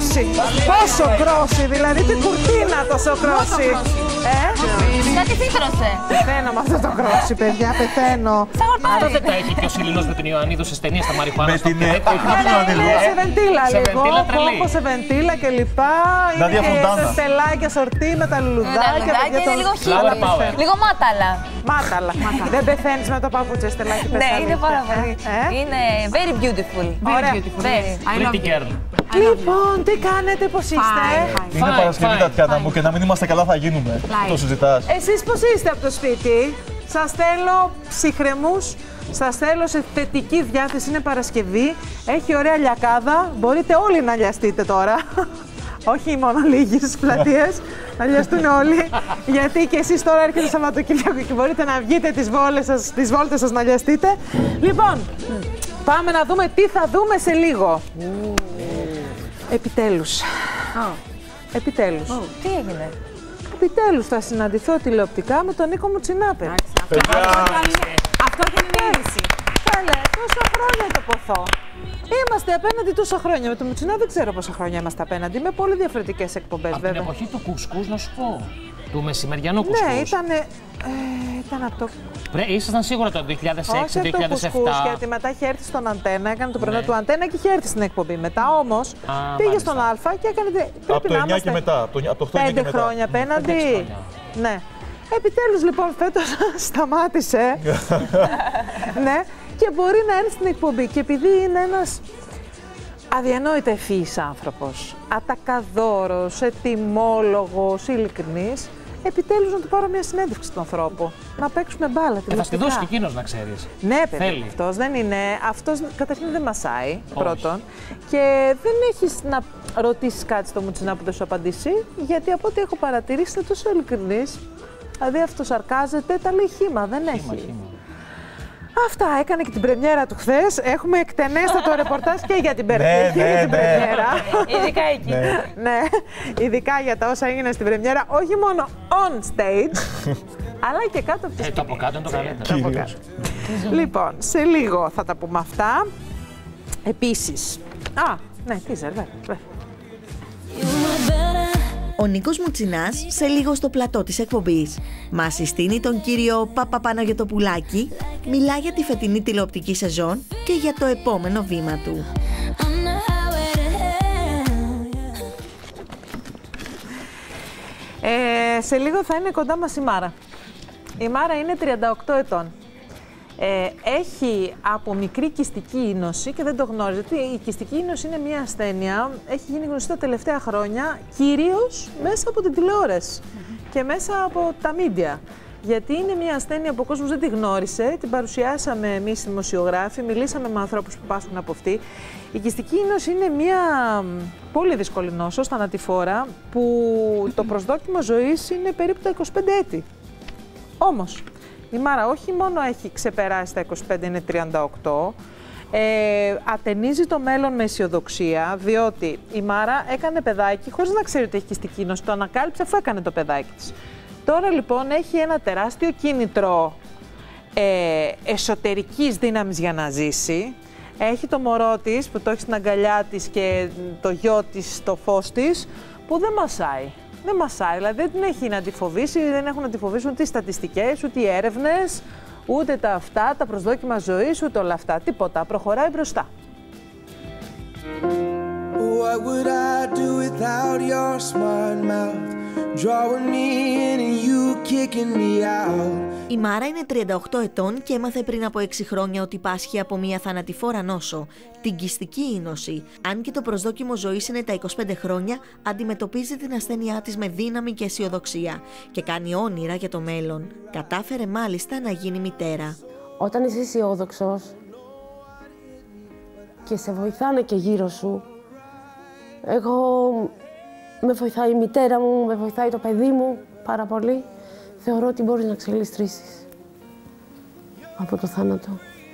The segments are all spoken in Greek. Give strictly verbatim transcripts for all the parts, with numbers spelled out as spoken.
κρόσι. Πόσο κρόσι, δηλαδή τι κουρτίνα τόσο κρόσι. Ε? Κάτι φύτρωσε. Πεθαίνω με αυτό το κρόσι, παιδιά, πεθαίνω. Αυτό δεν τα έχει και ο Σιλινός με τον Ιωαννίδου σε ταινίες στα Μαριχουάνα. Με την σε βεντίλα λίγο, κόμπο σε βεντίλα και λοιπά. Νάντια Φοντάνα. Στελάκια σορτί με τα λουλουδάκια. Είναι λίγο χίλια. Λίγο μάταλα. Μάταλα. Δεν πεθαίνεις με το παπούτσι, στελάκι. Ναι, είναι πάρα πολύ. Είναι very beautiful. Ωραία. Pretty girl. Λοιπόν, τι κάνετε, πώς είστε? Είναι Παρασκευή, Τατιάνα μου, και να μην είμαστε καλά θα γίνουμε. Το συζητάς. Εσείς πώς είστε από το σπίτι? Σας θέλω ψυχρεμούς, σας θέλω σε θετική διάθεση, είναι Παρασκευή. Έχει ωραία λιακάδα, μπορείτε όλοι να λιαστείτε τώρα. Όχι μόνο λίγοι στις πλατείες, να λιαστούν όλοι. Γιατί και εσείς τώρα έρχεται Σαββατοκύριακο και μπορείτε να βγείτε τις βόλτες σας, τις βόλτες σας να λιαστείτε. Λοιπόν, πάμε να δούμε τι θα δούμε σε λίγο. Επιτέλους. Επιτέλους. Τι έγινε? Επιτέλους θα συναντηθώ τηλεοπτικά με τον Νίκο Μουτσινάπη. Αυτό και είναι μίληση. Καλέ, τόσα χρόνια το ποθώ. Είμαστε απέναντι τόσα χρόνια. Με τον Μουτσινά δεν ξέρω πόσα χρόνια είμαστε απέναντι. Με πολύ διαφορετικές εκπομπές, βέβαια. Από την εποχή του κουσκούς, να σου πω. Του μεσημεριανού κουσκούς. Ναι, ήταν. Ε, ήταν από το. Πρέ, ήσασταν σίγουρα το δύο χιλιάδες έξι δύο χιλιάδες επτά. Όχι από το γιατί μετά είχε έρθει στον Αντένα, έκανε το πρωινό ναι. του Αντένα και είχε έρθει στην εκπομπή. Μετά όμως πήγε μάλιστα. στον Α και έκανε. Από το εννιά και μετά. Από το οκτώ και μετά. Πέντε χρόνια απέναντι. Ναι. Επιτέλους λοιπόν φέτος σταμάτησε. Ναι. Και μπορεί να έρθει στην εκπομπή. Και επειδή είναι ένας αδιανόητα ευφύης άνθρωπος, ατακαδόρος, ετοιμόλογος, ειλικρινής, επιτέλους να του πάρω μια συνέντευξη στον ανθρώπο. Να παίξουμε μπάλα. Και θα στη δώσει και εκείνος, να ξέρεις. Ναι, παιδί. Αυτός δεν είναι. Αυτός καταρχήν δεν μασάει, πρώτον. Και δεν έχεις να ρωτήσεις κάτι στο Μουτσινά που δεν σου απαντήσει, γιατί από ό,τι έχω παρατηρήσει είναι τόσο ειλικρινής. Δηλαδή αυτό σαρκάζεται, τα λέει χύμα, δεν έχει. Χύμα, χύμα. Αυτά, έκανε και την πρεμιέρα του χθες. Έχουμε εκτενέστατο ρεπορτάζ και για την, περ... ναι, και για ναι, την ναι. πρεμιέρα. Ειδικά εκεί. Ναι. Ναι, ειδικά για τα όσα έγιναν στην πρεμιέρα, όχι μόνο on stage, αλλά και κάτω από τη Ε, σκηνή. το από κάτω είναι το καλύτερο. Λοιπόν, σε λίγο θα τα πούμε αυτά. Επίσης, α, ναι, teaser, βέβαια. Ο Νίκος Μουτσινάς σε λίγο στο πλατό της εκπομπής. Μας συστήνει τον κύριο Παπαπαναγιωτοπουλάκη, μιλά για τη φετινή τηλεοπτική σεζόν και για το επόμενο βήμα του. Ε, σε λίγο θα είναι κοντά μας η Μάρα. Η Μάρα είναι τριάντα οκτώ ετών. Ε, έχει από μικρή κυστική ίνωση και δεν το γνώριζετε. Η κυστική ίνωση είναι μια ασθένεια, έχει γίνει γνωστή τα τελευταία χρόνια, κυρίως μέσα από την τηλεόραση mm-hmm. και μέσα από τα μίντια. Γιατί είναι μια ασθένεια που ο κόσμος δεν τη γνώρισε, την παρουσιάσαμε εμείς οι δημοσιογράφοι, μιλήσαμε με ανθρώπους που πάσχουν από αυτή. Η κυστική ίνωση είναι μια πολύ δύσκολη νόσος, θανατηφόρα, που το προσδόκιμο ζωής είναι περίπου τα είκοσι πέντε έτη. Όμως, η Μάρα όχι μόνο έχει ξεπεράσει τα είκοσι πέντε, είναι τριάντα οκτώ, ε, ατενίζει το μέλλον με αισιοδοξία, διότι η Μάρα έκανε παιδάκι χωρίς να ξέρει ότι έχει κυστική ίνωση, το ανακάλυψε αφού έκανε το παιδάκι της. Τώρα λοιπόν έχει ένα τεράστιο κίνητρο ε, εσωτερικής δύναμης για να ζήσει. Έχει το μωρό της που το έχει στην αγκαλιά της και το γιο της στο φως της που δεν μασάει. Δεν μασάει, δηλαδή δεν την έχει να τη φοβήσει, δεν έχουν να τη φοβήσουν ούτε οι στατιστικές, ούτε οι έρευνες, ούτε τα αυτά, τα προσδόκιμα ζωής, ούτε όλα αυτά. Τίποτα, προχωράει μπροστά. What would I do without your smart mouth, drawing me in and you kicking me out. Η Μάρα είναι τριάντα οκτώ ετών και έμαθε πριν από έξι χρόνια ότι πάσχει από μια θανατηφόρα νόσο, την κυστική ίνωση. Αν και το προσδόκιμο ζωής είναι τα είκοσι πέντε χρόνια, αντιμετωπίζει την ασθένειά της με δύναμη και αισιοδοξία και κάνει όνειρα για το μέλλον. Κατάφερε μάλιστα να γίνει μητέρα. Όταν είσαι αισιόδοξος και σε βοηθάνε και γύρω σου, εγώ με βοηθάει η μητέρα μου, με βοηθάει το παιδί μου πάρα πολύ. Θεωρώ ότι μπορείς να ξελιστρήσεις από το θάνατο.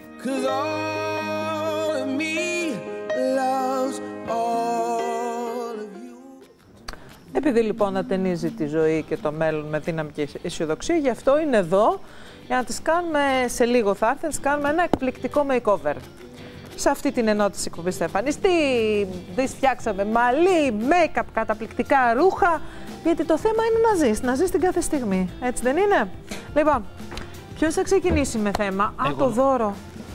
Επειδή λοιπόν ατενίζει τη ζωή και το μέλλον με δύναμη και αισιοδοξία, γι' αυτό είναι εδώ για να τις κάνουμε, σε λίγο θα έρθει, να τις κάνουμε ένα εκπληκτικό makeover. σε αυτή την ενότητα εκπομπή θα εμφανιστεί. Δεις, φτιάξαμε μαλλί, make-up, καταπληκτικά ρούχα. Γιατί το θέμα είναι να ζεις, να ζεις την κάθε στιγμή. Έτσι δεν είναι? Λοιπόν, ποιος θα ξεκινήσει με θέμα? Α, το δώρο.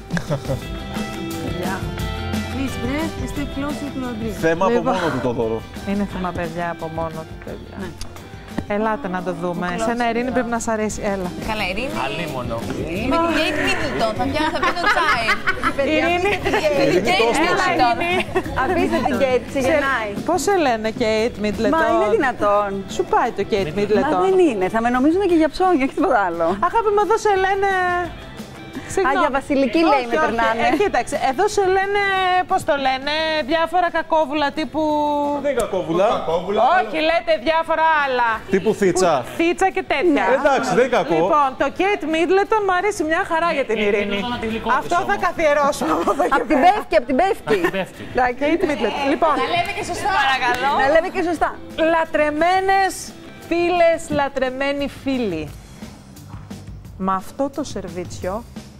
Θέμα από μόνο του το δώρο. Είναι θέμα, παιδιά, από μόνο του, παιδιά. Ναι. Ελάτε να το δούμε. Εσένα, Ειρήνη, πρέπει να σ' αρέσει. Έλα. Καλά, Ειρήνη. Αλίμονο. Με την Kate Middleton. Θα πιάνω, θα πίνω τσάι. Ειρήνη. Με την Kate Middleton. Αφήστε την Kate, ξεγεννάει. Πώς σε λένε, Kate Middleton? Μα είναι δυνατόν. Σου πάει το Kate Middleton. Μα δεν είναι. Θα με νομίζουν και για ψώνια, όχι τίποτα άλλο. Αγάπη μου, εδώ σε λένε. Α, για βασιλική λέει με περνάνε. Ε, κοίταξε, εδώ σε λένε, πώς το λένε, διάφορα κακόβουλα τύπου... Δεν είναι κακόβουλα. Όχι, λέτε διάφορα άλλα. Τύπου θίτσα. Θίτσα και τέτοια. Ε, εντάξει, δεν είναι κακό. Λοιπόν, το Kate Middleton μου αρέσει μια χαρά για την Ειρήνη. Αυτό θα καθιερώσουμε από εδώ και Απ' την Πεύκη, απ' την Πεύκη. Kate Middleton. Λοιπόν, Να λέμε και σωστά, παρακαλώ. Να λέμε και σωστά. λατρεμένες φίλες, λατρεμένοι φίλοι. Με αυτό το σερβίτσιο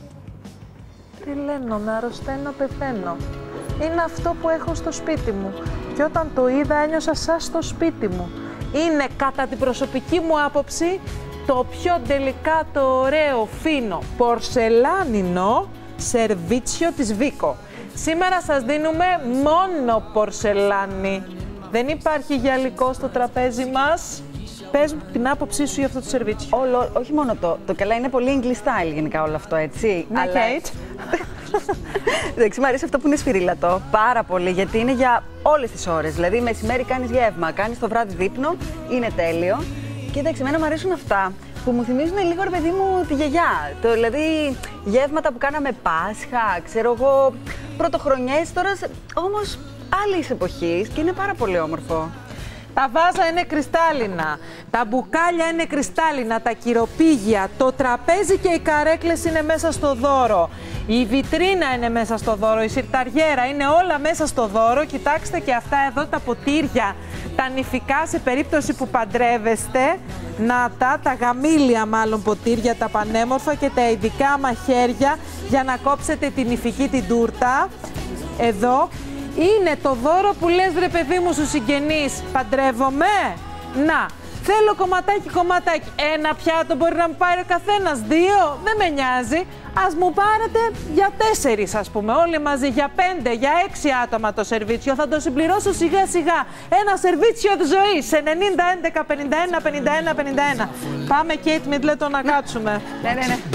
τρελαίνω, να αρρωσταίνω, πεθαίνω. Είναι αυτό που έχω στο σπίτι μου. Και όταν το είδα ένιωσα σαν στο σπίτι μου. Είναι, κατά την προσωπική μου άποψη, το πιο τελικά το ωραίο, φίνο, πορσελάνινο σερβίτσιο της Βίκο. Σήμερα σας δίνουμε μόνο πορσελάνι. Δεν υπάρχει γυαλικό στο τραπέζι μας. Πες μου την άποψή σου για αυτό το σερβίτσιο. Όλο, όχι μόνο το. Το καλά είναι πολύ English style γενικά όλο αυτό, έτσι. Ναι, αλλά... Kate. Εντάξει, μου αρέσει αυτό που είναι σφυρίλατο πάρα πολύ, γιατί είναι για όλες τις ώρες. Δηλαδή, μεσημέρι κάνεις γεύμα, κάνεις το βράδυ δείπνο, είναι τέλειο. Και εντάξει, εμένα μου αρέσουν αυτά που μου θυμίζουν λίγο, ρε παιδί μου, τη γιαγιά. Το, δηλαδή, γεύματα που κάναμε Πάσχα, ξέρω εγώ, πρωτοχρονιές, τώρα όμως άλλης εποχής και είναι πάρα πολύ όμορφο. Τα βάζα είναι κρυστάλλινα, τα μπουκάλια είναι κρυστάλλινα, τα κυροπήγια, το τραπέζι και οι καρέκλες είναι μέσα στο δώρο. Η βιτρίνα είναι μέσα στο δώρο, η σιρταριέρα είναι όλα μέσα στο δώρο. Κοιτάξτε και αυτά εδώ τα ποτήρια, τα νηφικά σε περίπτωση που παντρεύεστε. Να τα, τα γαμήλια μάλλον ποτήρια, τα πανέμορφα και τα ειδικά μαχαίρια για να κόψετε την νηφική την τούρτα. Εδώ. Είναι το δώρο που λες, ρε παιδί μου, στους συγγενείς, παντρεύομαι. Να, θέλω κομματάκι, κομματάκι. Ένα πιάτο μπορεί να μου πάρει ο καθένας, δύο, δεν με νοιάζει. Ας μου πάρετε για τέσσερις, ας πούμε, όλοι μαζί, για πέντε, για έξι άτομα το σερβίτσιο. Θα το συμπληρώσω σιγά σιγά. Ένα σερβίτσιο ζωής, ενενήντα, έντεκα, πενήντα ένα, πενήντα ένα, πενήντα ένα. Πάμε, Kate Middleton, να κάτσουμε. Ναι, ναι, ναι.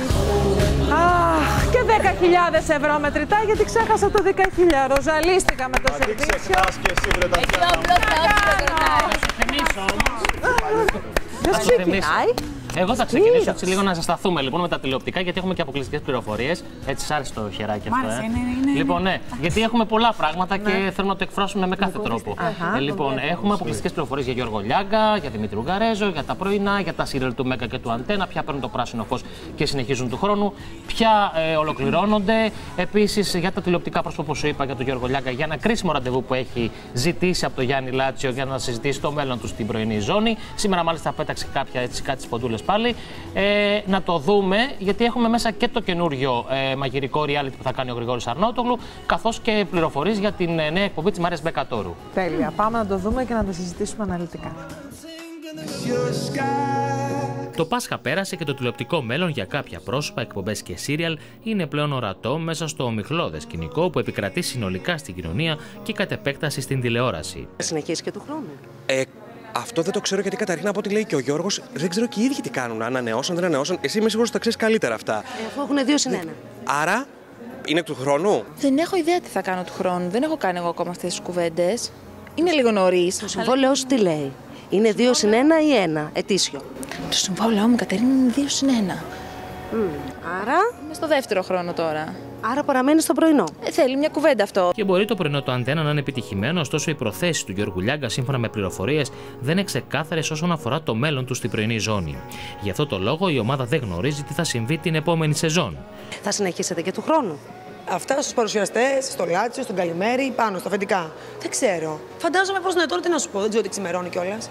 Αχ, και δέκα χιλιάδες ευρώ μετρητά, γιατί ξέχασα το δέκα χιλιάδες. Ροζαλίστηκα με το σερβίτσιο. Εκεί ο μπλοκ Ποιος ξεκινάει? Εγώ θα ξεκινήσω έτσι λίγο να ζεσταθούμε λοιπόν με τα τηλεοπτικά, γιατί έχουμε και αποκλειστικές πληροφορίες. Έτσι, σ' άρεσε το χεράκι αυτό. άρεσε, ε? ναι, ναι, ναι. Λοιπόν, ναι, γιατί έχουμε πολλά πράγματα και θέλουμε να το εκφράσουμε με κάθε τρόπο. Ε, λοιπόν, έχουμε αποκλειστικές πληροφορίες για Γιώργο Λιάγκα, για Δημήτρη Ουγγαρέζο, για τα πρωινά, για τα σύριαλ του Μέγκα και του Αντένα, ποια παίρνουν το πράσινο φως και συνεχίζουν του χρόνου, ποια ε, ολοκληρώνονται. Επίσης, για τα τηλεοπτικά πρόσωπα που σου είπα για τον Γιώργο Λιάγκα, για ένα κρίσιμο ραντεβού που έχει ζητήσει από τον Γιάννη Λάτσιο για να συζητήσει το μέλλον του στην πρωινή ζώνη. Σήμερα, μάλιστα, πέταξε κάποια έτσι, κάτι σποντούλες πάλι. Ε, να το δούμε, γιατί έχουμε μέσα και το καινούριο ε, μαγειρικό reality που θα κάνει ο Γρηγόρης Αρνότογλου, καθώς και πληροφορίες για την ε, νέα εκπομπή της Μαρίας Μπεκατόρου. Τέλεια. Πάμε να το δούμε και να το συζητήσουμε αναλυτικά. Το Πάσχα πέρασε και το τηλεοπτικό μέλλον για κάποια πρόσωπα, εκπομπές και σύριαλ είναι πλέον ορατό μέσα στο ομιχλώδες σκηνικό που επικρατεί συνολικά στην κοινωνία και κατ' επέκταση στην τηλεόραση. Θα συνεχίσει και του χρόνου. Ε, Αυτό δεν το ξέρω, γιατί Καταρίνα, από ό,τι λέει και ο Γιώργος, δεν ξέρω και οι ίδιοι τι κάνουν. Ανανεώσαν, δεν ανανεώσαν. Εσύ είμαι σίγουρος ότι τα ξέρεις καλύτερα αυτά. Ε, αφού έχουν δύο συν ένα. Άρα, είναι του χρόνου. Δεν έχω ιδέα τι θα κάνω του χρόνου. Δεν έχω κάνει εγώ ακόμα αυτές τις κουβέντες. Είναι λίγο νωρίς. Το συμβόλαιό σου τι λέει? Είναι δύο συν ένα ή ένα ετήσιο? Το συμβόλαιό μου, Κατερίνα, είναι δύο συν ένα. Mm. Άρα. Είμαι στο δεύτερο χρόνο τώρα. Άρα παραμένει στο πρωινό. Ε, θέλει μια κουβέντα αυτό. Και μπορεί το πρωινό του Αντένα να είναι επιτυχημένο, ωστόσο οι προθέσεις του Γιώργου Λιάγκα, σύμφωνα με πληροφορίες, δεν είναι ξεκάθαρες όσον αφορά το μέλλον του στην πρωινή ζώνη. Γι' αυτό το λόγο η ομάδα δεν γνωρίζει τι θα συμβεί την επόμενη σεζόν. Θα συνεχίσετε και του χρόνου? Αυτά στους παρουσιαστές, στο Λάτσιο, στον Καλημέρι, πάνω στα αφεντικά. Δεν ξέρω. Φαντάζομαι πως ναι, τώρα τι να σου πω, δεν ξέρω τι ξημερώνει κιόλας.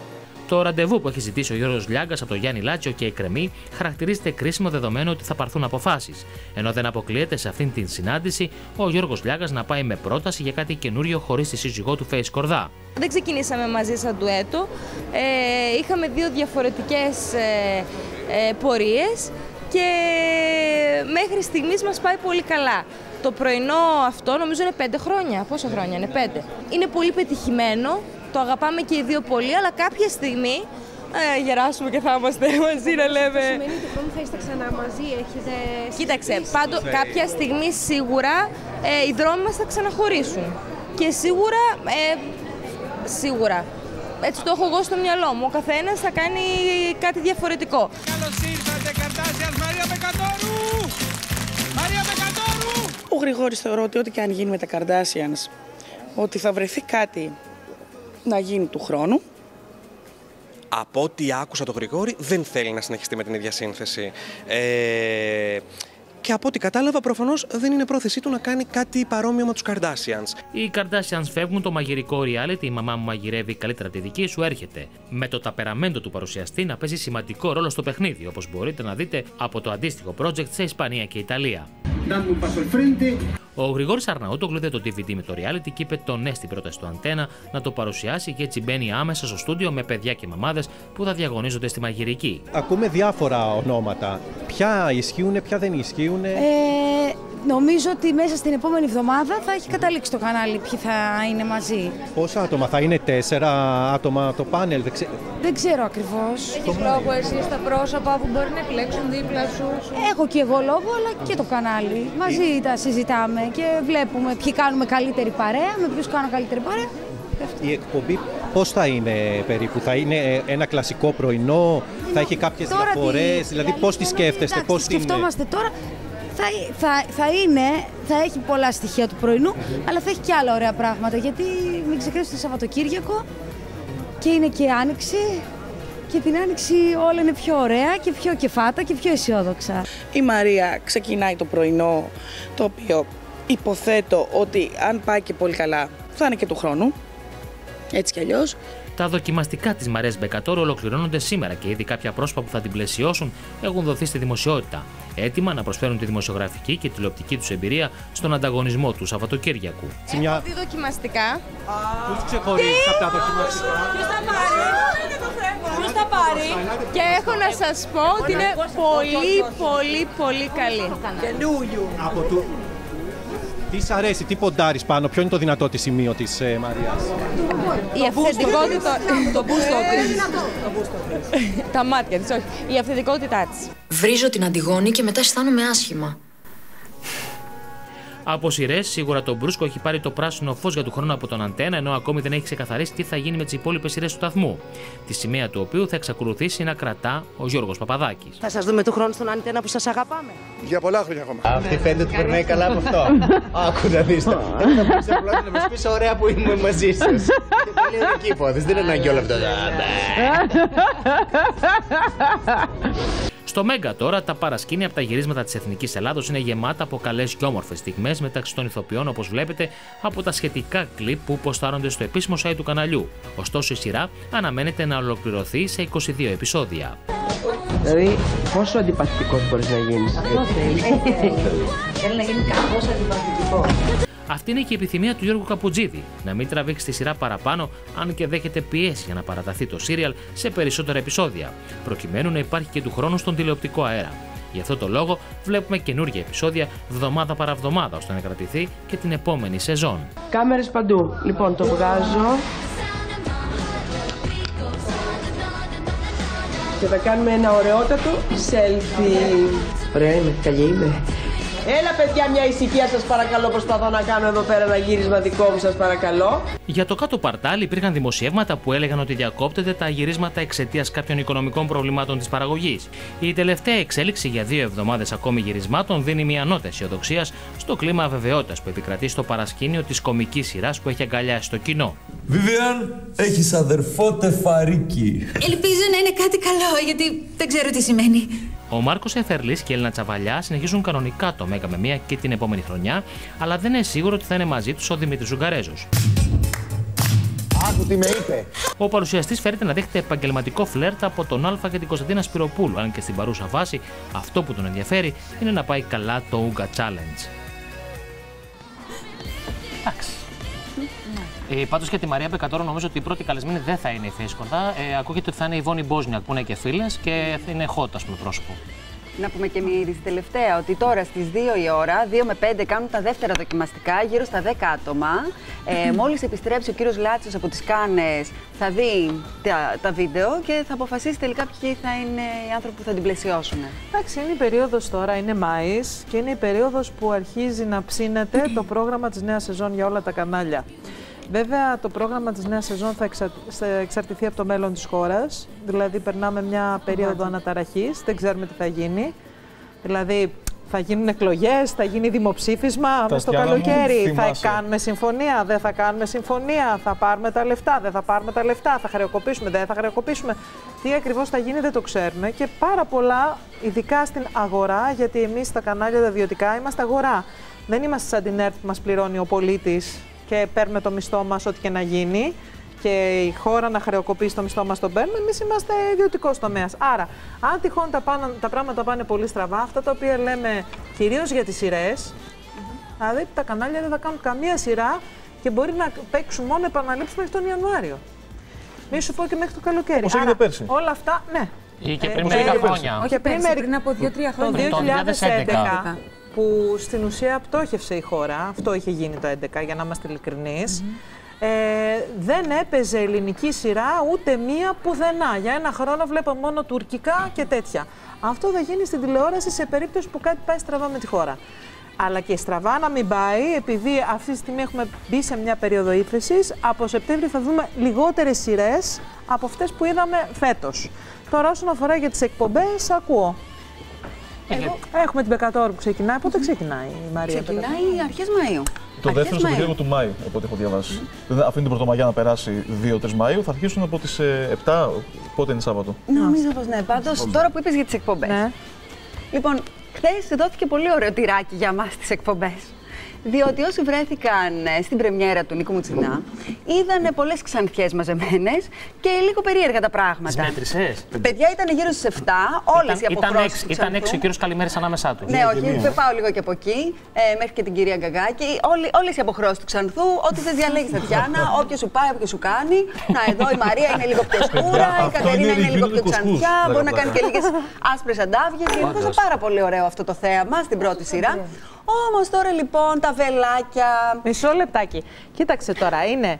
Το ραντεβού που έχει ζητήσει ο Γιώργος Λιάγκας από τον Γιάννη Λάτσιο και η Κρεμή χαρακτηρίζεται κρίσιμο δεδομένο ότι θα πάρθουν αποφάσεις. Ενώ δεν αποκλείεται σε αυτήν την συνάντηση ο Γιώργος Λιάγκας να πάει με πρόταση για κάτι καινούριο χωρίς τη σύζυγό του Φέη Σκορδά. Δεν ξεκινήσαμε μαζί σαν ντουέτο. Ε, είχαμε δύο διαφορετικές ε, ε, πορείες και μέχρι στιγμής μας πάει πολύ καλά. Το πρωινό αυτό νομίζω είναι πέντε χρόνια. Πόσα χρόνια είναι, πέντε. Είναι πολύ πετυχημένο. Το αγαπάμε και οι δύο πολύ, αλλά κάποια στιγμή ε, γεράσουμε και θα είμαστε μαζί να λέμε. Αυτό σημαίνει ότι πρώτα θα είστε ξανά μαζί, έχετε... Κοίταξε, πάντως κάποια στιγμή σίγουρα ε, οι δρόμοι μας θα ξαναχωρήσουν. Και σίγουρα, ε, σίγουρα, έτσι το έχω εγώ στο μυαλό μου, ο καθένας θα κάνει κάτι διαφορετικό. Καλώς ήρθατε, Καρτάσιανς, Μαρία Μπεκατόρου! Μαρία Μπεκατόρου! Ο Γρηγόρης θεωρώ ότι ό,τι και αν γίνει με τα Kardashians, ότι θα βρεθεί κάτι να γίνει του χρόνου. Από ό,τι άκουσα το Γρηγόρη, δεν θέλει να συνεχιστεί με την ίδια σύνθεση. Ε, και από ό,τι κατάλαβα, προφανώς δεν είναι πρόθεσή του να κάνει κάτι παρόμοιο με τους Kardashians. Οι Kardashians φεύγουν, το μαγειρικό reality «Η μαμά μου μαγειρεύει καλύτερα τη δική σου» έρχεται. Με το ταπεραμέντο του παρουσιαστή να παίζει σημαντικό ρόλο στο παιχνίδι, όπως μπορείτε να δείτε από το αντίστοιχο project σε Ισπανία και Ιταλία. Ο Γρηγόρης Αρναούτογλου είδε το ντι βι ντι με το reality και είπε το ναι στην πρόταση του Αντένα να το παρουσιάσει και έτσι μπαίνει άμεσα στο στούντιο με παιδιά και μαμάδες που θα διαγωνίζονται στη μαγειρική. Ακούμε διάφορα ονόματα. Ποια ισχύουν, ποια δεν ισχύουν. Ε, νομίζω ότι μέσα στην επόμενη εβδομάδα θα έχει καταλήξει το κανάλι ποιοι θα είναι μαζί. Πόσα άτομα, θα είναι τέσσερα άτομα το πάνελ, δεν, ξέ... δεν ξέρω ακριβώς. Έχεις λόγο εσύ στα πρόσωπα που μπορεί να επιλέξουν δίπλα σου? Έχω και εγώ λόγο, αλλά και το κανάλι. Μαζί τα συζητάμε και βλέπουμε ποιοι κάνουμε καλύτερη παρέα, με ποιους κάνουμε καλύτερη παρέα. Η εκπομπή πώς θα είναι περίπου, θα είναι ένα κλασικό πρωινό, θα έχει κάποιες τώρα διαφορές, τη... δηλαδή πώς τη σκέφτεστε, εντάξει, πώς την... σκεφτόμαστε τώρα, θα, θα, θα είναι, θα έχει πολλά στοιχεία του πρωινού, mm-hmm. αλλά θα έχει και άλλα ωραία πράγματα, γιατί μην ξεχνάτε το Σαββατοκύριακο και είναι και Άνοιξη. Και την Άνοιξη όλα είναι πιο ωραία και πιο κεφάτα και πιο αισιόδοξα. Η Μαρία ξεκινάει το πρωινό, το οποίο υποθέτω ότι αν πάει και πολύ καλά θα είναι και του χρόνου, έτσι κι αλλιώς. Τα δοκιμαστικά της Μαρίας Μπεκατόρου ολοκληρώνονται σήμερα και ήδη κάποια πρόσωπα που θα την πλαισιώσουν έχουν δοθεί στη δημοσιότητα. Έτοιμα να προσφέρουν τη δημοσιογραφική και τηλεοπτική τους εμπειρία στον ανταγωνισμό του Σαββατοκύριακου. Έχω δει δοκιμαστικά. Πώς ξεχωρίζεις από τα δοκιμαστικά? Ποιος θα πάρει? Ποιος θα πάρει? Και έχω να σας πω ότι είναι πολύ, πολύ, πολύ καλή. Καινούριο. Από του... Τι σ' αρέσει, τι ποντάρεις πάνω, ποιο είναι το δυνατό της σημείο της ε, Μαρίας? Η αυθεντικότητα. Το μπούστο της. Τα μάτια της, όχι. Η αυθεντικότητά της. Βρίζω την Αντιγόνη και μετά αισθάνομαι άσχημα. Από σειρές, σίγουρα το Μπρούσκο έχει πάρει το πράσινο φως για του χρόνου από τον Αντένα, ενώ ακόμη δεν έχει ξεκαθαρίσει τι θα γίνει με τις υπόλοιπες σειρές του σταθμού. Τη σημαία του οποίου θα εξακολουθήσει να κρατά ο Γιώργος Παπαδάκης. Θα σας δούμε του χρόνου στον Αντένα που σας αγαπάμε. Για πολλά χρόνια ακόμα. Αυτή φαίνεται ότι περνάει καλά από αυτό. Άκου να δεις το. Δεν θα μπορείς απλά να μας πεις ωραία που είμαι μαζί σας. Και πολύ ωραία υπόθεση, δεν είναι ανάγκη όλο αυτό. Στο Μέγκα τώρα, τα παρασκήνια από τα γυρίσματα της Εθνικής Ελλάδος είναι γεμάτα από καλές και όμορφες στιγμές μεταξύ των ηθοποιών, όπως βλέπετε από τα σχετικά κλιπ που ποστάρονται στο επίσημο site του καναλιού. Ωστόσο, η σειρά αναμένεται να ολοκληρωθεί σε είκοσι δύο επεισόδια. Δηλαδή, πόσο αντιπαθητικός μπορείς να γίνεις? Θέλει να γίνει κάπως αντιπαθητικό. Αυτή είναι και η επιθυμία του Γιώργου Καπουτζίδη, να μην τραβήξει τη σειρά παραπάνω, αν και δέχεται πιέσει για να παραταθεί το σύριαλ σε περισσότερα επεισόδια, προκειμένου να υπάρχει και του χρόνου στον τηλεοπτικό αέρα. Γι' αυτό το λόγο βλέπουμε καινούργια επεισόδια βδομάδα παραβδομάδα, ώστε να κρατηθεί και την επόμενη σεζόν. Κάμερες παντού. Λοιπόν, το βγάζω. Και θα κάνουμε ένα ωραιότατο selfie. Ωραία είμαι, καλή είμαι. Έλα παιδιά, μια ησυχία σας παρακαλώ, προσπαθώ να κάνω εδώ πέρα ένα γύρισμα δικό μου, σας παρακαλώ. Για το κάτω παρτάλι υπήρχαν δημοσιεύματα που έλεγαν ότι διακόπτεται τα γυρίσματα εξαιτίας κάποιων οικονομικών προβλημάτων της παραγωγής. Η τελευταία εξέλιξη για δύο εβδομάδες ακόμη γυρισμάτων δίνει μια νότα αισιοδοξίας στο κλίμα αβεβαιότητας που επικρατεί στο παρασκήνιο της κομικής σειράς που έχει αγκαλιάσει το κοινό. Βιβιάν, έχεις αδερφό τεφαρίκι. Ελπίζω να είναι κάτι καλό, γιατί δεν ξέρω τι σημαίνει. Ο Μάρκος Εφερλής και η Έλληνα Τσαβαλιά συνεχίζουν κανονικά το Μέγκα με μία και την επόμενη χρονιά, αλλά δεν είναι σίγουρο ότι θα είναι μαζί τους ο Δημήτρης Ζουγκαρέζος. Άκου τι με είπε. Οκ. Ο παρουσιαστής φέρεται να δέχεται επαγγελματικό φλερτ από τον Α και την Κωνσταντίνα Σπυροπούλου, αν και στην παρούσα φάση αυτό που τον ενδιαφέρει είναι να πάει καλά το Ούγκα Challenge. Εντάξει. Ε, πάντως για τη Μαρία Μπεκατόρου νομίζω ότι η πρώτη καλεσμένη δεν θα είναι η Φέσκορδα. Ε, ακούγεται ότι θα είναι η Βόνη Μπόζνιακ που είναι και φίλες και θα είναι hot, ας πούμε, πρόσωπο. Να πούμε και μια είδηση τελευταία, ότι τώρα στις δύο η ώρα, δύο με πέντε κάνουν τα δεύτερα δοκιμαστικά, γύρω στα δέκα άτομα. Ε, μόλις επιστρέψει ο κύριος Λάτσιος από τις Κάνες, θα δει τα, τα βίντεο και θα αποφασίσει τελικά ποιοι θα είναι οι άνθρωποι που θα την πλαισιώσουν. Εντάξει, είναι η περίοδος τώρα, είναι Μάης και είναι η περίοδος που αρχίζει να ψήνεται το πρόγραμμα της νέας σεζόν για όλα τα κανάλια. Βέβαια, το πρόγραμμα της νέας σεζόν θα εξαρτηθεί από το μέλλον της χώρας. Δηλαδή, περνάμε μια περίοδο αναταραχής, δεν ξέρουμε τι θα γίνει. Δηλαδή, θα γίνουν εκλογές, θα γίνει δημοψήφισμα μες το καλοκαίρι. Θα κάνουμε συμφωνία, δεν θα κάνουμε συμφωνία, θα πάρουμε τα λεφτά, δεν θα πάρουμε τα λεφτά, θα χρεοκοπήσουμε, δεν θα χρεοκοπήσουμε. Τι ακριβώς θα γίνει δεν το ξέρουμε και πάρα πολλά, ειδικά στην αγορά, γιατί εμείς στα κανάλια τα ιδιωτικά είμαστε αγορά. Δεν είμαστε σαν την ΕΡΤ που μας πληρώνει ο πολίτης και παίρνουμε το μισθό μας ό,τι και να γίνει και η χώρα να χρεοκοπήσει το μισθό μας τον παίρνουμε, εμείς είμαστε ιδιωτικός τομέας. Άρα, αν τυχόν τα, πάνε, τα πράγματα πάνε πολύ στραβά, αυτά τα οποία λέμε κυρίως για τις σειρές, mm-hmm. δηλαδή τα κανάλια δεν θα κάνουν καμία σειρά και μπορεί να παίξουν μόνο επαναλήψεις μέχρι τον Ιανουάριο. Μη σου πω και μέχρι το καλοκαίρι. Όπως έγινε πέρσι. Όλα αυτά, ναι. Ή και πριν μερικά χρόνια. Όχι, πριν, πέρσι, πριν από δύο τρία χρόνια. Το δύο χιλιάδες έντεκα. Που στην ουσία πτώχευσε η χώρα, αυτό είχε γίνει το δύο χιλιάδες έντεκα για να είμαστε ειλικρινείς, mm-hmm. ε, δεν έπαιζε ελληνική σειρά ούτε μία πουθενά. Για ένα χρόνο βλέπω μόνο τουρκικά και τέτοια. Αυτό θα γίνει στην τηλεόραση σε περίπτωση που κάτι πάει στραβά με τη χώρα. Αλλά και στραβά να μην πάει, επειδή αυτή τη στιγμή έχουμε μπει σε μια περίοδο ύφεσης, από Σεπτέμβριο θα δούμε λιγότερες σειρές από αυτές που είδαμε φέτος. Τώρα όσον αφορά για τις εκπομπές, ακούω. Εγώ... Έχουμε την Μπεκατόρου που ξεκινάει. Πότε ξεκινάει η Μαρία Ξεκινάει Μπεκατόρου? αρχές Μαΐου. Το αρχές δεύτερο Σαββατοκύριακο του Μάη, από ό,τι έχω διαβάσει. Mm-hmm. Αφήνει την Πρωτομαγιά να περάσει δύο τρεις Μαΐου, θα αρχίσουν από τις επτά. Πότε είναι Σάββατο? Νομίζω πως ναι. Πάντως, τώρα που είπες για τις εκπομπές. Ναι. Λοιπόν, χθες δόθηκε πολύ ωραίο τυράκι για μας τις εκπομπές. Διότι όσοι βρέθηκαν στην πρεμιέρα του Νίκου Μουτσινά, είδανε πολλές ξανθιές μαζεμένες και λίγο περίεργα τα πράγματα. Τις μέτρησες? Παιδιά ήταν γύρω στις επτά, όλες ήταν, οι αποχρώσεις του Ήταν έξι ο κύριος Καλημέρης ανάμεσά τους. Ναι, όχι, πάω λίγο και από εκεί, ε, μέχρι και την κυρία Γκαγκάκη. Όλες οι αποχρώσεις του Ξανθού, ό,τι θες διαλέγεις, Τατιάνα, όποιος σου πάει, όποιος σου κάνει. Να, εδώ η Μαρία είναι λίγο πιο σκούρα, η Κατερίνα είναι λίγο πιο ξανθιά, μπορεί να κάνει και λίγες άσπρες αντάβιες. Γενικώς είναι πάρα πολύ ωραίο αυτό το θέαμα στην πρώτη σειρά. Όμως τώρα λοιπόν τα βελάκια. Μισό λεπτάκι. Κοίταξε τώρα, είναι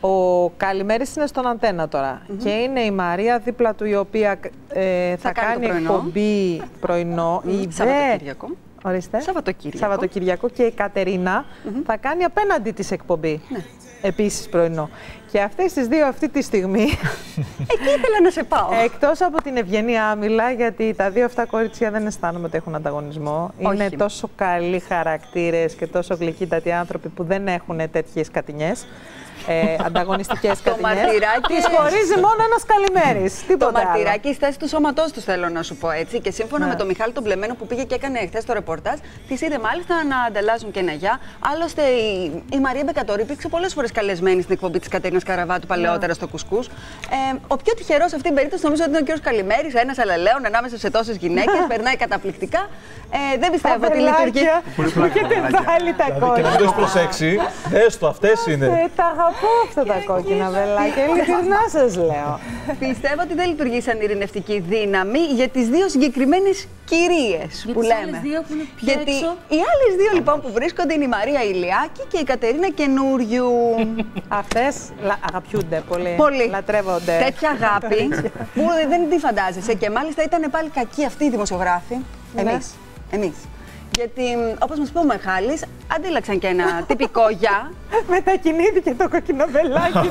ο Καλημέρης είναι στον Αντένα τώρα. Mm-hmm. Και είναι η Μαρία δίπλα του, η οποία ε, θα, θα κάνει, κάνει εκπομπή πρωινό. Mm-hmm. Η Σαββατοκύριακο. Ορίστε. Σαββατοκύριακο. Σαββατοκύριακο και η Κατερίνα mm-hmm. θα κάνει απέναντι της εκπομπή. Ναι. Επίσης πρωινό. Και αυτές τις δύο αυτή τη στιγμή. Εκεί ήθελα να σε πάω. Εκτός από την Ευγενία Άμυλα, γιατί τα δύο αυτά κορίτσια δεν αισθάνομαι ότι έχουν ανταγωνισμό. Όχι. Είναι τόσο καλοί χαρακτήρες και τόσο γλυκύτατοι άνθρωποι που δεν έχουν τέτοιες κατηνιές. Ε, ανταγωνιστικές κατηνιές. Τις χωρίζει μόνο ένας Καλημέρης. Το μαρτυράκι, η στάση του σώματός τους, θέλω να σου πω έτσι. Και σύμφωνα ναι. με τον Μιχάλη τον Πλεμένο που πήγε και έκανε χθες το ρεπορτάζ, τις είδε μάλιστα να ανταλλάζουν και ένα γεια. Άλλωστε η, η Μαρία Μπεκατόρου υπήρξε πολλές φορές καλεσμένη στην εκπομπή της Κατερίνας Καραβάτου παλαιότερα ναι. στο Κουσκούς. Ε, ο πιο τυχερός σε αυτήν την περίπτωση νομίζω ότι είναι ο κύριος Καλημέρης, ένας αλαλέον ανάμεσα σε τόσες γυναίκες. Περνάει καταπληκτικά. Ε, δεν πιστεύω ότι λειτουργεί. Έχετε βάλει τα κόκκινα. Και να μην το προσέξει, έστω αυτές είναι. Από αυτά τα κόκκινα βελάκια, ειλικρινά σας λέω. Πιστεύω ότι δεν λειτουργεί σαν ειρηνευτική δύναμη για τις δύο συγκεκριμένες κυρίες για που τις λέμε. Άλλες δύο που είναι πιο Γιατί έξω. οι άλλες δύο λοιπόν που βρίσκονται είναι η Μαρία Ηλιάκη και η Κατερίνα Καινούριου. Αυτές αγαπιούνται πολύ. Πολύ. Λατρεύονται. Τέτοια αγάπη που δεν τη φαντάζεσαι. Και μάλιστα ήταν πάλι κακοί αυτοί οι δημοσιογράφοι. Εμείς. Εμείς. Γιατί, όπως μας πει ο Μιχάλης, αντίλαξαν και ένα τυπικό γεια. Μετακινήθηκε το κοκκινοβελάκι.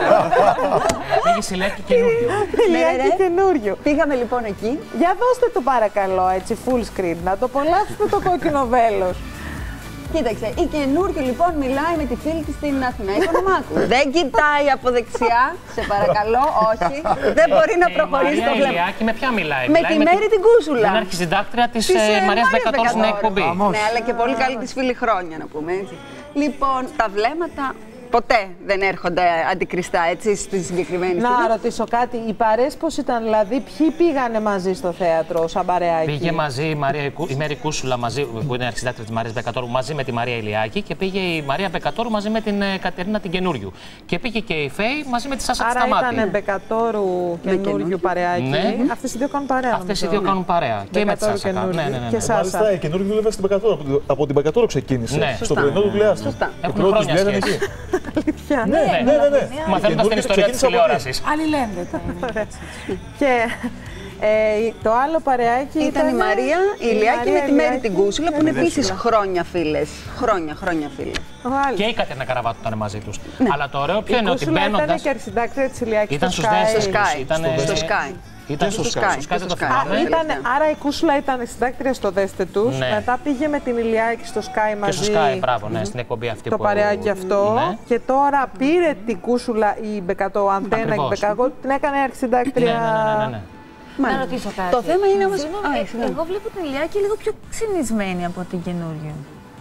Πήγε Ηλιάκη Καινούριου. Ηλιάκη Καινούριου. Πήγαμε λοιπόν εκεί. Για δώστε το παρακαλώ έτσι full screen, να το απολαύσετε το κοκκινοβέλος. Κοίταξε, η Καινούριο λοιπόν μιλάει με τη φίλη της στην Αθηνά Οικονομάκου. Δεν κοιτάει από δεξιά, σε παρακαλώ, όχι. Δεν μπορεί να προχωρήσει το βλέμμα. Με ποια μιλάει? Με τη Μέρη την Κούσουλα. Την αρχισυντάκτρια της Μαρίας Μπεκατόρου στην εκπομπή. Ναι, αλλά και πολύ καλή της φίλη χρόνια, να πούμε έτσι. Λοιπόν, τα βλέμματα ποτέ δεν έρχονται αντικριστά, έτσι, στη συγκεκριμένη Να στιγμή. ρωτήσω κάτι, οι παρέες πώς ήταν, δηλαδή, ποιοι πήγανε μαζί στο θέατρο, σαν παρεάκι? Πήγε μαζί η, Μαρία, η Μέρη Κούσουλα, μαζί, που είναι αρχισυντάκτρια της Μαρίας Μπεκατόρου, μαζί με τη Μαρία Ηλιάκη, και πήγε η Μαρία Μπεκατόρου μαζί με την Κατερίνα την Καινούριου. Και πήγε και η Φέη μαζί με τη Σάσα Σταμάτη. Άρα ήταν Μπεκατόρου Καινούριου παρεάκι. Ναι. Αυτές οι δύο κάνουν παρέα. Αυτές οι δύο κάνουν παρέα. Και με τη Σάσα. Ναι, ναι, ναι, ναι. Και Σάσα. Μάλιστα, η Καινούργια δούλευε στην Μπεκατόρου. Από την Μπεκατόρου ξεκίνησε. Ναι. Στο πρωινό του τηλεάστημα. Έχουν χρόνια σχέση. Αλήθεια. Ναι, ναι, ναι, ναι. Μαθαίνοντας την ιστορία της τηλεόρασης. Αλληλένδετα. Και ε, το άλλο παρεάκι ήταν, ήταν η Μαρία η Ηλιάκη με τη Μέρη την Κούσουλα, που είναι επίσης χρόνια φίλες. Χρόνια, χρόνια φίλες. Και η Κατερίνα Καραβάτου ήταν μαζί τους. Αλλά το ωραίο ποιο είναι ότι μπαίνοντας. μπαίνοντας. Ήταν και αρχισυντάκτρια της Ηλιάκης ήταν στο στους Sky. Sky. Στο Sky. Ήταν στο Sky. Στο Sky δεν το θυμάμαι. Άρα η Κούσουλα ήταν συντάκτρια στο Δέστε Τους. Ναι. Μετά πήγε με την Ηλιάκη στο Sky μαζί. Και στο Sky, μπράβο, ναι, στην εκπομπή αυτή. Το που... παρεάκι αυτό. Ναι. Και τώρα πήρε την Κούσουλα η Μπεκατό Αντένα και η Μπεκαγό, την έκανε αρχισυντάκτρια. Ναι, ναι, ναι, ναι, ναι. Να ρωτήσω κάτι. Το θέμα είναι όμως. Συγγνώμη, εγώ βλέπω την Ηλιάκη λίγο πιο ξυνισμένη από την καινούργια.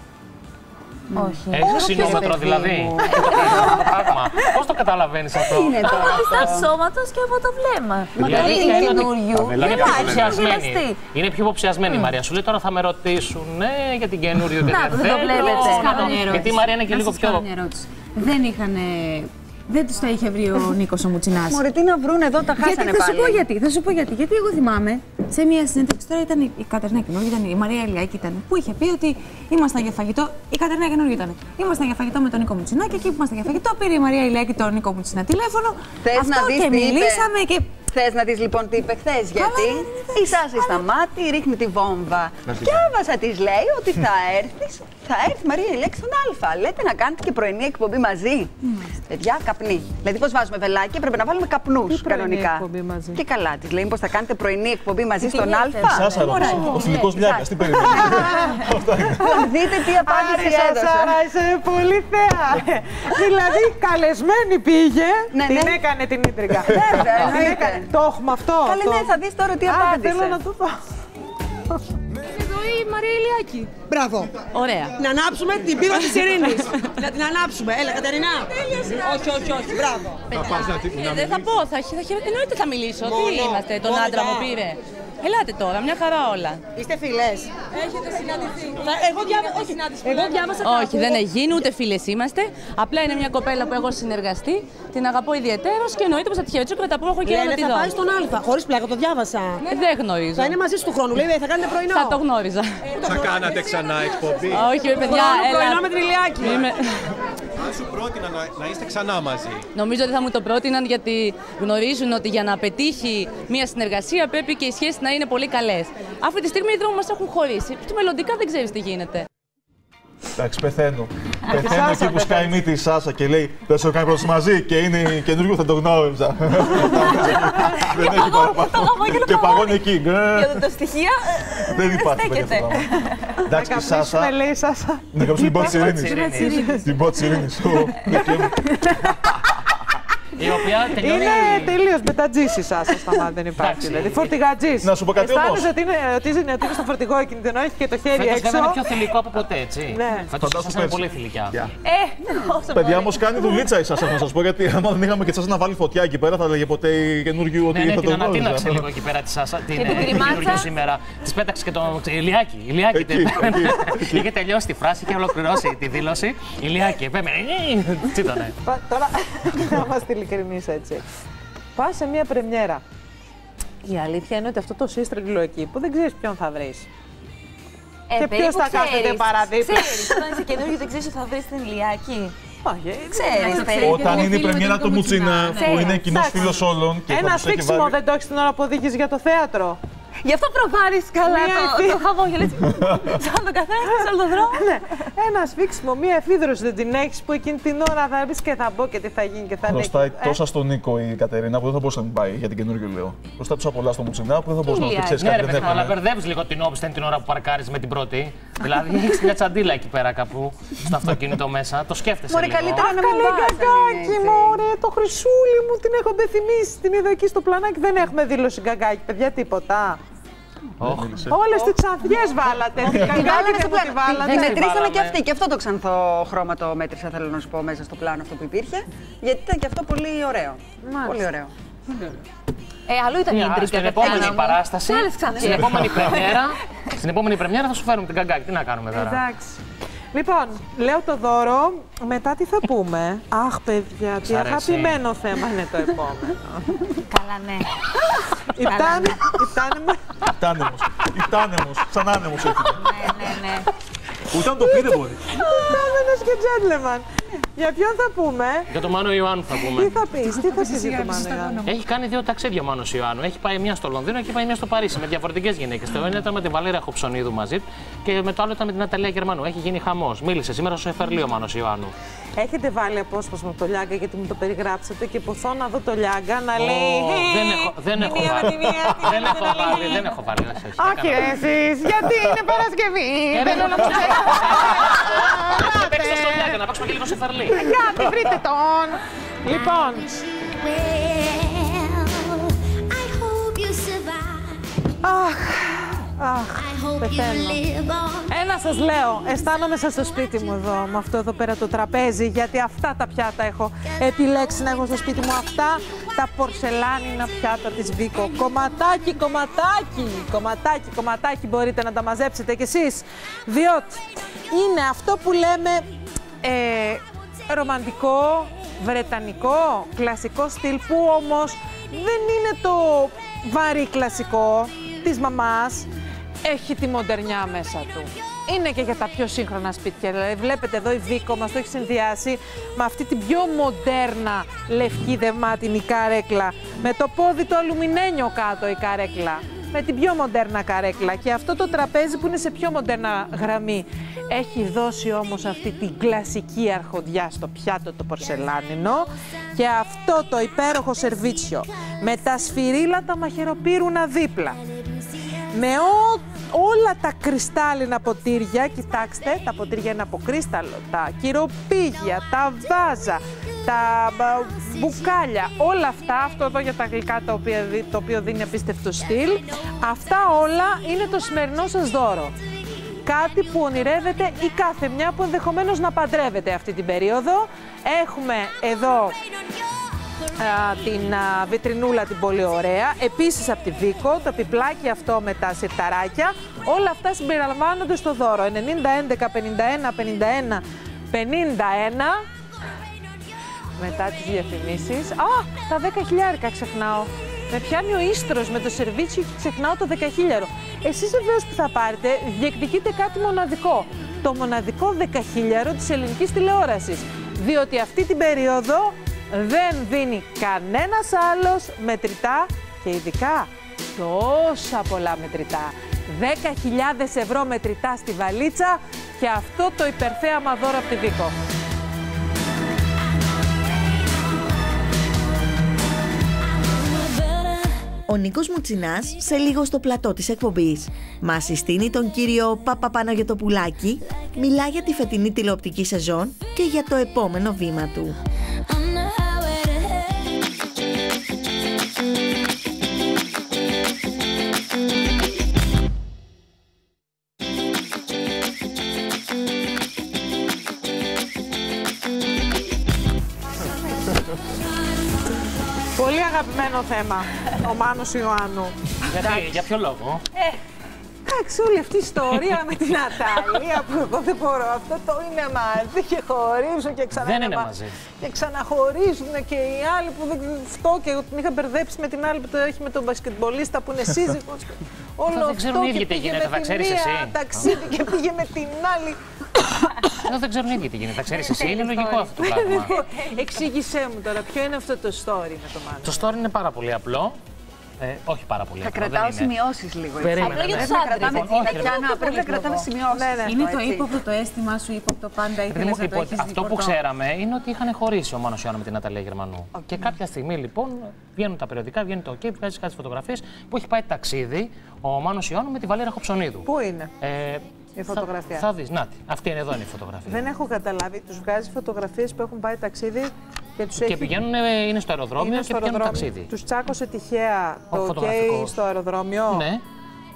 Όχι. Έχει ξυνόμετρο δηλαδή. Πώς το καταλαβαίνεις αυτό? Είναι το από σώματος και από το βλέμμα. Δηλαδή η καινούριου είναι πιο υποψιασμένη. Είναι πιο υποψιασμένη η Μαρία. Σου λέει τώρα θα με ρωτήσουν για την καινούριο και δεν το βλέπετε. Γιατί η Μαρία είναι και λίγο πιο. Δεν είχαν. Δεν του τα είχε βρει ο Νίκος ο Μουτσινάς. Μωρέ, τι να βρουν εδώ, τα χάσανε γιατί, πάλι. Θα σου πω γιατί, θα σου πω γιατί. Γιατί εγώ θυμάμαι σε μια συνέντευξη, τώρα ήταν η Κατερίνα Καινούργια, ήταν η Μαρία Ηλιάκη, ήταν, που είχε πει ότι ήμασταν για φαγητό. Η Κατερίνα Καινούργια ήταν. Ήμασταν για φαγητό με τον Νίκο Μουτσινά και εκεί που ήμασταν για φαγητό πήρε η Μαρία Ηλιάκη τον Νίκο Μουτσινά τηλέφωνο. Θες αυτό να δεις και τι μιλήσαμε είπε. και. Θες να δεις λοιπόν τι είπε χθες, γιατί η Σάση σταμάτη, ρίχνει τη βόμβα. Διάβασα, της λέει ότι θα έρθεις, θα έρθει η Μαρία Ηλιάκη στον Α. Λέτε να κάνετε και πρωινή εκπομπή μαζί. Παιδιά, καπνί. Δηλαδή, πώς βάζουμε βελάκι, πρέπει να βάλουμε καπνούς κανονικά. Και καλά, της λέει, πώς θα κάνετε πρωινή εκπομπή μαζί στον Α. Σάσα, ο φιλικός Λιάκας, τι περιμένει. Δείτε τι απάντηση έδωσε. Σάρα, είσαι πολύ θέα. Δηλαδή, καλεσμένη πήγε, την έκανε την ίντριγκα. Το έχουμε αυτό. Καλέ, ναι, θα δεις τώρα τι απάντησε. Θέλω να το πω. Εδώ η Μαρία Ηλιάκη. Μπράβο. Ωραία. Να ανάψουμε την πύρα της ειρήνης. Να την ανάψουμε. Έλα, Κατερινά. Όχι, όχι, όχι. Μπράβο. Δεν θα πω, θα, θα, εννοείται θα μιλήσω. Τι είμαστε, τον άντρα μου πήρε. Ελάτε τώρα, μια χαρά όλα. Είστε φίλες. Έχετε συναντηθεί. Εγώ, διάβα... όχι. εγώ διάβασα Όχι, δεν γίνει, ούτε φίλες είμαστε. Απλά είναι μια κοπέλα που έχω συνεργαστεί. Την αγαπώ ιδιαιτέρως και εννοείται πως θα τη χαιρετήσω και θα τα πω έχω και να τη δω. Θα πάει στον Α, χωρίς πλάκα, το διάβασα. Δεν γνωρίζω. Θα είναι μαζί του χρόνου, λέει, θα κάνετε πρωινό. Θα το γνώριζα. Θα κάνατε ξανά εκπομπή. Όχι, παιδιά, έλα. Πρωινό με την Ηλιάκη. Αν σου πρότεινα να, να είστε ξανά μαζί. Νομίζω ότι θα μου το πρότειναν γιατί γνωρίζουν ότι για να πετύχει μια συνεργασία πρέπει και οι σχέσεις να είναι πολύ καλές. Αυτή τη στιγμή οι δρόμοι μας έχουν χωρίσει. Και μελλοντικά δεν ξέρεις τι γίνεται. Εντάξει, πεθαίνω. Πεθαίνω εκεί που σκάει μύτη η Σάσα και λέει θα σε κάνει πρώτος μαζί και είναι καινούργιο, θα το γνώριζα. Δεν έχει παραπάνω. Και παγώνει εκεί. Για τα στοιχεία δεν υπάρχει τέτοια. Εντάξει, η Σάσα. λέει η Σάσα. Να κάψουμε την πότη της ειρήνης. Την πότη της ειρήνης. Η οποία τελειώνει. Είναι τελείως μπετατζής η Σάσα Σταμάτη, δεν υπάρχει. Δηλαδή φορτηγατζής. Να σου πω κάτι όμως. Αισθάνεσαι ότι είναι, ότι είναι, ότι είναι στο φορτηγό εκείνη την ώρα, έχει και το χέρι Φέτος έξω. βέβαια είναι πιο θηλυκό από ποτέ, έτσι. Ναι. Φέτος η Σάσα είναι πολύ θηλυκιά. Ε, Παιδιά, όμως κάνει δουλίτσα η Σάσα, να σας πω, γιατί άμα δεν είχαμε και τη Σάσα να βάλει φωτιά εκεί πέρα, θα λέγε ποτέ η καινούργιου ότι θα το γνώριζα. Την ανατείναξε λίγο εκεί πέρα τη Σάσα, την καινούργιου σήμερα. Της πέταξε και το Ηλιάκη. Ηλιάκη είχε τελειώσει τη φράση και ολοκληρώσει τη δήλωση. Ηλιάκη, επέμενε. Τι ήταν. Τώρα, να είμαστε ειλικρινείς έτσι. Πας σε μια πρεμιέρα. Η αλήθεια είναι ότι αυτό το σύστριγγυλο εκεί που δεν ξέρεις ποιον θα βρεις. Ε, και ποιος θα κάθεται παραδίπλα. Ξέρεις, όταν είσαι καινούργιο δεν ξέρεις ότι θα βρεις την Ηλιάκη. Όχι, ξέρεις περίπου. Όταν είναι η πρεμιέρα του Μουτσινά, που είναι κοινός φίλος όλων. Ένα σφίξιμο δεν το έχεις την ώρα που οδηγείς για το θέατρο. Γι' αυτό προβάρεις καλά το, το χαμόγελο, έτσι. Σαν τον καθένα, σαν τον δρόμο. Ναι, ένα σφίξιμο, μία εφίδρωση δεν την έχεις που εκείνη την ώρα θα πεις και θα μπω και τι θα γίνει και θα είναι. Χρωστάει τόσα στον Νίκο η Κατερίνα που δεν θα μπορούσε να την πάει για την καινούργια λέω. Χρωστάει τόσα πολλά στο Μουτσινά που δεν θα μπορούσε να την ξέρει κάτι. Ναι, ρε, αλλά μπερδεύεις λίγο την όπισθεν την ώρα που παρκάρεις με την πρώτη. Δηλαδή έχεις μια τσαντίλα εκεί πέρα κάπου στο αυτοκίνητο μέσα. Το σκέφτεσαι. Μωρέ, καλύτερα να μην πας. Γκαγκάκι μου, ρε, το χρυσούλι μου την έχω πεθυμίσει. Την είδα εκεί στο πλανάκι. Δεν έχουμε δήλωση γκαγκάκι, παιδιά, τίποτα. Όλες τις ξανθιές βάλατε. Την βάλανε στο πλάνο. Την μετρήσαμε και βάλαμε. αυτή. Και αυτό το ξανθό χρώμα το μέτρησα, θέλω να σου πω, μέσα στο πλάνο αυτό που υπήρχε. Γιατί ήταν και αυτό πολύ ωραίο. Πολύ ωραίο. Ε, αλλού ήταν η ίντρικα. Στην επόμενη παράσταση, Άλλες ξανθιές. στην επόμενη πρεμιέρα, στην επόμενη πρεμιέρα θα σου φέρουμε την καγκάκι. Τι να κάνουμε τώρα. Εντάξει. Λοιπόν, λέω το δώρο, μετά τι θα πούμε. Αχ, παιδιά, τι αγαπημένο θέμα είναι το επόμενο. Καλά, ναι. Η Τάνε- η Τάνε- Τάνεμος. Η Τάνεμος. Σαν άνεμος έφυγε. Ναι, ναι, ναι. Ούτε να το πει δεν μπορεί. Τάνεμος και gentleman. Για ποιον θα πούμε. Για τον Μάνο Ιωάννου θα πούμε. Τι θα πεις, τι θα πεις για τον Μάνο Ιωάννου. Έχει κάνει δύο ταξίδια ο Μάνος Ιωάννου. Έχει πάει μία στο Λονδίνο και πάει μία στο Παρίσι με διαφορετικές γυναίκες. Το ένα ήταν με την Βαλέρια Χοψονίδου μαζί και με το άλλο ήταν με την Ναταλία Γερμανού. Έχει γίνει χαμός. Μίλησε σήμερα στο Εφερλή ο Μάνος Ιωάννου. Έχετε βάλει απόσπασμα από το Λιάγκα γιατί μου το περιγράψατε και ποθώ να δω το Λιάγκα να λέει. Δεν έχω, δεν έχω βάλει. Δεν έχω βάλει, δεν έχω βάλει. Όχι, εσείς, γιατί είναι Παρασκευή. Δεν όλα μου Θα παίξω στο Λιάγκα, να παίξουμε και λίγο στο Εφερλή. Γιατί βρείτε τον. Λοιπόν. Αχ, αχ, πεθαίνω. Ένα σας λέω, αισθάνομαι σαν στο σπίτι μου εδώ, με αυτό εδώ πέρα το τραπέζι, γιατί αυτά τα πιάτα έχω επιλέξει να έχω στο σπίτι μου. Αυτά τα πορσελάνινα πιάτα της Βίκο. Κομματάκι, κομματάκι, κομματάκι, κομματάκι μπορείτε να τα μαζέψετε κι εσείς. Διότι είναι αυτό που λέμε ε, ρομαντικό, βρετανικό, κλασικό στυλ, που όμως δεν είναι το βαρύ κλασικό της μαμάς, έχει τη μοντερνιά μέσα του. Είναι και για τα πιο σύγχρονα σπίτια. Δηλαδή, βλέπετε εδώ η Βίκο μας το έχει συνδυάσει με αυτή την πιο μοντέρνα λευκή δεμάτινη καρέκλα. Με το πόδι το αλουμινένιο κάτω η καρέκλα. Με την πιο μοντέρνα καρέκλα. Και αυτό το τραπέζι που είναι σε πιο μοντέρνα γραμμή έχει δώσει όμως αυτή την κλασική αρχοντιά στο πιάτο το πορσελάνινο. Και αυτό το υπέροχο σερβίτσιο με τα σφυρίλατα μαχαιροπύρουνα δίπλα. Με ό, όλα τα κρυστάλλινα ποτήρια, κοιτάξτε, τα ποτήρια είναι από κρύσταλλο, τα κυροπήγια, τα βάζα, τα μπουκάλια, όλα αυτά, αυτό εδώ για τα γλυκά το οποίο, το οποίο δίνει απίστευτο στυλ, αυτά όλα είναι το σημερινό σας δώρο. Κάτι που ονειρεύεται η κάθε μια που ενδεχομένως να παντρεύεται αυτή την περίοδο. Έχουμε εδώ α, την α, βιτρινούλα την πολύ ωραία, επίσης από τη Βίκο, το πιπλάκι αυτό με τα σιρταράκια, όλα αυτά συμπεριλαμβάνονται στο δώρο. ενενήντα έντεκα πενήντα ένα πενήντα ένα πενήντα ένα. Μετά τις διαφημίσεις. Α, τα δέκα χιλιάρικα ξεχνάω. Με πιάνει ο ίστρος με το σερβίτσιο και ξεχνάω το δεκαχίλιαρο. Εσείς βεβαίως που θα πάρετε, διεκδικείτε κάτι μοναδικό. Το μοναδικό δεκαχίλιαρο της ελληνικής τηλεόρασης. Διότι αυτή την περίοδο δεν δίνει κανένας άλλος μετρητά και ειδικά τόσα πολλά μετρητά. δέκα χιλιάδες ευρώ μετρητά στη βαλίτσα και αυτό το υπερθέαμα δώρο από τη Βίκο. Ο Νίκος Μουτσινάς σε λίγο στο πλατό της εκπομπής. Μας συστήνει τον κύριο Παπαπαναγιωτοπουλάκη, μιλά για τη φετινή τηλεοπτική σεζόν και για το επόμενο βήμα του. Πολύ αγαπημένο θέμα, ο Μάνος Ιωάννου. Γιατί, για ποιο λόγο? Ε, εντάξει, όλη αυτή η ιστορία με την Ναταλία που εγώ δεν μπορώ. Αυτό το είναι μαζί και χωρίζουν και ξανά. Δεν είναι μαζί. Και ξαναχωρίζουν και οι άλλοι που δεν. Αυτό και την είχα μπερδέψει με την άλλη που το έχει με τον μπασκετμπολίστα που είναι σύζυγος. Όλο αυτό δεν ξέρουν οι ίδιοι τι γίνεται, θα ξέρεις εσύ. Ταξίδι και πήγε με την άλλη. Εδώ δεν ξέρουν οι ίδιοι τι γίνεται, θα ξέρεις εσύ. Είναι λογικό αυτό το πράγμα. Εξήγησέ μου τώρα, ποιο είναι αυτό το story με το Μάνο? Το story είναι πάρα πολύ απλό. Ε, όχι πάρα πολύ. Θα απλό, κρατάω είναι. σημειώσεις λίγο. Περίμενε, Πρέπει ναι. να κρατάμε, Λοιπόν, όχι, Τατιάνα, πρέπει να κρατάμε σημειώσεις. Ναι, ναι. Είναι το έτσι. ύποπτο το αίσθημά σου, ύποπτο πάντα Παιδί ήθελες μου, να το υπό- έχεις αυτό που δίπορτο. ξέραμε είναι ότι είχαν χωρίσει ο Μάνος Ιωάννου με την Ναταλία Γερμανού. Και κάποια στιγμή λοιπόν βγαίνουν τα περιοδικά, βγαίνει το OK, βγάζει κάτι φωτογραφίες που έχει πάει ταξίδι ο Μάνος Ιωάννου με τη Βαλέρια Χοψονίδου. Πού είναι Ε, η φωτογραφία? Θα, θα δεις, να, αυτή είναι, εδώ είναι η φωτογραφία. Δεν έχω καταλάβει. Τους βγάζει φωτογραφίες που έχουν πάει ταξίδι και τους Και έχει... πηγαίνουν, είναι στο αεροδρόμιο είναι και στο πηγαίνουν αεροδρόμιο. ταξίδι. Τους τσάκωσε τυχαία Ο το OK φωτογραφικό. στο αεροδρόμιο. Ναι.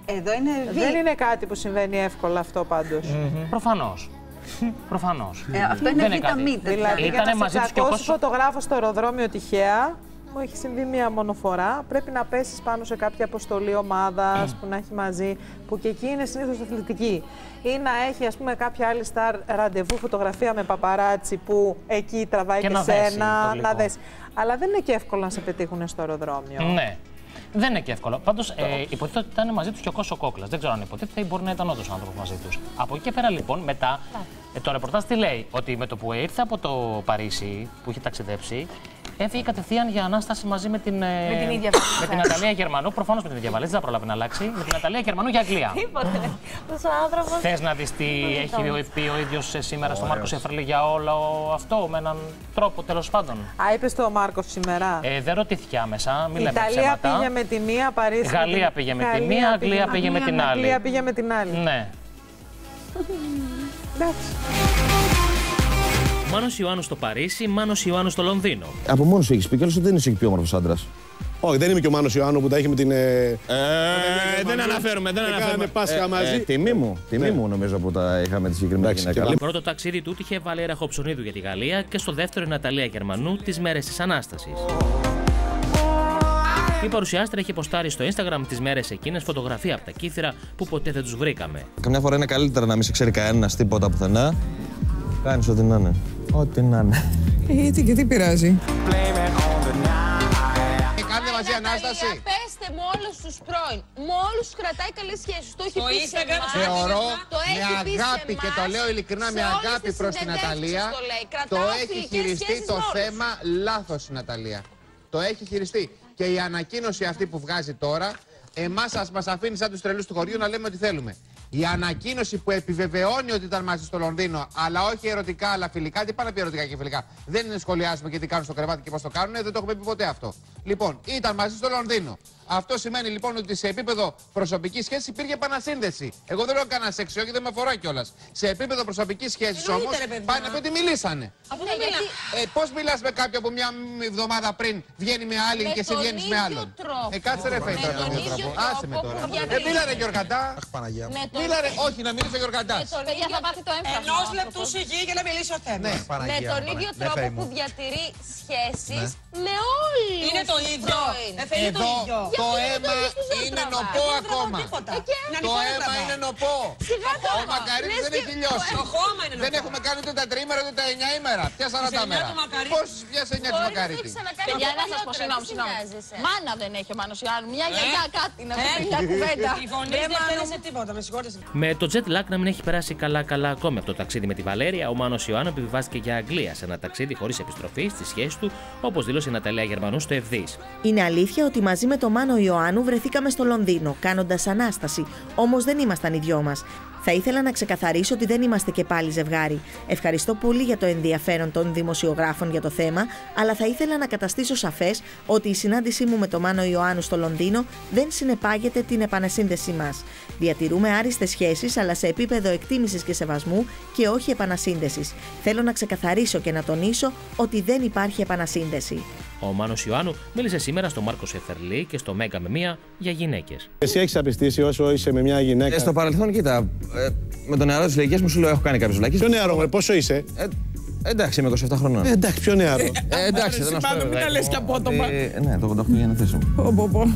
Εδώ είναι β. Δεν είναι κάτι που συμβαίνει εύκολα αυτό πάντως. Mm-hmm. Προφανώς. Προφανώς. Ε, αυτό είναι β' Δηλαδή, για να σε τσακώσει φωτογράφο στο αεροδρόμιο τυχαία, μου έχει συμβεί μία μόνο φορά. Πρέπει να πέσεις πάνω σε κάποια αποστολή ομάδας mm. που να έχει μαζί, που και εκεί είναι συνήθως αθλητική. Ή να έχει, ας πούμε, κάποια άλλη στάρ ραντεβού φωτογραφία με παπαράτσι που εκεί τραβάει και, και σένα, να δέσει. Αλλά δεν είναι και εύκολο να σε πετύχουν στο αεροδρόμιο. Ναι. Δεν είναι και εύκολο. Πάντως, ε, υποτίθεται ότι ήταν μαζί του και ο Κώσο Κόκλας. Δεν ξέρω αν υποτίθεται ή μπορεί να ήταν όντως ο άνθρωπος μαζί του. Από εκεί και πέρα, λοιπόν, μετά, ε, το ρεπορτάζ τι λέει, ότι με το που ήρθε από το Παρίσι, που είχε ταξιδέψει, έφυγε κατευθείαν για ανάσταση μαζί με την, ε, με την, ίδια με την Ναταλία Γερμανού. Προφανώς με την ίδια βαλίτσα, δεν θα προλάβει να αλλάξει. Με την Ναταλία Γερμανού για Αγγλία. Τίποτε. Τόσο άνθρωπος. Θες να δεις τι έχει πει ο ίδιος σήμερα στο Μάρκο Σεφερλή για όλο αυτό, με έναν τρόπο τέλος πάντων. Α, είπε στο Μάρκο σήμερα. Ε, δεν ρωτήθηκε άμεσα, μην λέμε ψέματα. Ιταλία πήγε με τη μία, Παρίσι. Γαλλία πήγε με τη μία, Αγγλία πήγε με την άλλη. Αγγλία πήγε με την άλλη. Ναι. Εντάξει. Μάνος Ιωάννου στο Παρίσι, Μάνος Ιωάννου στο Λονδίνο. Από μόνος σου έχεις πει, και άλλος ότι δεν είσαι και πιο όμορφος άντρας. Όχι, δεν είμαι και ο Μάνος Ιωάννου που τα έχει με την. Ε, ε, δεν αναφέρουμε, δεν αναφέρουμε. Πάσχα μαζί. Ε, τιμή μου, τιμή μου νομίζω που τα είχαμε τη συγκεκριμένη γυναίκα. Το πρώτο ταξίδι του είχε Βαλέρα Χοψονίδου για τη Γαλλία και στο δεύτερο η Ναταλία Γερμανού τις μέρες της Ανάστασης. Η παρουσιάστρια έχει ποστάρει στο Instagram τις μέρες εκείνες φωτογραφία από τα κύθυρα που ποτέ δεν τους βρήκαμε. Καμιά φορά είναι καλύτερα να μην σε ξέρει κανένας τίποτα πουθενά. Κάνεις ό,τι να είναι. Ό,τι να είναι. Γιατί και τι πειράζει. Κάντε μαζί Ανάσταση. Πέστε με όλους τους πρώην. Με όλους τους κρατάει καλές σχέσεις. Το έχει πει σε εμάς. Θεωρώ το με αγάπη και το λέω ειλικρινά με αγάπη προς την Ναταλία. Το έχει χειριστεί το θέμα λάθος η Ναταλία. Το έχει χειριστεί. Και η ανακοίνωση αυτή που βγάζει τώρα, εμάς μας αφήνει σαν τους τρελούς του χωριού να λέμε ό,τι θέλουμε. Η ανακοίνωση που επιβεβαιώνει ότι ήταν μαζί στο Λονδίνο, αλλά όχι ερωτικά, αλλά φιλικά. Τι πάνε να πει ερωτικά και φιλικά. Δεν είναι σχολιάζουμε και τι κάνουν στο κρεβάτι και πώς το κάνουν, δεν το έχουμε πει ποτέ αυτό. Λοιπόν, ήταν μαζί στο Λονδίνο. Αυτό σημαίνει λοιπόν ότι σε επίπεδο προσωπικής σχέσης υπήρχε επανασύνδεση. Εγώ δεν λέω κανένα σεξ, όχι, δεν με αφορά κιόλας. Σε επίπεδο προσωπικής σχέσης όμως πάνε να πει ότι μιλήσανε. Ε, πώς μιλάς με κάποιον που μια εβδομάδα πριν βγαίνει με άλλη και εσύ βγαίνεις με άλλον. Ε, κάτσε ρε φέι τώρα τον ίδιο τρόπο. Άσε με τώρα. Ε, μίλαρε Γιωργαντά. Μίλαρε, όχι, να μιλήσει ο Γιωργαντάς. Παιδιά θα πάθει το έμφασμα. Ενός λεπτού σιγή για να μιλήσει ο Θέμης. Με τον ίδιο τρόπο που διατηρεί σχέσεις με όλους. Είναι το ίδιο. Εδώ το αίμα είναι νοπό ακόμα. Το αίμα είναι νοπό. Ο Μακαρίτης δεν έχει λιώσει. Δεν έχουμε κάνει ούτε τα τριήμερα ούτε τα εννιά ημέρα. Ποια σαράντα μέρα. Πώς πιάσε εννιά του Μακαρίτη. Για να σας πω, συγγνώμη, συγγνώμη. Μάνα δεν έχει ο Μάνος Ιωάννου. Μια γιαγιά κάτι να πει μια κουβέντα. Η φωνή δεν πέρασε τίποτα, με συγχωρείτε. Με το jet lag να μην έχει περάσει καλά-καλά ακόμη από το ταξίδι με τη Βαλέρια, ο Μάνος Ιωάννου επιβιβάστηκε για Αγγλία σε ένα ταξίδι χωρίς επιστροφή στη σχέση του, όπως δήλωσε η Ναταλία Γερμανού στο Ευδής. Είναι αλήθεια ότι μαζί με τον Μάνο Ιωάννου βρεθήκαμε στο Λονδίνο, κάνοντας Ανάσταση, όμως δεν ήμασταν οι δυο μας. Θα ήθελα να ξεκαθαρίσω ότι δεν είμαστε και πάλι ζευγάρι. Ευχαριστώ πολύ για το ενδιαφέρον των δημοσιογράφων για το θέμα, αλλά θα ήθελα να καταστήσω σαφές ότι η συνάντησή μου με τον Μάνο Ιωάννου στο Λονδίνο δεν συνεπάγεται την επανασύνδεσή μας. Διατηρούμε άριστες σχέσεις, αλλά σε επίπεδο εκτίμησης και σεβασμού και όχι επανασύνδεσης. Θέλω να ξεκαθαρίσω και να τονίσω ότι δεν υπάρχει επανασύνδεση. Ο Μάνος Ιωάννου μίλησε σήμερα στο Μάρκο Σεφερλή και στο Μέγκα με μία για γυναίκες. Εσύ έχεις απιστήσει όσο είσαι με μια γυναίκα. Ε, στο παρελθόν, κοίτα, ε, με τον νεαρό της ηλικίας μου σου λέω: έχω κάνει κάποιες βλακίες. Ποιο νεαρό, ε, πόσο είσαι. Ε, εντάξει, είμαι είκοσι επτά χρονών. Ε, εντάξει, πιο νεαρό. Ε, εντάξει, δεν να μην τα λες και απότομα. Ναι, το ογδόντα οκτώ γεννηθείς μου.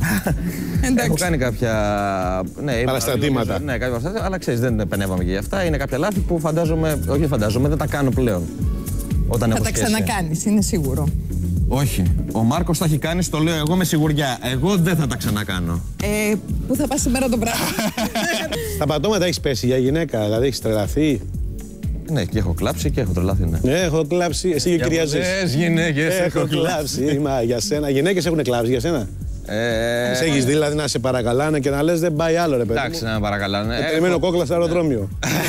Έχω κάνει κάποια. Ναι, παραστατήματα. Ναι, κάποια παραστατήματα, αλλά ξέρεις, δεν επενεύαμε και για αυτά. Είναι κάποια λάθη που φαντάζομαι, όχι φαντάζομαι, δεν τα κάνω πλέον. Όταν θα έχω τα σχέση. ξανακάνεις, είναι σίγουρο. Όχι. Ο Μάρκος τα έχει κάνει, το λέω εγώ με σιγουριά. Εγώ δεν θα τα ξανακάνω. Ε, πού θα πας σήμερα το βράδυ. Στα πατώματα έχεις πέσει για γυναίκα, δηλαδή έχεις τρελαθεί. Ναι, και έχω κλάψει και έχω τρελαθεί, ναι. Ναι, έχω κλάψει. Εσύ και κυρία Ζήση. Πολλές γυναίκες έχω κλάψει. Μα για σένα. Γυναίκες έχουν κλάψει για σένα. Ε, σε έχεις δει δηλαδή να σε παρακαλάνε και να λες δεν πάει άλλο ρε παιδί. Εντάξει, να με παρακαλάνε. Και περιμένω κόκλα στο αεροδρόμιο.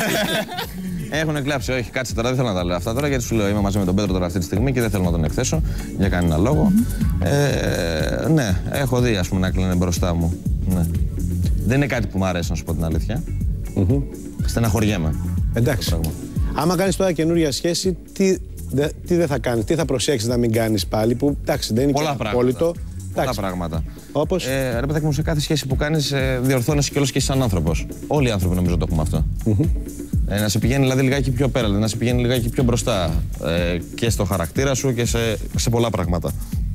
Έχουν κλάψει, όχι, κάτσε τώρα, δεν θέλω να τα λέω αυτά τώρα γιατί σου λέω είμαι μαζί με τον Πέτρο τώρα αυτή τη στιγμή και δεν θέλω να τον εκθέσω για κανένα λόγο. Mm-hmm. ε, ναι, έχω δει ας πούμε να κλείνει μπροστά μου. Ναι. Δεν είναι κάτι που μου αρέσει να σου πω την αλήθεια. Mm-hmm. Στεναχωριέμαι. Εντάξει. Άμα κάνεις τώρα καινούρια σχέση, τι, δε, τι δεν θα κάνεις, τι θα προσέξεις να μην κάνεις πάλι που εντάξει δεν είναι και απόλυτο. Τα πράγματα. Όπως. Ε, ρε παιδάκι μου, σε κάθε σχέση που κάνεις, ε, διορθώνεσαι κιόλας και εσύ σαν άνθρωπος. Όλοι οι άνθρωποι νομίζω το έχουμε αυτό. Mm-hmm. Ε, να σε πηγαίνει δηλαδή λιγάκι πιο πέρα, να σε πηγαίνει λιγάκι πιο μπροστά. Ε, και στο χαρακτήρα σου και σε, σε πολλά πράγματα.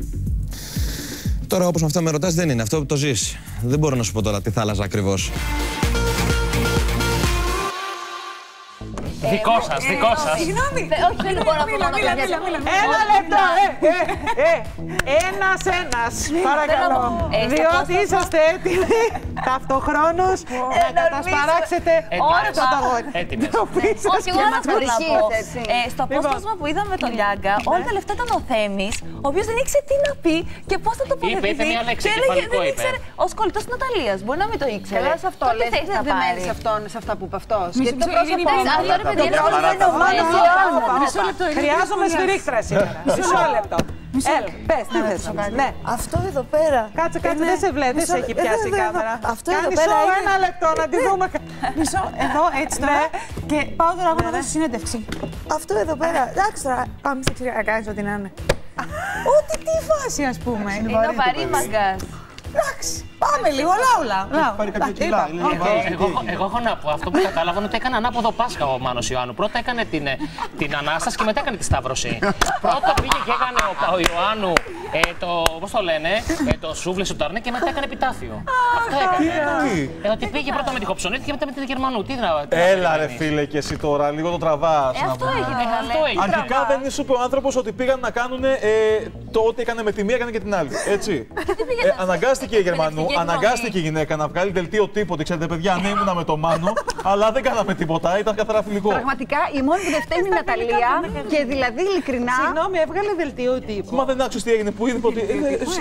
Τώρα, όπως αυτά με ρωτάς, δεν είναι αυτό που το ζεις. Δεν μπορώ να σου πω τώρα τι θα άλλαζα ακριβώς. Δικό σας, δικό σας. Συγγνώμη. Όχι, δεν μπορώ να πω μόνο Ένα λεπτό, ε, ε, ε, ένας, ένας, παρακαλώ. Διότι είσαστε έτοιμοι ταυτοχρόνως να κατασπαράξετε όλο το αγόρι. Έτοιμες. Όχι, εγώ να πω. Στο απόσπασμα που είδαμε τον Λιάγκα, όλα τα λεφτά ήταν ο Θέμης, ο οποίος δεν ήξερε τι να πει και πώς θα το Είπε μια λέξη, κεφαλικό είπε. Ως κολλητός της Ναταλίας, μπορεί να μην το ήξερε. Καλά σε αυτό, λες, δεν μένει σε αυτά που είπε αυτός. Γιατί το πρόσωπο χρειάζομαι σφυρίχτρα σήμερα. Μισό λεπτό. Έλα, πες, τι θες να πεις. Ναι. Αυτό εδώ πέρα. Κάτσε, κάτσε, δεν σε βλέπει, δεν σε έχει πιάσει η κάμερα. Αυτό εδώ πέρα είναι... είναι... ένα λεπτό να τη δούμε. Μισό, εδώ, έτσι τώρα. Και πάω τώρα εγώ να δώσω συνέντευξη. Αυτό εδώ πέρα, εντάξει τώρα, πάμε στα ξηρία, κάνεις ό,τι να είναι. Ό,τι τι φάση, ας πούμε. Είναι ο βαρύμαγκας. Εντάξει, πάμε λίγο, λάουλα. Εγώ έχω να πω αυτό που κατάλαβα ότι έκανε ανάποδο Πάσχα ο Μάνος Ιωάννου. Πρώτα έκανε την Ανάσταση και μετά έκανε τη Σταύρωση. Πρώτα πήγε και έκανε ο Ιωάννου πώς το λένε, το σούβλε στο ταρνί και μετά έκανε επιτάφιο. Αυτό έκανε. Ότι πήγε πρώτα με τη Χοψονίτη και μετά με τη Γερμανού. Έλα ρε φίλε και εσύ τώρα, λίγο το τραβάς. Αυτό έγινε. Αρχικά δεν σου είπε ο άνθρωπος ότι πήγαν να κάνουν το ό,τι έκανε με τη μία, έκανε και την άλλη. Έτσι. Αναγκάστηκε η Γερμανού, αναγκάστηκε η γυναίκα να βγάλει δελτίο τίποτε. Ξέρετε, παιδιά, ναι, ήμουνα με το Μάνο, αλλά δεν κάναμε τίποτα, ήταν καθαρά φιλικό. Πραγματικά η μόνη που δεν φταίνει είναι η Ναταλία και δηλαδή ειλικρινά. Συγγνώμη, έβγαλε δελτίο τύπου. Μα δεν άκουσες τι έγινε, που είδε ότι.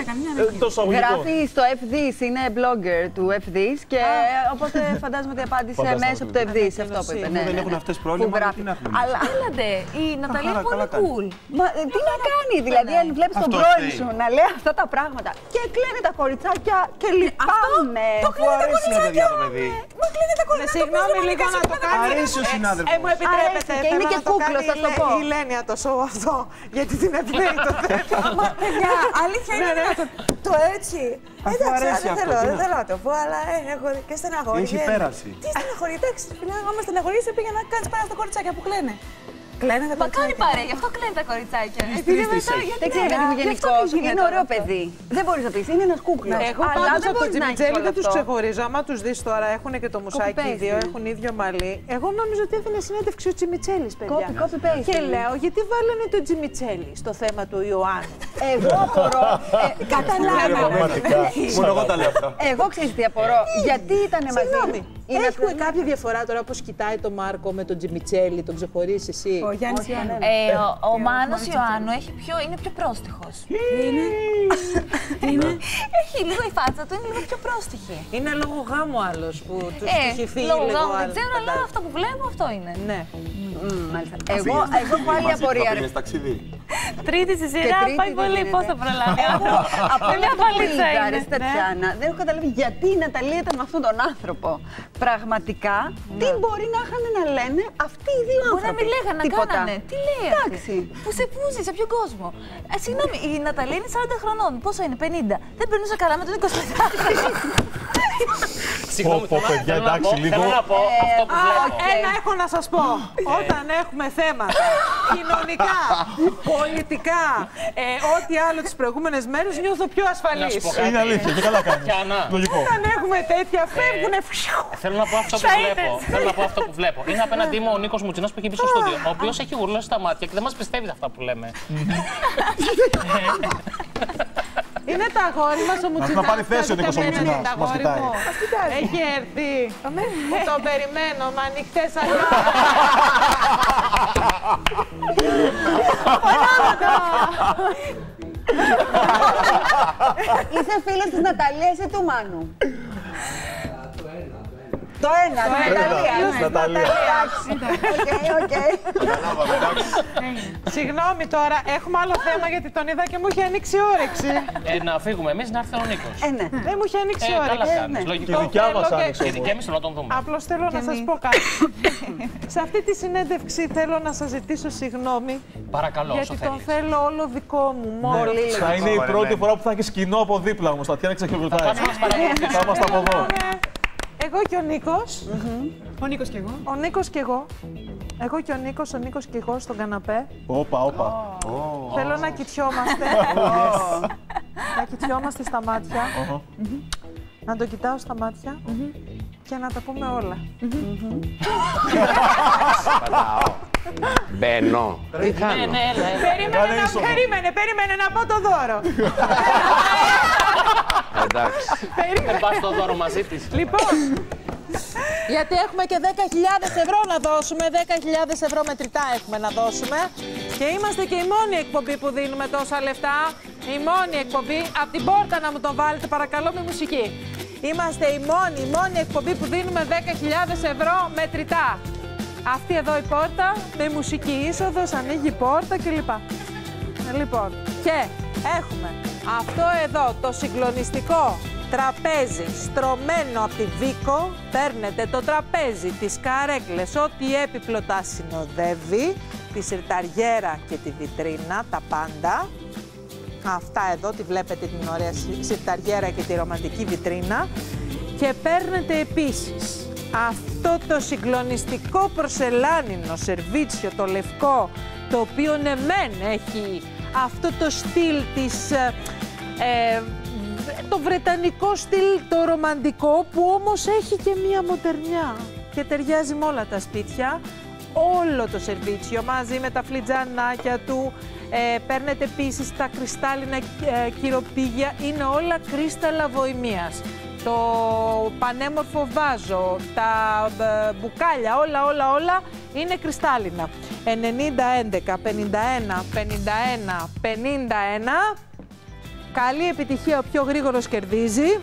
Γράφει στο εφ ντι ες, είναι blogger του εφ ντι ες και οπότε φαντάζομαι ότι απάντησε μέσω από το εφ ντι ες αυτό που είπε. Δεν έχουν αυτές πρόβλημα. Αλλά έλατε, η Ναταλία είναι πολύ cool. Μα τι να κάνει, δηλαδή αν βλέπεις τον πρώην σου να λέει αυτά τα πράγματα και κλαίνε τα κοριτσάκια και λυπάμαι. Το κλαίνε τα κοριτσάκια. Μα κλαίνε τα κοριτσάκια. Συγγνώμη λίγο να το κάνει. Αρέσει ο συνάδελφος. Ε, μου επιτρέπετε. Και είναι και κούκλος, θα το πω. Η Λένια το σοου αυτό, γιατί την εμπνέει το θέμα. Μα παιδιά, αλήθεια είναι το έτσι. Εντάξει, δεν θέλω, δεν θέλω να το πω, αλλά έχω και στεναχώρια. Έχει πέρασει. Τι στεναχώρια, εντάξει, άμα στεναχωρήσει πήγε να κάνεις πέρα στα κοριτσάκια που κλαίνε. Κλαίνε τα κοριτσάκια. Μα κάνει παρέα, γι' αυτό κλαίνε τα κοριτσάκια. Δεν ξέρει γιατί μου γενικώς, είναι ωραίο παιδί. Δεν μπορείς να πεις, είναι ένας κούκλος. Εγώ πάντως από το Τζιμιτζέλη δεν τους ξεχωρίζω. Άμα τους δεις τώρα, έχουν και το μουσάκι οι δύο, έχουν ίδιο μαλλί. Εγώ νόμιζα ότι έδινε συνέντευξη ο Τζιμιτσέλης, παιδιά. Και λέω, γιατί βάλανε το Τζιμιτσέλη στο θέμα του Ιωάννου. Εγώ απορώ. Καταλάβαμε. Μόνο εγώ τα λέω αυτά. Εγώ ξέρεις τι απορώ. Γιατί ήταν μαζί. Έχουμε κάποια διαφορά τώρα πώς κοιτάει το Μάρκο με τον Τζιμιτσέλη, τον ξεχωρίζεις εσύ. Ο Γιάννης Ιωάννου. Ο Μάνος Ιωάννου είναι πιο πρόστιχος. Είναι. Είναι. Έχει λίγο η φάτσα του, είναι λίγο πιο πρόστιχη. Είναι λόγω γάμου άλλος που τους έχει φύγει λόγω λίγο γάμου, άλλο. δεν ξέρω, αλλά αυτό που βλέπω αυτό είναι. Ναι. Εγώ έχω άλλη απορία. Τρίτη στη σειρά, πάει πολύ. Πώς θα προλάβει. Από μια παλίτσα είναι. Τατιάνα, δεν έχω καταλάβει γιατί η Ναταλία ήταν με αυτόν τον άνθρωπο. Πραγματικά, τι μπορεί να είχαν να λένε αυτοί οι δύο άνθρωποι. Μπορεί να μην λέγανε, να κάνανε. Τι λέει αυτή. Που σε πούζει, σε ποιον κόσμο. Ε, συγγνώμη, η Ναταλία είναι σαράντα χρονών. Πόσο είναι, πενήντα. Δεν περνούσε καλά με τον εικοσιπέντε. Συγγνώμη, παιδιά, εντάξει, λίγο. Θέλω να πω αυτό που βλέπω. Ένα έχω να σας πω. Όταν έχουμε θέματα κοινωνικά, πολιτικά, ό,τι άλλο τις προηγούμενες μέρες, νιώθω πιο ασφαλής. Είναι αλήθεια και καλά κάνεις. Λογικό. Όταν έχουμε τέτοια, φεύγουνε. Θέλω να πω αυτό που βλέπω. Θέλω να πω αυτό που βλέπω. Είναι απέναντί μου ο Νίκος Μουτσινάς που έχει μπει στο στούντιο, ο οποίος έχει γουρλώσει στα μάτια και δεν μας πιστεύει αυτά που λέμε. Είναι τα αγόρι μας ο Μουτσινάς. Να πάρει θέση ο Νίκος ο Μουτσινάς. Μας κοιτάει. Έχει έρθει. Τον περιμένω με ανοιχτές αγάπη. Είσαι φίλος της Ναταλίας ή του Μάνου? Το ένα, την Ναταλία. Οκ, οκ. Συγγνώμη τώρα, έχουμε άλλο θέμα γιατί τον είδα και μου είχε ανοίξει όρεξη. Ε, να φύγουμε εμείς, να έρθει ο Νίκος. Ε, ναι. Δεν μου είχε ανοίξει Ε, όρεξη. καλά κάνεις, λογικό. Και η δικιά μας άνοιξε. Και η δικιά μας να τον δούμε. Απλώς θέλω να σας πω κάτι. Σε αυτή τη συνέντευξη θέλω να σας ζητήσω συγγνώμη. Παρακαλώ, όσο γιατί τον θέλεις. θέλω όλο δικό μου. Μόνο. Θα είναι η πρώτη φορά που θα έχει κοινό από δίπλα μου. Τατιάνα ξεχειροκροτάει. Θα είμαστε από εδώ. Εγώ και ο Νίκος. Ο Νίκος και εγώ. Ο Νίκος και εγώ. Εγώ και ο Νίκος, ο Νίκος και εγώ στον καναπέ. Όπα, όπα. Θέλω να κοιτιόμαστε. Να κοιτιόμαστε στα μάτια. Να τον κοιτάω στα μάτια και να τα πούμε όλα. Μπαίνω. Τι κάνω. Περίμενε, περίμενε να πω το δώρο. Εντάξει. Δεν πας το δώρο μαζί της. Λοιπόν, γιατί έχουμε και δέκα χιλιάδες ευρώ να δώσουμε, δέκα χιλιάδες ευρώ μετρητά έχουμε να δώσουμε και είμαστε και η μόνη εκπομπή που δίνουμε τόσα λεφτά. Η μόνη εκπομπή, από την πόρτα να μου το βάλετε παρακαλώ με μουσική. Είμαστε η μόνη, η μόνη εκπομπή που δίνουμε δέκα χιλιάδες ευρώ μετρητά. Αυτή εδώ η πόρτα με μουσική είσοδος, ανοίγει η πόρτα κλπ. Λοιπόν, και έχουμε αυτό εδώ το συγκλονιστικό τραπέζι στρωμένο από τη Βίκο. Παίρνετε το τραπέζι, τις καρέκλες, ό,τι έπιπλο τα συνοδεύει, τη σιρταριέρα και τη βιτρίνα, τα πάντα. Αυτά εδώ, τη βλέπετε την ωραία σιρταριέρα και τη ρομαντική βιτρίνα. Και παίρνετε επίσης αυτό το συγκλονιστικό πορσελάνινο σερβίτσιο, το λευκό, το οποίο ναι μεν έχει αυτό το στυλ της, ε, το βρετανικό στυλ, το ρομαντικό, που όμως έχει και μία μοντερνιά και ταιριάζει με όλα τα σπίτια. Όλο το σερβίτσιο μαζί με τα φλιτζανάκια του. Ε, παίρνετε επίσης τα κρυστάλλινα ε, κυροπήγια, είναι όλα κρίσταλα βοημίας. Το πανέμορφο βάζο, τα ε, μπουκάλια, όλα όλα όλα είναι κρυστάλλινα. ενενήντα έντεκα πενήντα ένα πενήντα ένα πενήντα ένα. Καλή επιτυχία, ο πιο γρήγορος κερδίζει.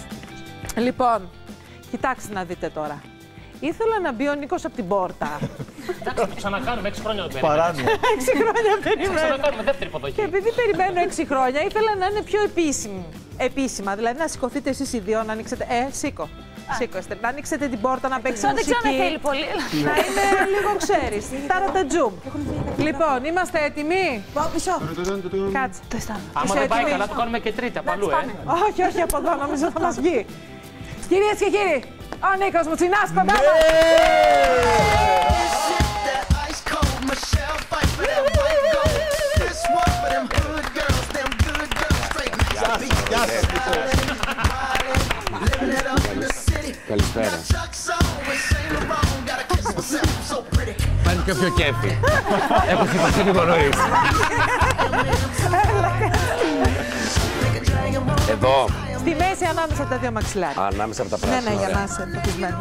Λοιπόν, κοιτάξτε να δείτε τώρα. Ήθελα να μπει ο Νίκος από την πόρτα. Εντάξει, το ξανακάνουμε, έξι χρόνια το περιμένω. Παράνοια. Έξι χρόνια περιμένω. Το ξανακάνουμε, δεύτερη υποδοχή. Και επειδή περιμένω έξι χρόνια, ήθελα να είναι πιο επίσημη. Επίσημα, δηλαδή να σηκωθείτε εσείς οι δύο, να ανοίξετε. Ε, σήκω. Σήκωστε. Να ανοίξετε την πόρτα, να παίξει μουσική. Δεν ξέρω αν θέλει πολύ. Να είναι λίγο, ξέρεις. Ταρατατζούμ. Λοιπόν, είμαστε έτοιμοι. Πάω πίσω. Κάτσε. Το αισθάνομαι. Άμα δεν πάει καλά, το κάνουμε και τρίτη από αλλού, ε. Όχι, όχι από εδώ, νομίζω θα μας βγει. Κυρίες και κύριοι, ο Νίκος Μουτσινάς κοντά μας. Καλησπέρα. Πάνε και πιο κέφι. Έχω συμφωνήσει λίγο νωρίς. Εδώ. Στη μέση ανάμεσα από τα δύο μαξιλάρια. Ανάμεσα από τα πράσινα. Ναι, ναι, για να είσαι φωτισμένο.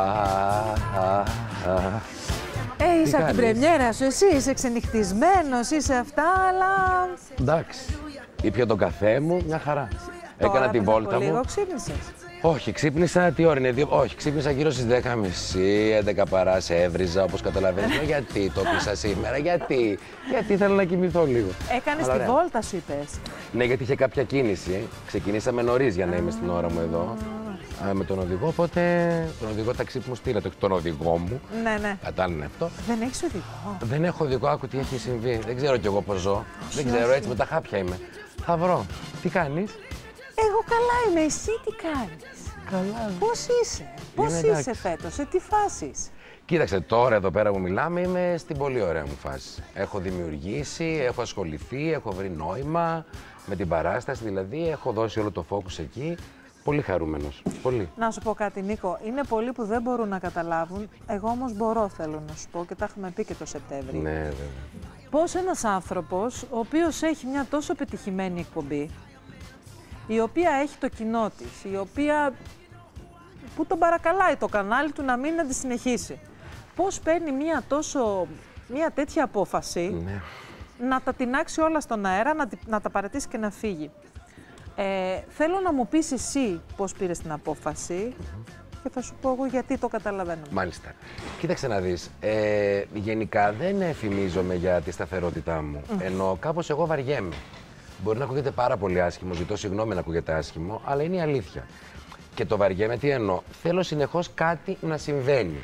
Ε, είσαι από την πρεμιέρα σου, εσύ είσαι ξενυχτισμένος, είσαι αυτά, αλλά... Εντάξει. Ήπια τον καφέ μου, μια χαρά. Έκανα τη βόλτα μου. Λίγο ξύπνησες. Όχι, ξύπνησα, τι ώρα είναι, δύο... Όχι, ξύπνησα γύρω στις δέκα και μισή, έντεκα παρά, σε έβριζα, όπως καταλαβαίνεις. Γιατί το πήσα σήμερα, γιατί, γιατί ήθελα να κοιμηθώ λίγο. Έκανες τη βόλτα σου, είπες. Ναι, γιατί είχε κάποια κίνηση. Ξεκινήσαμε νωρίς για να είμαι στην ώρα μου εδώ. Α, με τον οδηγό, οπότε τον οδηγό ταξί που μου στείλατε, τον οδηγό μου. Ναι, ναι. Κατάλαβε αυτό. Δεν έχεις οδηγό. Δεν έχω οδηγό, άκου τι έχει συμβεί. Δεν ξέρω κι εγώ πώς ζω. Όχι, Δεν ξέρω, όχι. έτσι με τα χάπια είμαι. Θα βρω. Τι κάνεις? Εγώ καλά είμαι, εσύ τι κάνεις? Καλά. Πώς είσαι, πώς Είμαι είσαι εντάξει. φέτος, σε τι φάση είσαι? Κοίταξε, τώρα εδώ πέρα που μιλάμε είμαι στην πολύ ωραία μου φάση. Έχω δημιουργήσει, έχω ασχοληθεί, έχω βρει νόημα με την παράσταση, δηλαδή έχω δώσει όλο το focus εκεί. Πολύ χαρούμενος. Πολύ. Να σου πω κάτι, Νίκο. Είναι πολλοί που δεν μπορούν να καταλάβουν. Εγώ όμως μπορώ, θέλω να σου πω, και τα έχουμε πει και το Σεπτέμβρη. Ναι, βέβαια. Πώς ένας άνθρωπος, ο οποίος έχει μια τόσο πετυχημένη εκπομπή, η οποία έχει το κοινό της, η οποία που τον παρακαλάει το κανάλι του να μην να τη συνεχίσει. Πώς παίρνει μια τόσο, μια τέτοια απόφαση, ναι. να τα τεινάξει όλα στον αέρα, να, να τα παρατήσει και να φύγει. Ε, θέλω να μου πεις εσύ πώς πήρες την απόφαση, και θα σου πω εγώ γιατί το καταλαβαίνω. Μάλιστα. Κοίταξε να δεις. Ε, γενικά δεν εφημίζομαι για τη σταθερότητά μου. Mm. Ενώ κάπως εγώ βαριέμαι. Μπορεί να ακούγεται πάρα πολύ άσχημο, ζητώ συγγνώμη να ακούγεται άσχημο, αλλά είναι η αλήθεια. Και το βαριέμαι τι εννοώ. Θέλω συνεχώς κάτι να συμβαίνει.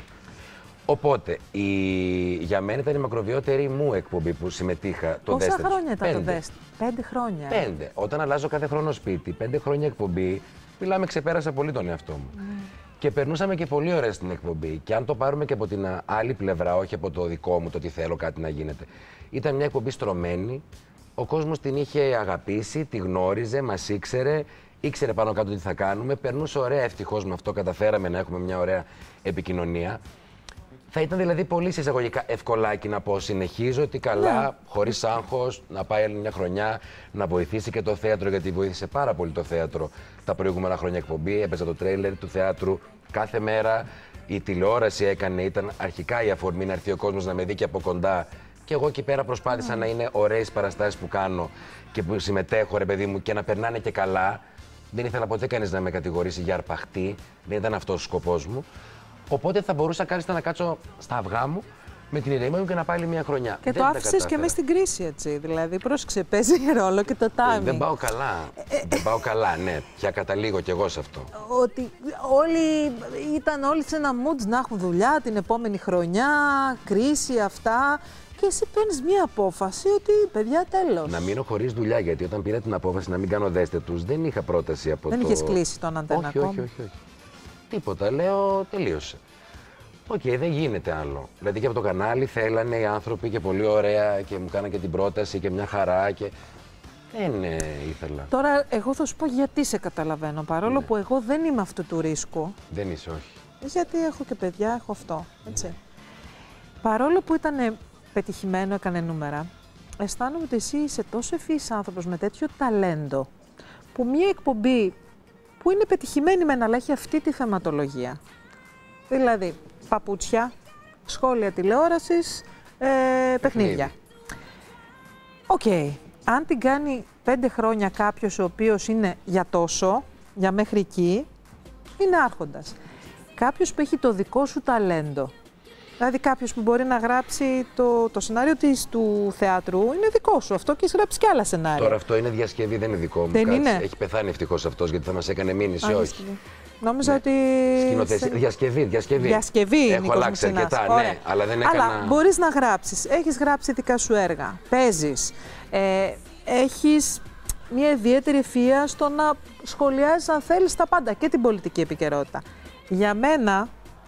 Οπότε, η... για μένα ήταν η μακροβιότερη μου εκπομπή που συμμετείχα. Το Πόσα Δέστε χρόνια ήταν πέντε. το Δέστε? Πέντε χρόνια. Πέντε. Όταν αλλάζω κάθε χρόνο σπίτι, πέντε χρόνια εκπομπή, μιλάμε, ξεπέρασα πολύ τον εαυτό μου. Mm. Και περνούσαμε και πολύ ωραία στην εκπομπή. Και αν το πάρουμε και από την άλλη πλευρά, όχι από το δικό μου, το ότι θέλω κάτι να γίνεται. Ήταν μια εκπομπή στρωμένη. Ο κόσμος την είχε αγαπήσει, τη γνώριζε, μας ήξερε, ήξερε πάνω κάτω τι θα κάνουμε. Περνούσε ωραία, ευτυχώς με αυτό καταφέραμε να έχουμε μια ωραία επικοινωνία. Θα ήταν δηλαδή πολύ εισαγωγικά ευκολάκι να πω: συνεχίζω ότι καλά, yeah. χωρίς άγχος, να πάει άλλη μια χρονιά, να βοηθήσει και το θέατρο, γιατί βοήθησε πάρα πολύ το θέατρο τα προηγούμενα χρόνια εκπομπή. Έπαιζα το τρέιλερ του θεάτρου κάθε μέρα. Η τηλεόραση έκανε, ήταν αρχικά η αφορμή να έρθει ο κόσμος να με δει και από κοντά. Και εγώ εκεί πέρα προσπάθησα mm. να είναι ωραίες παραστάσεις που κάνω και που συμμετέχω, ρε παιδί μου, και να περνάνε και καλά. Δεν ήθελα ποτέ κανείς να με κατηγορήσει για αρπαχτή. Δεν ήταν αυτός ο σκοπός μου. Οπότε θα μπορούσα κάλλιστα να κάτσω στα αυγά μου με την ηρεμία μου και να πάει άλλη μια χρονιά. Και δεν το άφησες και μέσα στην κρίση, έτσι. Δηλαδή, πρόσεξε, παίζει ρόλο και το timing. Δεν πάω καλά. Δεν πάω καλά, ναι. Πια καταλήγω κι εγώ σε αυτό. Ότι όλοι ήταν όλοι σε ένα mood να έχουν δουλειά την επόμενη χρονιά, κρίση, αυτά. Και εσύ παίρνεις μία απόφαση ότι, παιδιά, τέλος. Να μείνω χωρίς δουλειά, γιατί όταν πήρα την απόφαση να μην κάνω Δέστε τους, δεν είχα πρόταση από δεν το... Δεν είχες κλείσει τον αντένα όχι, ακόμα. όχι, όχι, όχι. Τίποτα, λέω, τελείωσε. Οκ, okay, δεν γίνεται άλλο. Δηλαδή και από το κανάλι θέλανε οι άνθρωποι και πολύ ωραία και μου κάνανε και την πρόταση και μια χαρά και δεν ε, ήθελα. Τώρα, εγώ θα σου πω γιατί σε καταλαβαίνω, παρόλο ναι. που εγώ δεν είμαι αυτού του ρίσκου. Δεν είσαι, όχι. Γιατί έχω και παιδιά, έχω αυτό, έτσι. Ναι. Παρόλο που ήταν πετυχημένο, έκανε νούμερα, αισθάνομαι ότι εσύ είσαι τόσο ευφύης άνθρωπος με τέτοιο ταλέντο, που μια εκπομπή που είναι πετυχημένη μεν, αλλά έχει αυτή τη θεματολογία. Δηλαδή, παπούτσια, σχόλια τηλεόρασης, ε, παιχνίδια. Οκ. Okay. Αν την κάνει πέντε χρόνια κάποιος ο οποίος είναι για τόσο, για μέχρι εκεί, είναι άρχοντας. Κάποιος που έχει το δικό σου ταλέντο, δηλαδή κάποιος που μπορεί να γράψει το, το σενάριο της, του θεάτρου, είναι δικό σου αυτό και έχει γράψει κι άλλα σενάρια. Τώρα αυτό είναι διασκευή, δεν είναι δικό μου. Δεν είναι. Έχει πεθάνει ευτυχώς αυτός, γιατί θα μας έκανε μήνυση, όχι. Νόμιζα ναι. ότι. Σκηνοθεσία. Διασκευή, διασκευή. Διασκευή είναι. Έχω αλλάξει αρκετά, ναι, αλλά δεν έκανα. Αλλά μπορείς να γράψεις. Έχεις γράψει δικά σου έργα. Παίζεις. Ε, έχεις μια ιδιαίτερη ευφυΐα στο να σχολιάζεις, αν θέλεις, τα πάντα και την πολιτική επικαιρότητα. Για μένα,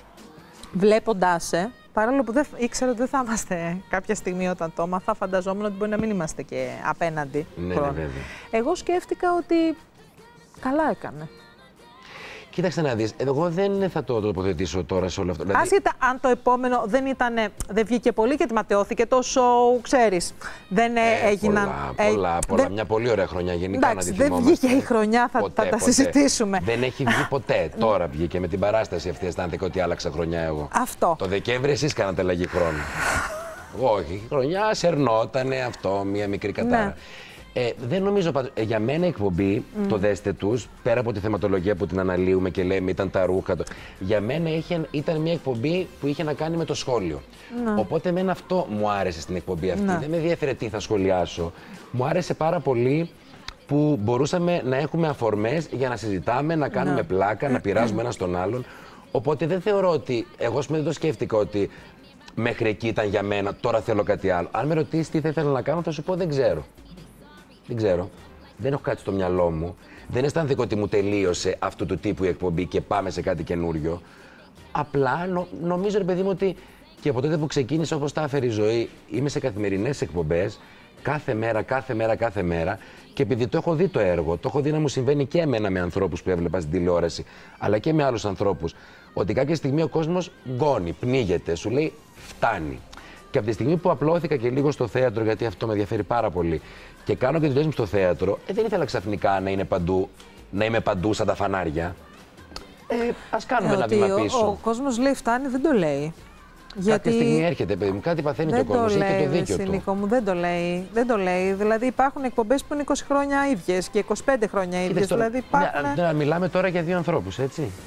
βλέποντάς σε, παρόλο που δεν ήξερα ότι δεν θα είμαστε κάποια στιγμή όταν το έμαθα, φανταζόμουν ότι μπορεί να μην είμαστε και απέναντι. Ναι, ναι, βέβαια. Εγώ σκέφτηκα ότι καλά έκανε. Κοίταξε να δεις, εγώ δεν θα το τοποθετήσω τώρα σε όλο αυτό. Δηλαδή... Άσχετα αν το επόμενο δεν ήτανε, δεν βγήκε πολύ γιατί ματαιώθηκε το show, ξέρεις. Δεν ε, έγιναν... Πολλά, πολλά, πολλά. Δεν... Μια πολύ ωραία χρονιά γενικά. Εντάξει, να τη θυμόμαστε. δεν βγήκε η χρονιά, θα, ποτέ, θα τα ποτέ. συζητήσουμε. Δεν έχει βγει ποτέ. Τώρα βγήκε με την παράσταση αυτή, αισθάνθηκα ότι άλλαξα χρονιά εγώ. Αυτό. Το Δεκέμβρη εσείς κάνατε αλλαγή χρόνου. Όχι, η χρονιά σερνότανε αυτό, μια μικρή κατάρα. Ναι. Ε, δεν νομίζω πάντως, ε, για μένα η εκπομπή, mm. το Δέστε τους, πέρα από τη θεματολογία που την αναλύουμε και λέμε ήταν τα ρούχα, το, για μένα είχε, ήταν μια εκπομπή που είχε να κάνει με το σχόλιο. Mm. Οπότε εμένα αυτό μου άρεσε στην εκπομπή αυτή, mm. δεν με ενδιαφέρε τι θα σχολιάσω. Μου άρεσε πάρα πολύ που μπορούσαμε να έχουμε αφορμές για να συζητάμε, να κάνουμε mm. πλάκα, να πειράζουμε ένα στον άλλον. Οπότε δεν θεωρώ ότι, εγώ ας πούμε δεν το σκέφτηκα ότι μέχρι εκεί ήταν για μένα, τώρα θέλω κάτι άλλο. Αν με ρωτήσεις τι θα ήθελα να κάνω θα σου πω δεν ξέρω. Δεν ξέρω. Δεν έχω κάτι στο μυαλό μου. Δεν αισθάνθηκα ότι μου τελείωσε αυτού του τύπου η εκπομπή και πάμε σε κάτι καινούριο. Απλά νο, νομίζω, ρε παιδί μου, ότι και από τότε που ξεκίνησε όπως τα έφερε η ζωή, είμαι σε καθημερινές εκπομπές, κάθε μέρα, κάθε μέρα, κάθε μέρα. Και επειδή το έχω δει το έργο, το έχω δει να μου συμβαίνει και εμένα με ανθρώπους που έβλεπα στην τηλεόραση, αλλά και με άλλους ανθρώπους, ότι κάποια στιγμή ο κόσμος γκώνει, πνίγεται, σου λέει φτάνει. Και από τη στιγμή που απλώθηκα και λίγο στο θέατρο, γιατί αυτό με ενδιαφέρει πάρα πολύ, και κάνω και δουλειές μου στο θέατρο, ε, δεν ήθελα ξαφνικά να, είναι παντού, να είμαι παντού σαν τα φανάρια. Ε, ας κάνουμε ε, ένα βήμα πίσω. Ο, ο κόσμος λέει φτάνει, δεν το λέει. Κάποια γιατί... στιγμή έρχεται, παιδί μου, κάτι παθαίνει και ο κόσμος, έχει και το δίκιο του. Νίκο μου, δεν το λέει. Δεν το λέει. Δηλαδή υπάρχουν εκπομπές που είναι είκοσι χρόνια ίδιες και είκοσι πέντε χρόνια ίδιες. Δηλαδή υπάρχουν... Ναι, μιλάμε τώρα για δύο ανθρώπους, έτσι.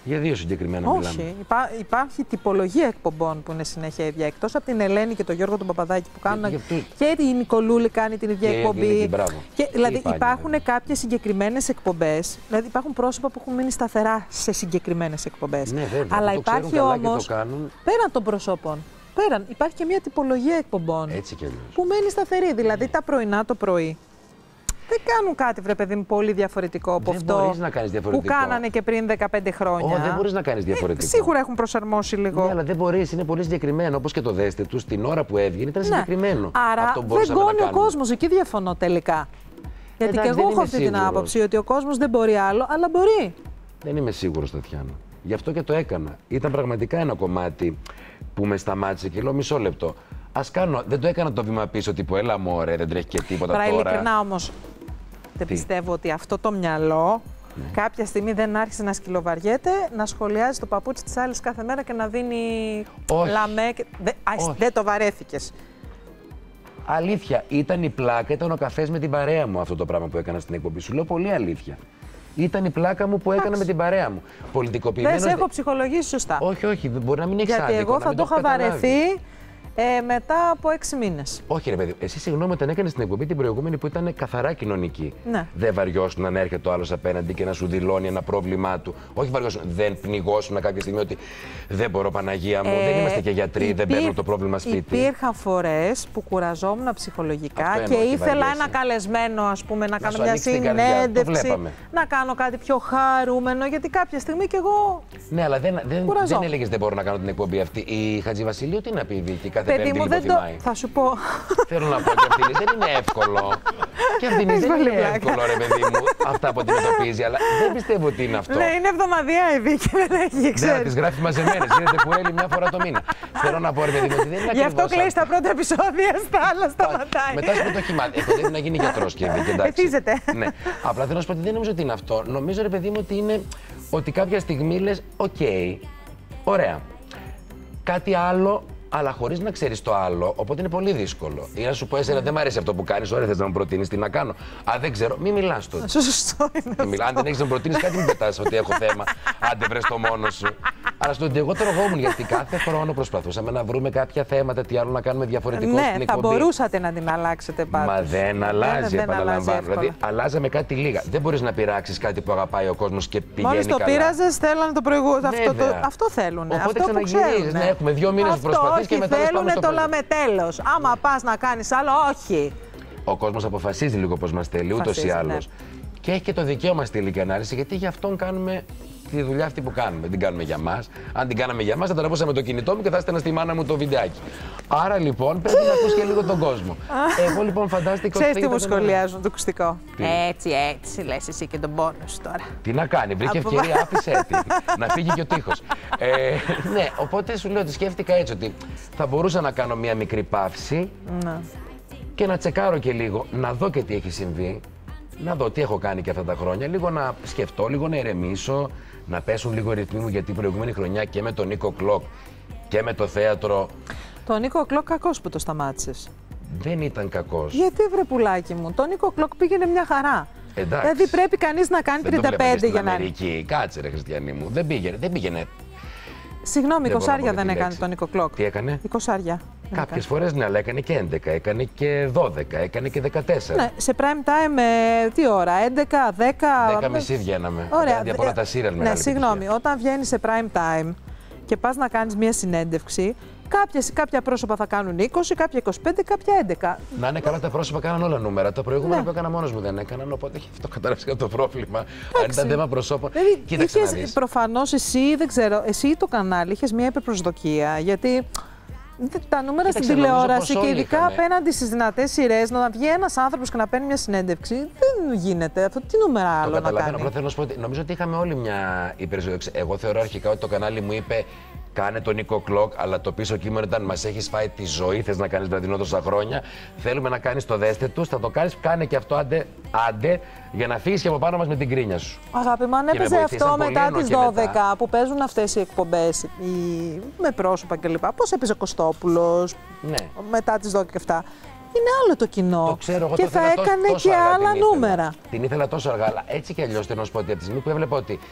Για δύο συγκεκριμένα Όχι. μιλάμε. Υπά, υπάρχει τυπολογία εκπομπών που είναι συνέχεια ίδια. Εκτός από την Ελένη και τον Γιώργο τον Παπαδάκη που κάνουν. Για, για και η Νικολούλη κάνει την ίδια και εκπομπή. Και, δηλαδή υπάρχουν κάποιες συγκεκριμένες εκπομπές. Δηλαδή υπάρχουν πρόσωπα που έχουν μείνει σταθερά σε συγκεκριμένες εκπομπές. Ναι, βέβαια, αλλά το υπάρχει όμως. Πέραν των προσώπων. Πέραν, υπάρχει και μια τυπολογία εκπομπών. Έτσι κι αλλιώς. Που μένει σταθερή. Δηλαδή τα πρωινά το πρωί. Δεν κάνουν κάτι, βρε παιδί μου, πολύ διαφορετικό από δεν αυτό να κάνεις διαφορετικό. που κάνανε και πριν δεκαπέντε χρόνια. Oh, δεν μπορείς να κάνεις διαφορετικό. Ε, σίγουρα έχουν προσαρμόσει λίγο. Ναι, αλλά δεν μπορείς, είναι πολύ συγκεκριμένο. Όπως και το δέστε του, την ώρα που έβγαινε ήταν ναι. συγκεκριμένο. Άρα αυτό δεν γκώνει ο κόσμος, εκεί διαφωνώ τελικά. Γιατί Εντάξει, και εγώ έχω αυτή την άποψη ότι ο κόσμος δεν μπορεί άλλο, αλλά μπορεί. Δεν είμαι σίγουρος, Τατιάνα. Γι' αυτό και το έκανα. Ήταν πραγματικά ένα κομμάτι που με σταμάτησε και λέω μισό λεπτό. Ας κάνω, δεν το έκανα το βήμα πίσω, τύπου έλα μωρέ, δεν τρέχει και τίποτα Τώρα. τώρα. Ειλικρινά όμως, δεν πιστεύω ότι αυτό το μυαλό ναι. κάποια στιγμή δεν άρχισε να σκυλοβαριέται, να σχολιάζει το παπούτσι της άλλης κάθε μέρα και να δίνει Όχι. λαμέ. Και... Δεν, δεν το βαρέθηκες. Αλήθεια, ήταν η πλάκα, ήταν ο καφές με την παρέα μου αυτό το πράγμα που έκανα στην εκπομπή. Σου λέω πολύ αλήθεια. Ήταν η πλάκα μου που έκανα Άξι. με την παρέα μου. Πολιτικοποιημένος... Δεν σε έχω ψυχολογήσει σωστά. Όχι, όχι, μπορεί να μην έχει άδικο. Γιατί εγώ θα το είχα βαρεθεί ε, μετά από έξι μήνες. Όχι, ρε παιδί, εσύ συγγνώμη, όταν έκανε την εκπομπή την προηγούμενη που ήταν καθαρά κοινωνική. Ναι. Δεν βαριώσουν να έρχεται ο άλλος απέναντι και να σου δηλώνει ένα πρόβλημά του. Όχι βαριώσουν, δεν πνιγώσουν κάποια στιγμή ότι δεν μπορώ, Παναγία μου, ε, δεν είμαστε και γιατροί, υπήρ... δεν παίρνουν το πρόβλημα σπίτι. Υπήρχαν φορές που κουραζόμουν ψυχολογικά αυτό και ήθελα ένα καλεσμένο, ας πούμε, να, να κάνω μια συνέντευξη, να κάνω κάτι πιο χαρούμενο, γιατί κάποια στιγμή κι εγώ. Ναι, αλλά δεν, δεν, δεν έλεγες δεν μπορώ να κάνω την εκπομπή αυτή. Η Χατζηβασιλείου τι να πει, Βίκη, κάθε παιδί μου, δεν το... Θα σου πω. Θέλω να πω και αυτή δεν είναι εύκολο. Και αυτή δεν είναι εύκολο, ρε παιδί μου, αυτά που αντιμετωπίζει, αλλά δεν πιστεύω ότι είναι αυτό. Ναι, είναι εβδομαδιαία η Βίκη, δεν έχει ξέρει. Ναι, τις γράφει μαζεμένες, γίνεται που έλει μια φορά το μήνα. Θέλω να πω, ρε παιδί μου, ότι δεν είναι ακριβώς. Γι' αυτό κλαίει στα πρώτα επεισόδια, στα άλλα σταματάει. Μετά σου το χυμάτι. Έχω να γίνει γιατρός και εντάξει. Ναι, απλά θέλω να σου πω ότι δεν νομίζω ότι είναι αυτό. Νομίζω, ρε παιδί μου, ότι είναι ότι κάποια στιγμή λες, οκ, ωραία. Κάτι άλλο. Αλλά χωρίς να ξέρεις το άλλο, οπότε είναι πολύ δύσκολο. Ή να σου πω, εσένα δεν μου αρέσει αυτό που κάνεις, ωραία, θες να μου προτείνεις τι να κάνω. Α, δεν ξέρω, μην μιλάς τότε. Σωστό είναι. Μιλά, αν δεν έχεις να μου προτείνεις κάτι, μην πετάς ότι έχω θέμα. Άντε, βρες το μόνο σου. Αλλά στο ότι εγώ τρογόμουν, γιατί κάθε χρόνο προσπαθούσαμε να βρούμε κάποια θέματα, τι άλλο να κάνουμε διαφορετικό ναι, στην εκπομπή. Θα μπορούσατε να την αλλάξετε πάντως. Μα δεν αλλάζει, επαναλαμβάνω. Δηλαδή, αλλάζαμε κάτι λίγα. Δεν μπορείς να πειράξεις κάτι που αγαπάει ο κόσμος και πηγαίνει. Μόλις το πείραζες, θέλανε το προηγούμενο. Αυτό θέλουν. Οπότε ξαναγυρίζεις. Ναι, έχουμε δύο μήνες που προσπαθείς. Και μετά θέλουνε το λαμετέλος. Άμα πας να κάνεις άλλο, όχι. Ο κόσμος αποφασίζει λίγο πώς μας θέλει, ούτως ή άλλως. Ναι. Και έχει και το δικαίωμα στη τελική ανάλυση, γιατί γι' αυτόν κάνουμε τη δουλειά αυτή που κάνουμε. Δεν την κάνουμε για μας. Αν την κάναμε για μας, θα τραβούσαμε το κινητό μου και θα έστελνα στη μάνα μου το βιντεάκι. Άρα λοιπόν πρέπει να ακούς και λίγο τον κόσμο. Εγώ λοιπόν φαντάστηκα ότι. Ξέρεις τι μου σχολιάζουν το ακουστικό. Έτσι, έτσι, λες εσύ και τον πόνο σου τώρα. Τι να κάνει, βρήκε ευκαιρία, άφησε τη. Να φύγει και ο τείχος. ε, ναι, οπότε σου λέω ότι σκέφτηκα έτσι ότι θα μπορούσα να κάνω μια μικρή παύση να. και να τσεκάρω και λίγο, να δω και τι έχει συμβεί. Να δω τι έχω κάνει και αυτά τα χρόνια, λίγο να σκεφτώ, λίγο να ηρεμήσω, να πέσουν λίγο οι ρυθμοί μου, γιατί η προηγούμενη χρονιά και με τον Νίκο Κλοκ και με το θέατρο. Τον Νίκο Κλοκ κακός που το σταμάτησες. Δεν ήταν κακός. Γιατί, βρε πουλάκι μου, τον Νίκο Κλοκ πήγαινε μια χαρά. Εντάξει. Δηλαδή πρέπει κανείς να κάνει δεν τριάντα πέντε για να. Αμερική. Κάτσε ρε Χριστιανή μου, δεν πήγαινε, δεν πήγαινε. Συγγνώμη, εικοσάρια δεν έκανε τον Νίκο Κλοκ. Τι έκανε? εικοσάρια. Κάποιες φορές ναι, αλλά έκανε και έντεκα, έκανε και δώδεκα, έκανε και δεκατέσσερα. Ναι, σε prime time ε, τι ώρα, έντεκα, δέκα. δέκα μισή βγαίναμε. Ωραία. Από όλα τα σύριαλ ναι, συγγνώμη, όταν βγαίνεις σε prime time και πας να κάνεις μια συνέντευξη, κάποιες, κάποια πρόσωπα θα κάνουν είκοσι, κάποια είκοσι πέντε, κάποια έντεκα. Να είναι καλά, τα πρόσωπα κάναν όλα νούμερα. Τα προηγούμενα ναι. που έκανα μόνος μου δεν έκαναν, οπότε αυτό κατάλαβα το πρόβλημα. Εντάξει. Αν ήταν θέμα προσώπων. Δηλαδή, κοίταξε να δεις. Προφανώς εσύ, δεν ξέρω, εσύ ή το κανάλι είχες μια υπερπροσδοκία, γιατί τα νούμερα Κοίταξε, στην τηλεόραση και ειδικά είχαμε. απέναντι στις δυνατές σειρές, να βγει ένας άνθρωπος και να παίρνει μια συνέντευξη, δεν γίνεται. Αυτό τι νούμερα άλλο το να κάνει. Απλά θέλω να σου πω ότι νομίζω ότι είχαμε όλοι μια υπερπροσδοκία. Εγώ θεωρώ αρχικά ότι το κανάλι μου είπε κάνε τον Νίκο Κλοκ, αλλά το πίσω κείμενο ήταν μας έχεις φάει τη ζωή, θες να κάνεις βραδινό τόσα χρόνια. Θέλουμε να κάνεις το δέστε τους, θα το κάνεις, κάνε και αυτό άντε, άντε για να φύγεις και από πάνω μας με την κρίνια σου. Αγάπη μου, αν έπαιζε αυτό μετά τις δώδεκα μετά. Που παίζουν αυτές οι εκπομπές οι... με πρόσωπα κλπ. Πώς έπαιζε ο Κωστόπουλος ναι. μετά τις δώδεκα και αυτά. Είναι άλλο το κοινό. Το ξέρω, εγώ και το θα έκανε τόσο, και τόσο άλλα την νούμερα. Την ήθελα τόσο αργά, αλλά έτσι κι αλλιώς θέλω να σου πω ότι από τη στιγμή που έβλεπα ότι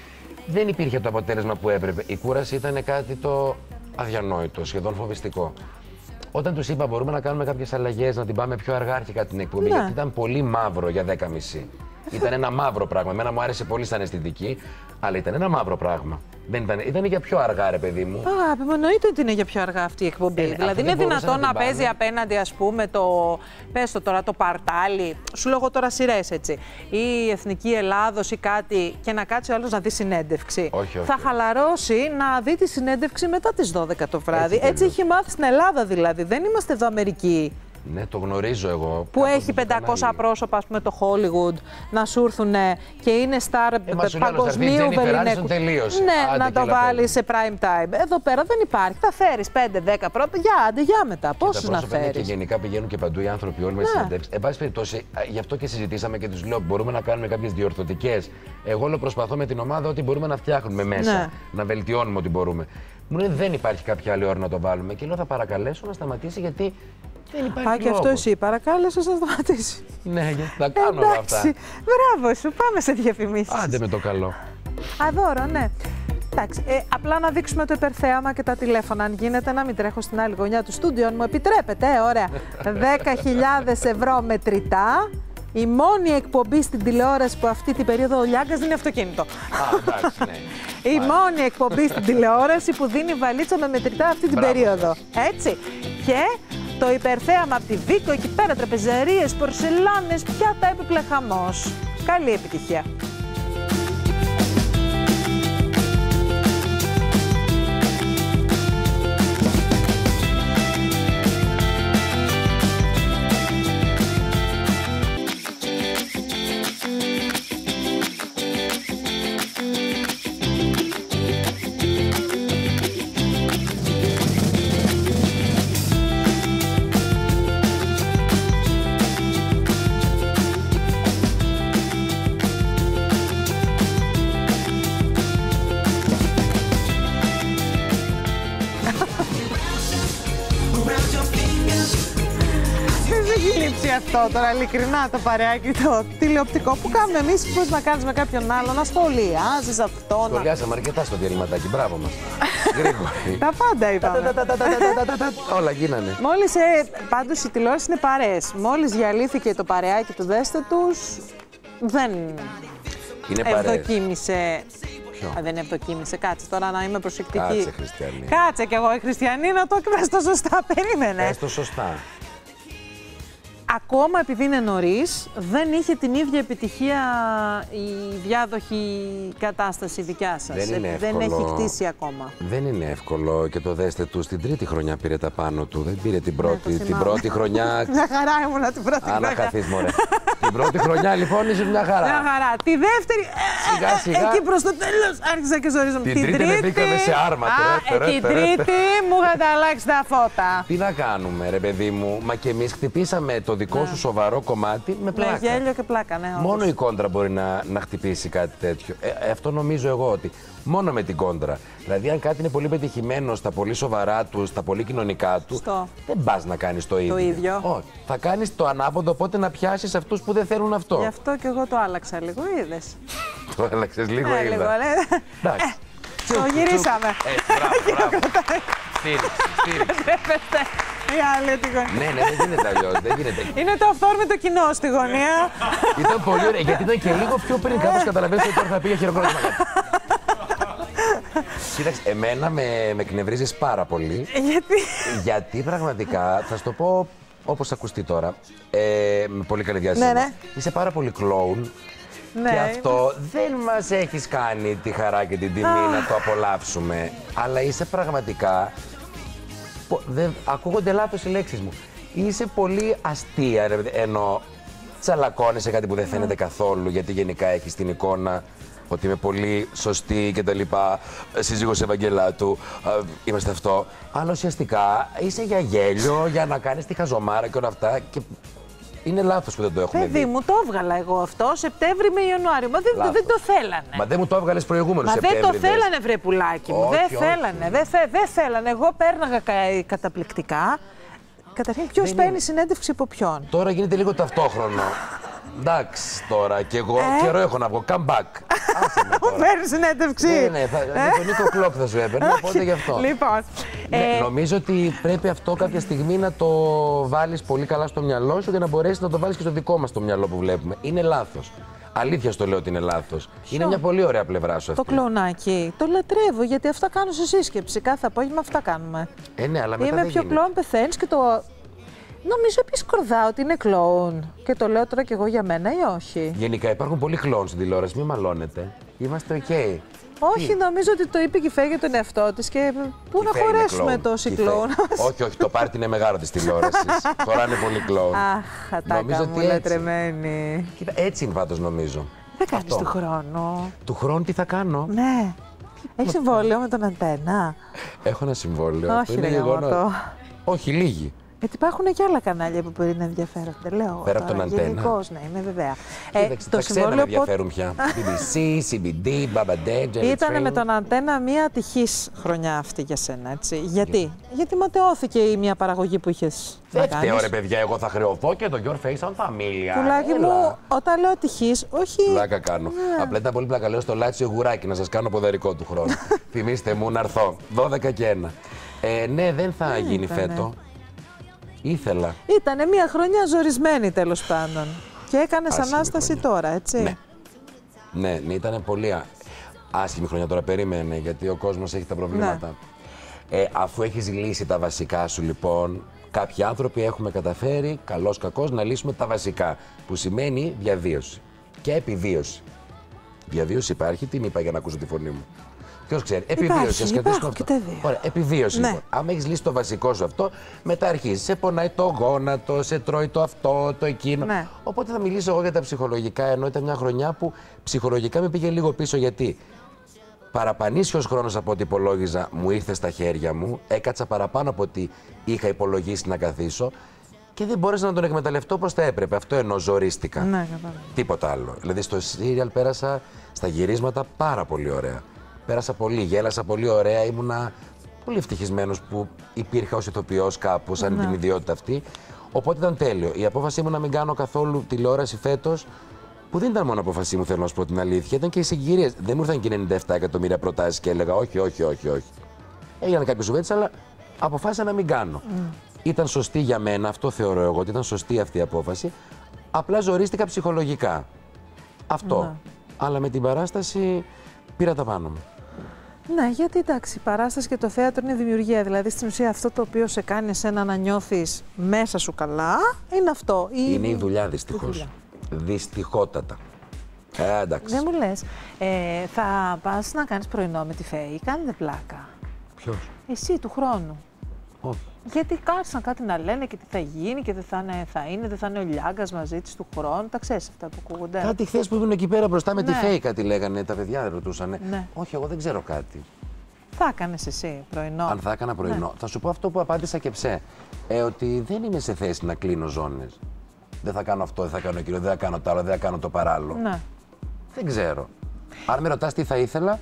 δεν υπήρχε το αποτέλεσμα που έπρεπε. Η κούραση ήταν κάτι το αδιανόητο, σχεδόν φοβιστικό. Όταν τους είπα μπορούμε να κάνουμε κάποιες αλλαγές, να την πάμε πιο αργά αρχικά την εκπομπή, ναι. γιατί ήταν πολύ μαύρο για δέκα και μισή. Ήταν ένα μαύρο πράγμα. Εμένα μου άρεσε πολύ σαν αισθητική, αλλά ήταν ένα μαύρο πράγμα. Δεν ήταν, ήταν για πιο αργά, ρε παιδί μου. Α, εννοείται ότι είναι για πιο αργά αυτή η εκπομπή. Ε, δηλαδή, είναι δυνατόν να, να παίζει απέναντι, ας πούμε, το. Πες το τώρα, το Παρτάλι. Σου λέω τώρα σειρές, έτσι. Ή η Εθνική Ελλάδος ή κάτι, και να κάτσει ο άλλος να δει συνέντευξη. Όχι, όχι. Θα χαλαρώσει να δει τη συνέντευξη μετά τις δώδεκα το βράδυ. Έτσι, έτσι έχει μάθει στην Ελλάδα, δηλαδή. Δεν είμαστε εδώ Αμερική. Ναι, το γνωρίζω εγώ. Που έχει πεντακόσια πρόσωπα, ας πούμε, το Hollywood να σου έρθουν και είναι στάρ ε, παγκοσμίου βεληνικού. Ναι, να το βάλει σε prime time. Εδώ πέρα δεν υπάρχει. Θα φέρει πέντε δέκα πρώτα, για άντε, για μετά. Πόσους να φέρει. Και γενικά πηγαίνουν και παντού οι άνθρωποι όλοι με συνεντεύξεις. Εν πάση περιπτώσει, γι' αυτό και συζητήσαμε και του λέω: μπορούμε να κάνουμε κάποιες διορθωτικές. Εγώ όλο προσπαθώ με την ομάδα ότι μπορούμε να φτιάχνουμε μέσα, ναι. να βελτιώνουμε ό,τι μπορούμε. Μου λέει: δεν υπάρχει κάποια άλλη ώρα να το βάλουμε. Και λέω: θα παρακαλέσω να σταματήσει γιατί. Δεν υπάρχει Α, και αυτό εσύ, παρακάλεσε να σταματήσει. Ναι, γιατί τα κάνω όλα αυτά. Μπράβο σου, πάμε σε διαφημίσεις. Άντε με το καλό. Αδώρο, ναι. Εντάξει, ε, απλά να δείξουμε το υπερθέαμα και τα τηλέφωνα. Αν γίνεται, να μην τρέχω στην άλλη γωνιά του στούντιο, αν μου επιτρέπετε. Ε, ωραία. δέκα χιλιάδες ευρώ μετρητά. Η μόνη εκπομπή στην τηλεόραση που αυτή την περίοδο ο Λιάγκας δίνει αυτοκίνητο. Α, εντάξει, ναι. Η μόνη εκπομπή στην τηλεόραση που δίνει βαλίτσα με μετρητά αυτή την Μπράβο. περίοδο. Έτσι. Και το υπερθέαμα από τη Βίκο, εκεί πέρα τραπεζαρίες, πορσελάνες, πιάτα, έπιπλε χαμός. Καλή επιτυχία. Αυτό τώρα, ειλικρινά, το παρεάκι, το τηλεοπτικό που κάνουμε εμείς, πώς να κάνεις με κάποιον άλλο, να σχολιάζεις αυτό. Σχολιάσαμε αρκετά στο διαλυματάκι, μπράβο μας. Γρήγορα. Τα πάντα είπαμε. Όλα γίνανε. Μόλις, πάντως η τηλεόραση είναι παρέες. Μόλις διαλύθηκε το παρεάκι του Δέστε τους, δεν ευδοκίμησε. Α, δεν ευδοκίμησε. Κάτσε τώρα να είμαι προσεκτική. Κάτσε, Χριστιανή. Κάτσε κι εγώ η Χριστιανή να το εκφράσω το σωστά. Περίμενε. Πες το σωστά. Ακόμα επειδή είναι νωρίς, δεν είχε την ίδια επιτυχία η διάδοχη κατάσταση δικιά σας. Δεν είναι δεν εύκολο. έχει χτίσει ακόμα. Δεν είναι εύκολο και το Δέστε του στην τρίτη χρονιά πήρε τα πάνω του. Δεν πήρε την πρώτη. Ναι, την πρώτη χρονιά. Μια χαρά ήμουνα την πρώτη χρονιά. Αν χαθείς, μωρέ. Την πρώτη χρονιά λοιπόν είσαι μια χαρά. Μια χαρά. Τη δεύτερη. Σιγά σιγά. Εκεί προς το τέλος άρχισα και ζορίζομαι. Την, την τρίτη δεν μπήκαμε σε άρμα. Α, την τρίτη μου είχατε αλλάξει τα φώτα. Τι να κάνουμε, ρε παιδί μου. Μα και εμείς χτυπήσαμε το δικό ναι. σου σοβαρό κομμάτι με πλάκα. Με γέλιο και πλάκα, ναι. Μόνο η κόντρα μπορεί να, να χτυπήσει κάτι τέτοιο. Ε, αυτό νομίζω εγώ ότι μόνο με την κόντρα. Δηλαδή, αν κάτι είναι πολύ πετυχημένο στα πολύ σοβαρά του, στα πολύ κοινωνικά του, Στο. δεν πα να κάνει το ίδιο. Το ίδιο. Όχι. Θα κάνει το ανάποδο, οπότε να πιάσει αυτού που δεν θέλουν αυτό. Γι' αυτό και εγώ το άλλαξα λίγο, είδε. Το άλλαξε λίγο, ναι, είδα. Λίγο, ναι. Εντάξει. Ε, το γυρίσαμε. Ε, μπράβο, μπράβο. Στήριξη, στήριξη. Ναι, ναι, δεν γίνεται αλλιώς. Είναι το αυθόρμητο κοινό στη γωνία. Ήταν πολύ ωραία, γιατί ήταν και λίγο πιο πριν. Κάπως καταλαβαίνεις ότι τώρα θα πήγε χειροκρότημα. Κοίταξε, εμένα με, με εκνευρίζεις πάρα πολύ. Γιατί? Γιατί πραγματικά, θα σου το πω όπως ακουστεί τώρα, ε, με πολύ καλή διάθεση. Ναι, ναι. Είσαι πάρα πολύ κλόουν. Ναι, και αυτό δεν μας έχεις κάνει τη χαρά και την τιμή να το απολαύσουμε. Αλλά είσαι πραγματικά. Δεν, ακούγονται λάθος οι λέξεις μου. Είσαι πολύ αστεία, ρε, ενώ τσαλακώνεσαι κάτι που δεν φαίνεται καθόλου, γιατί γενικά έχεις την εικόνα ότι είμαι πολύ σωστή και τα λοιπά, σύζυγος Ευαγγελάτου, είμαστε αυτό. Αλλά ουσιαστικά είσαι για γέλιο, για να κάνεις τη χαζομάρα και όλα αυτά. Και είναι λάθος που δεν το έχουμε Παιδί δει. μου, το έβγαλα εγώ αυτό Σεπτέμβρη με Ιανουάριο. Μα δεν, δεν το θέλανε. Μα δεν μου το έβγαλες προηγούμενο Μα Σεπτέμβρη. δεν το θέλανε, βρε πουλάκι μου. Όχι, δεν όχι. θέλανε. Δεν θε, δε θέλανε. Εγώ πέρναγα κα, καταπληκτικά. Καταρχήν, ποιος παίρνει είναι... συνέντευξη από ποιον. Τώρα γίνεται λίγο ταυτόχρονο. Εντάξει τώρα, και εγώ καιρό έχω να βγω. Come back. Μου παίρνει συνέντευξη. Ναι, ναι, θα, με τον Νίκο Κλοκ θα σου έπαιρνε, οπότε γι' αυτό. Λοιπόν. Ναι, νομίζω ότι πρέπει αυτό κάποια στιγμή να το βάλεις πολύ καλά στο μυαλό σου και να μπορέσεις να το βάλεις και στο δικό μας το μυαλό που βλέπουμε. Είναι λάθος. Αλήθεια στο λέω ότι είναι λάθος. Είναι μια πολύ ωραία πλευρά σου αυτή. Το κλοουνάκι. Το λατρεύω γιατί αυτά κάνω σε σύσκεψη. Κάθε απόγευμα αυτά κάνουμε. Ε, ναι, αλλά μετά Είμαι δεν πιο γίνεται. κλόουν, πεθαίνει και το. Νομίζω επίσης κορδάω ότι είναι κλόουν. Και το λέω τώρα κι εγώ για μένα ή όχι. Γενικά υπάρχουν πολλοί κλόουν στην τηλεόραση, μην μαλώνετε. Είμαστε οκ. Okay. Όχι, Τι? νομίζω ότι το είπε και η Φέη για τον εαυτό τη και πού να χωρέσουμε τόσοι κλόουν. Όχι, όχι, το πάρτι είναι μεγάλο τη τηλεόραση. Χωράνε πολύ κλόουν. Αχ, ατάκα μου, λατρεμένη. Κοίτα, έτσι είναι πάντως νομίζω. Δεν κάνει του χρόνου. Του χρόνου τι θα κάνω. Ναι. Έχει συμβόλαιο με τον Αντένα. Έχω ένα συμβόλαιο. Όχι, ρε γεγονό. Όχι, λίγοι. Γιατί υπάρχουν και άλλα κανάλια που μπορεί να ενδιαφέρονται. Λέω. Πέρα από τον Αντένα. Γενικώς, ναι, είμαι βεβαία. Ε, το ξένα με ενδιαφέρουν πια. μπι μπι σι, σι μπι ντι, Μπαμπαντέ, Τζέλι. Ήταν με τον Αντένα μια ατυχής χρονιά αυτή για σένα, έτσι. Γιατί, Γιατί ματαιώθηκε η μια παραγωγή που είχες να κάνεις. Φταίω ρε παιδιά, εγώ θα χρεωθώ και το Your Face on Familia. Πουλάκι μου, όταν λέω ατυχής, όχι. Πλάκα κάνω. Ναι. Απλά ήταν πολύ πλάκα. Λέω στο Λάτσιο Γουράκι να σας κάνω ποδαρικό του χρόνου. Θυμήστε μου να έρθω. δώδεκα και ένα. Ε, ναι, δεν θα ναι, γίνει ήτανε. φέτο. Ήθελα. Ήτανε μια χρονιά ζορισμένη τέλος πάντων. Και έκανες ανάσταση χρονιά. τώρα, έτσι. Ναι. Ναι, ναι, ήταν πολύ άσχημη χρονιά τώρα. Περίμενε, γιατί ο κόσμος έχει τα προβλήματα. Ναι. Ε, αφού έχεις λύσει τα βασικά σου, λοιπόν, κάποιοι άνθρωποι έχουμε καταφέρει, καλός κακός, να λύσουμε τα βασικά. Που σημαίνει διαβίωση και επιβίωση. Διαβίωση υπάρχει, την είπα για να ακούσω τη φωνή μου. Ποιος ξέρει, επιβίωση. Ας κρατήσουμε αυτό. Ωραία, επιβίωση ναι. λοιπόν. Αν έχεις λύσει το βασικό σου αυτό, μετά αρχίζει. Σε πονάει το γόνατο, σε τρώει το αυτό, το εκείνο. Ναι. Οπότε θα μιλήσω εγώ για τα ψυχολογικά, ενώ ήταν μια χρονιά που ψυχολογικά με πήγε λίγο πίσω. Γιατί παραπανήσιος χρόνος από ό,τι υπολόγιζα μου ήρθε στα χέρια μου, έκατσα παραπάνω από ό,τι είχα υπολογίσει να καθίσω και δεν μπόρεσα να τον εκμεταλλευτώ όπως θα έπρεπε. Αυτό εννοώ, ζορίστηκα. Ναι, τίποτα άλλο. Δηλαδή στο σύριαλ πέρασα στα γυρίσματα πάρα πολύ ωραία. Πέρασα πολύ, γέλασα πολύ ωραία, ήμουνα πολύ ευτυχισμένος που υπήρχα ως ηθοποιός κάπου, σαν ναι. την ιδιότητα αυτή. Οπότε ήταν τέλειο. Η απόφασή μου να μην κάνω καθόλου τηλεόραση φέτος, που δεν ήταν μόνο απόφασή μου, θέλω να σου πω την αλήθεια, ήταν και οι συγκυρίες. Δεν μου ήρθαν και ενενήντα επτά εκατομμύρια προτάσεις και έλεγα όχι, όχι, όχι, όχι. Έγιναν κάποιες κουβέντες, αλλά αποφάσισα να μην κάνω. Mm. Ήταν σωστή για μένα, αυτό θεωρώ εγώ, ότι ήταν σωστή αυτή η απόφαση. Απλά ζορίστηκα ψυχολογικά. Αυτό. Mm. Αλλά με την παράσταση πήρα τα πάνω μου. Ναι, γιατί εντάξει, η παράσταση και το θέατρο είναι δημιουργία. Δηλαδή, στην ουσία, αυτό το οποίο σε κάνει εσένα να νιώθεις μέσα σου καλά είναι αυτό. Είναι η δουλειά, δυστυχώς. Δυστυχότατα. Ε, εντάξει. Δεν μου λες. Ε, θα πας να κάνεις πρωινό με τη Φέη, κάνετε πλάκα. Ποιος? Εσύ, του χρόνου. Όχι. Γιατί κάτσαν κάτι να λένε και τι θα γίνει και δεν θα είναι, θα είναι, δεν θα είναι ο Λιάγκας μαζί της του χρόνου. Τα ξέρεις αυτά που ακούγονται. Κάτι χθες που ήμουν εκεί πέρα μπροστά με ναι. τη Φέη, κάτι λέγανε, τα παιδιά ρωτούσανε. Ναι. Όχι, εγώ δεν ξέρω κάτι. Θα έκανες εσύ πρωινό? Αν θα έκανα πρωινό. Ναι. Θα σου πω αυτό που απάντησα και ψε. Ε, ότι δεν είμαι σε θέση να κλείνω ζώνες. Δεν θα κάνω αυτό, δεν θα κάνω εκείνο, δεν θα κάνω το άλλο, δεν θα κάνω το παράλληλο. Ναι. Δεν ξέρω. Αν με ρωτάς τι θα ήθελα,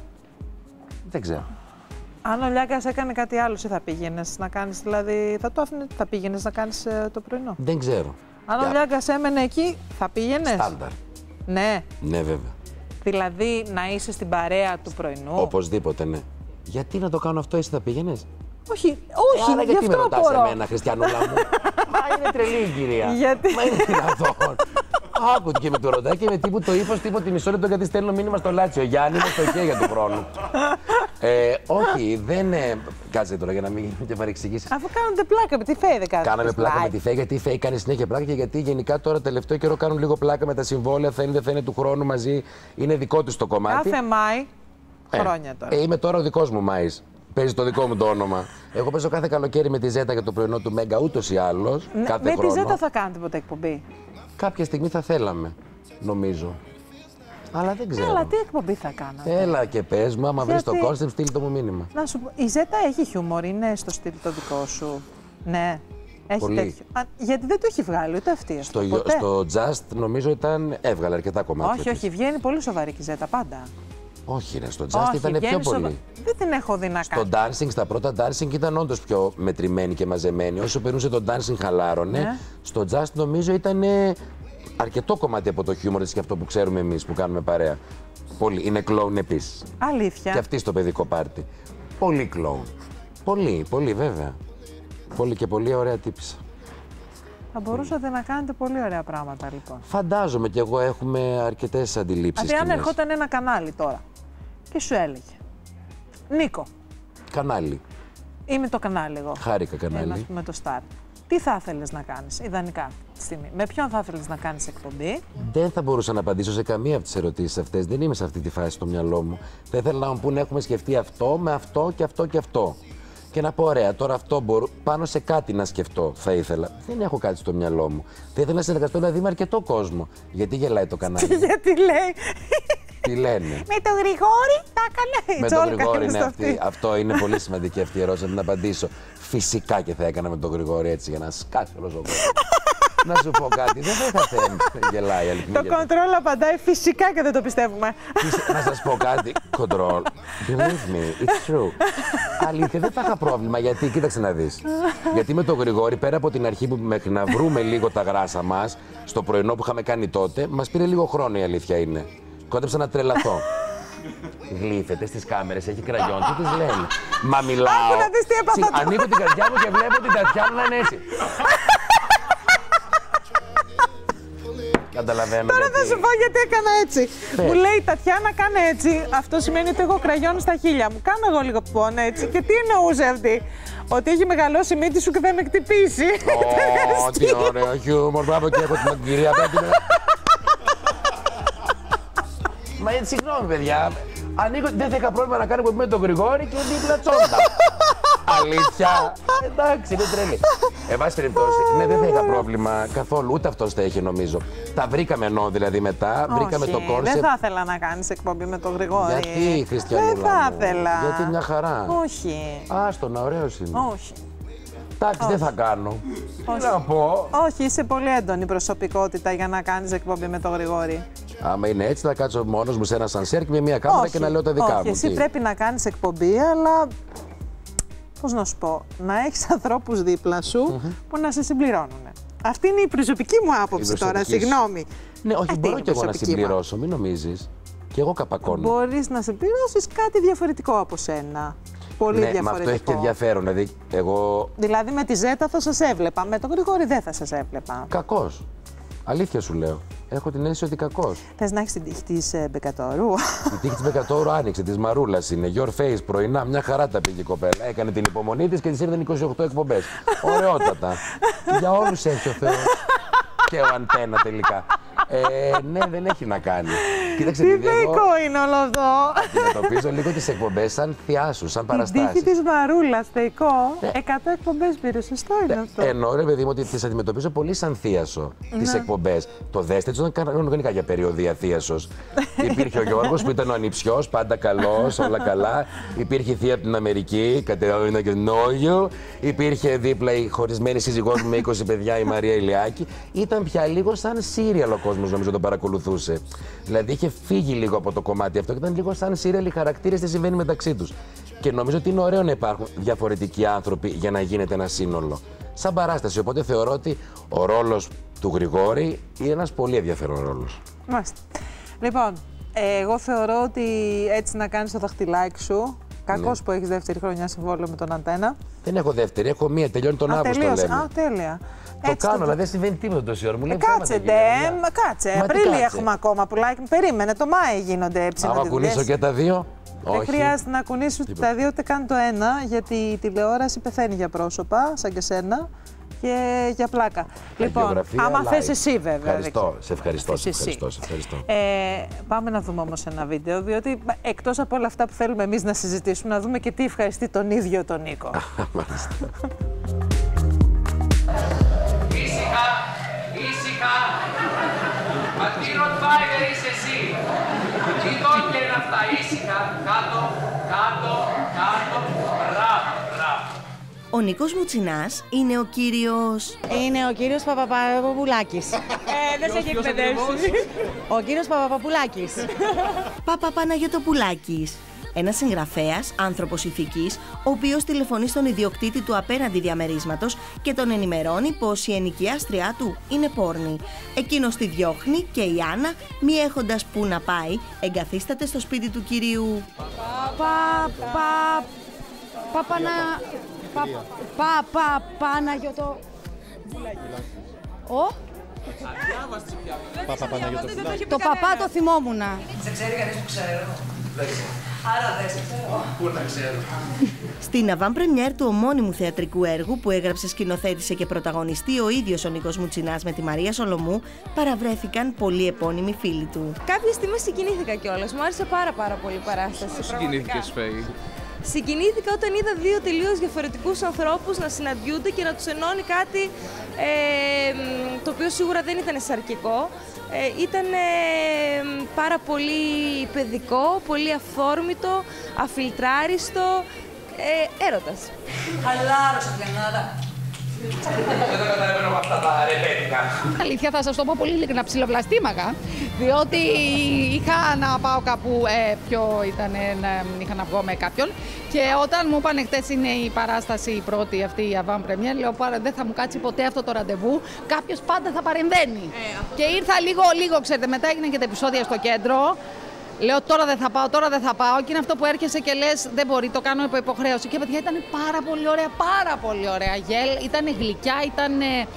δεν ξέρω. Αν ο Λιάγκας έκανε κάτι άλλο, εσύ θα πήγαινες να κάνεις, δηλαδή θα το άφηνε, θα πήγαινες να κάνεις ε, το πρωινό? Δεν ξέρω. Αν Για... ο Λιάγκας έμενε εκεί, θα πήγαινες? Στάνταρ. Ναι. Ναι, βέβαια. Δηλαδή να είσαι στην παρέα του πρωινού? Οπωσδήποτε, ναι. Γιατί να το κάνω αυτό, εσύ θα πήγαινες? Όχι, όχι, ε, άρα, γιατί με ρωτάς μπορώ. εμένα, Χριστιανούλα μου? Μα είναι τρελή η κυρία. Γιατί? Μα είναι δυνατόν. Άκου και με το ρωτάει και με τίποτα το ύφος, τίποτα μισό λεπτό, γιατί στέλνω μήνυμα στο Λάτσιο. Γιάννη, είμαστε οκ για του χρόνου. ε, όχι, δεν. Ε, κάτσε τώρα για να μην γίνουν και παρεξηγήσεις. Αφού κάνετε πλάκα με τη Φέη, δεν κάνετε? Κάναμε πλάκα με τη Φέη, γιατί η Φέη κάνει συνέχεια πλάκα και γιατί γενικά τώρα τελευταίο καιρό κάνουν λίγο πλάκα με τα συμβόλαια. Θα είναι, δεν θα είναι του χρόνου μαζί. Είναι δικό του το κομμάτι. Κάθε Μάη. Ε, χρόνια τώρα. Ε, είμαι τώρα ο δικός μου Μάης. Παίζει το δικό μου το όνομα. Εγώ παίζω κάθε καλοκαίρι με τη Ζέτα για το πρωινό του Μέγκα, ούτως ή άλλως. Ναι, κάθε με χρόνο. τη Ζέτα θα κάνετε ποτέ εκπομπή? Κάποια στιγμή θα θέλαμε, νομίζω. Αλλά δεν ξέρω. Έλα, τι εκπομπή θα κάνατε? Έλα και πες μου, άμα βρεις το κόνσεπτ, στείλ το μου μήνυμα. Να σου πω, η Ζέτα έχει χιούμορ, είναι στο στυλ το δικό σου? Ναι. Έχει πολύ. Τέτοιο. Α, γιατί δεν το έχει βγάλει ούτε αυτή. Στο, στο Just νομίζω ήταν, έβγαλε αρκετά κομμάτια. Όχι, όχι, βγαίνει πολύ σοβαρή και η Ζέτα πάντα. Όχι, ρε, στο Just ήταν πιο πολύ. Σοβα... Δεν την έχω δει να κάνει. Στο dancing, στα πρώτα dancing ήταν όντως πιο μετρημένη και μαζεμένη. Όσο περνούσε το dancing χαλάρωνε. Ναι. Στο Just νομίζω ήταν αρκετό κομμάτι από το χιούμορ της και αυτό που ξέρουμε εμείς που κάνουμε παρέα. Πολύ. Είναι κλόουν επίσης. Αλήθεια. Και αυτή στο παιδικό πάρτι. Πολύ κλόουν. Πολύ, πολύ βέβαια. Πολύ και πολύ ωραία τύπησα. Θα μπορούσατε να κάνετε πολύ ωραία πράγματα λοιπόν. Φαντάζομαι κι εγώ έχουμε αρκετές αντιλήψεις. Δηλαδή, αν ερχόταν ένα κανάλι τώρα και σου έλεγε Νίκο. Κανάλι. Είμαι το κανάλι εγώ. Χάρηκα κανάλι. Με το Star. Τι θα ήθελες να κάνεις, ιδανικά αυτή τη στιγμή. Με ποιον θα ήθελες να κάνεις εκπομπή. Δεν θα μπορούσα να απαντήσω σε καμία από τις ερωτήσεις αυτές. Δεν είμαι σε αυτή τη φάση στο μυαλό μου. Θα ήθελα να μου πούνε έχουμε σκεφτεί αυτό με αυτό και αυτό και αυτό. Και να πω, ωραία, τώρα αυτό μπορώ πάνω σε κάτι να σκεφτώ, θα ήθελα. Δεν έχω κάτι στο μυαλό μου. Θα ήθελα να συνεργαστώ δηλαδή με αρκετό κόσμο. Γιατί γελάει το κανάλι. Γιατί λέει. Τι λένε. Με τον Γρηγόρη τα έκανε. Με τον Γρηγόρη, ναι, αυτή. Αυτό είναι πολύ σημαντική αυτή η ερώτηση να την απαντήσω. Φυσικά και θα έκανα με τον Γρηγόρη έτσι για να σκάσει όλο ο κόσμος. Να σου πω κάτι, δεν θα είχα θέμα. Γελάει, αλήθεια. Το κοντρόλ απαντάει φυσικά και δεν το πιστεύουμε. Να σας πω κάτι. Κοντρόλ. Believe me, it's true. Αλήθεια, δεν θα είχα πρόβλημα γιατί, κοίταξε να δεις. Γιατί με τον Γρηγόρη, πέρα από την αρχή που μέχρι να βρούμε λίγο τα γράσα μας, στο πρωινό που είχαμε κάνει τότε, μας πήρε λίγο χρόνο η αλήθεια είναι. Κόντεψα να τρελαθώ. Γλύφεται στις κάμερες, έχει κραγιόν, τι τις λένε. Μα μιλάω. Άκου να δεις τι έπαθα. Ανοίγω την καρδιά μου και βλέπω την Τατιάνα να είναι έτσι. Καταλαβαίνω. Τώρα γιατί... θα σου πω γιατί έκανα έτσι. Πες. Μου λέει η Τατιάνα, κάνε έτσι. Αυτό σημαίνει ότι έχω κραγιόν στα χείλια μου. Κάνω εγώ λίγο πόνο έτσι. Και τι εννοούσε αυτή. Ότι έχει μεγαλώσει η μύτη σου και θα με χτυπήσει. Ω, τι ωραίο χιούμορ. Μπράβο και έχω την κυρία Πέττη. Μα συγγνώμη, παιδιά. Ανοίγω, δεν θα είχα πρόβλημα να κάνω με τον Γρηγόρη και δίπλα τσόντα. Αλήθεια. Εντάξει, είναι τρελή. Εν πάση περιπτώσει, ναι, δεν θα είχα πρόβλημα καθόλου. Ούτε αυτό θα έχει, νομίζω. Τα βρήκαμε ενώ δηλαδή μετά. Όχι, βρήκαμε το κόνσεπτ. δεν θα ήθελα να κάνεις εκπομπή με τον Γρηγόρη. Γιατί, Χριστιανούλα. Δεν θα ήθελα. Γιατί μια χαρά. Όχι. Άστονα, ωραίος είναι. Όχι. Εντάξει, δεν θα κάνω. Όχι. Τι να πω. Όχι, είσαι πολύ έντονη προσωπικότητα για να κάνεις εκπομπή με τον Γρηγόρη. Άμα είναι έτσι, θα κάτσω μόνος μου σε ένα σανσέρ και με μια κάμερα όχι, και να λέω τα δικά όχι, μου. Εσύ τι. πρέπει να κάνεις εκπομπή, αλλά πώς να σου πω, να έχεις ανθρώπους δίπλα σου mm-hmm. που να σε συμπληρώνουν. Αυτή είναι η προσωπική μου άποψη τώρα, συγγνώμη. Ναι, όχι, Αυτή μπορώ και εγώ να συμπληρώσω, μην νομίζεις. Και εγώ καπακώνω. Μπορείς να συμπληρώσεις κάτι διαφορετικό από σένα. Πολύ ναι, διαφορετικό. Μα αυτό έχει και ενδιαφέρον. Δηλαδή, εγώ... δηλαδή με τη Ζέτα θα σας έβλεπα, με τον Γρηγόρη δεν θα σας έβλεπα. Κακός. Αλήθεια σου λέω. Έχω την αίσθηση ότι κακός. Θες να έχεις την τύχη της ε, Μπεκατόρου. Η τύχη της Μπεκατόρου άνοιξε, της Μαρούλας είναι. Your face πρωινά, μια χαρά τα πήγε η κοπέλα. Έκανε την υπομονή της και της ήρθαν είκοσι οκτώ εκπομπές. Ωραιότατα. Για όλους έχει ο Θεός. Και ο Αντένα τελικά. Ε, ναι, δεν έχει να κάνει. Κοίταξε, τι θεϊκό είναι όλο αυτό. Αντιμετωπίζω λίγο τις εκπομπές σαν θεία σου, σαν παραστάσεις. Την τύχη της Μαρούλας, θεϊκό. εκατό εκπομπές πήρε, σωστό είναι αυτό. Εννοώ, ρε παιδί μου, ότι τις αντιμετωπίζω πολύ σαν θείασο τις εκπομπές. Το δέστε, έτσι ήταν κανονικά για περιοδία θείασος. Υπήρχε ο Γιώργος που ήταν ο ανιψιός, πάντα καλός, όλα καλά. Υπήρχε η θεία από την Αμερική, Κατερίνα και Νόγιο. Υπήρχε δίπλα η χωρισμένη σύζυγός μου με είκοσι παιδιά, η Μαρία Ηλιάκη. Ήταν πια λίγο σαν σύριαλ ο κόσμος, νομίζω, τον παρακολουθούσε. Δηλαδή είχε φύγει λίγο από το κομμάτι αυτό και ήταν λίγο σαν σύριαλ οι χαρακτήρες τι συμβαίνει μεταξύ τους. Και νομίζω ότι είναι ωραίο να υπάρχουν διαφορετικοί άνθρωποι για να γίνεται ένα σύνολο. Σαν παράσταση. Οπότε θεωρώ ότι ο ρόλος του Γρηγόρη είναι ένας πολύ ενδιαφέρον ρόλος. Μάλιστα. Λοιπόν, εγώ θεωρώ ότι έτσι να κάνεις το δαχτυλάκι σου. Κακός ναι. που έχεις δεύτερη χρονιά συμβόλαιο με τον Αντένα. Δεν έχω δεύτερη, έχω μία. Τελειώνει τον Α, Αύγουστο. Α, τέλεια. Το έτσι κάνω, το... αλλά δεν συμβαίνει τίποτα τόση ώρα. Μου λέει κάτσε, ντε, κάτσε. Απρίλη έχουμε ακόμα πουλάκι. Περίμενε, το Μάη γίνονται ψηλά. Άμα κουνήσω και τα δύο. Δεν όχι. χρειάζεται να κουνήσεις τα δύο, ούτε καν το ένα, γιατί η τηλεόραση πεθαίνει για πρόσωπα, σαν και σένα, και για πλάκα. Λοιπόν, άμα θες εσύ βέβαια. Ευχαριστώ, σε ευχαριστώ, σε ευχαριστώ, σε ευχαριστώ. Ε, πάμε να δούμε όμως ένα βίντεο, διότι εκτός από όλα αυτά που θέλουμε εμείς να συζητήσουμε, να δούμε και τι ευχαριστεί τον ίδιο τον Νίκο. Μάλιστα. Ήσυχα, ήσυχα. Μα τι Rottweiler είσαι εσύ. Τι δόκια είναι αυτά, ήσυχα. Κάτω, κάτω, κάτω. Μπράβο, μπράβο. Ο Νίκος Μουτσινάς είναι ο κύριος... Είναι ο κύριος Παπαπαπουλάκης. Ε, δεν σε έχει εκπαιδεύσει. Ο κύριος Παπαπαπουλάκης. Παπαπαναγιωτοπουλάκης. Ένας συγγραφέας, άνθρωπος ηθικής, ο οποίος τηλεφωνεί στον ιδιοκτήτη του απέναντι διαμερίσματος και τον ενημερώνει πως η ενοικιάστριά του είναι πόρνη. Εκείνος τη διώχνει και η Άννα, μη έχοντας που να πάει, εγκαθίσταται στο σπίτι του κυρίου. Πα, πα, παπανα, πα, πα, πα, Παναγιώτο. Ο. Παπα Παναγιώτο. Το παπά το θυμόμουνα. Σε ξέρει κανείς που ξέρω. Άρα δεν σε ξέρω. Πού να ξέρω. Στην avant-première του ομώνυμου θεατρικού έργου που έγραψε, σκηνοθέτησε και πρωταγωνιστεί ο ίδιος ο Νίκος Μουτσινάς με τη Μαρία Σολομού, παραβρέθηκαν πολλοί επώνυμοι φίλοι του. Κάποια στιγμή συγκινήθηκα κιόλας. Μου άρεσε πάρα πάρα πολύ η παράσταση. Πώς συγκινήθηκες, Φέη? Συγκινήθηκα όταν είδα δύο τελείως διαφορετικούς ανθρώπους να συναντιούνται και να τους ενώνει κάτι ε, το οποίο σίγουρα δεν ήταν σαρκικό. Ε, ήταν ε, πάρα πολύ παιδικό, πολύ αυθόρμητο, αφιλτράριστο, ε, έρωτας. Χαλάρωσε, Φλενάρα. Δεν το καταλαβαίνω από αυτά τα ρεπέτικα. Αλήθεια, θα σας το πω πολύ ειλικρινά, ψιλοβλαστήμαγα, διότι είχα να πάω κάπου ε, πιο ήταν, να, είχα να βγω με κάποιον και όταν μου είπανε χτες είναι η παράσταση η πρώτη αυτή η avant-première, λέω πάρα δεν θα μου κάτσει ποτέ αυτό το ραντεβού, κάποιος πάντα θα παρεμβαίνει. Ε, και ήρθα λίγο, λίγο, ξέρετε, μετά έγιναν και τα επεισόδια στο κέντρο. Λέω τώρα δεν θα πάω, τώρα δεν θα πάω. Και είναι αυτό που έρχεσαι και λες δεν μπορεί, το κάνω υπό υποχρέωση. Και παιδιά ήταν πάρα πολύ ωραία, πάρα πολύ ωραία γέλ. Ήταν γλυκιά, ήταν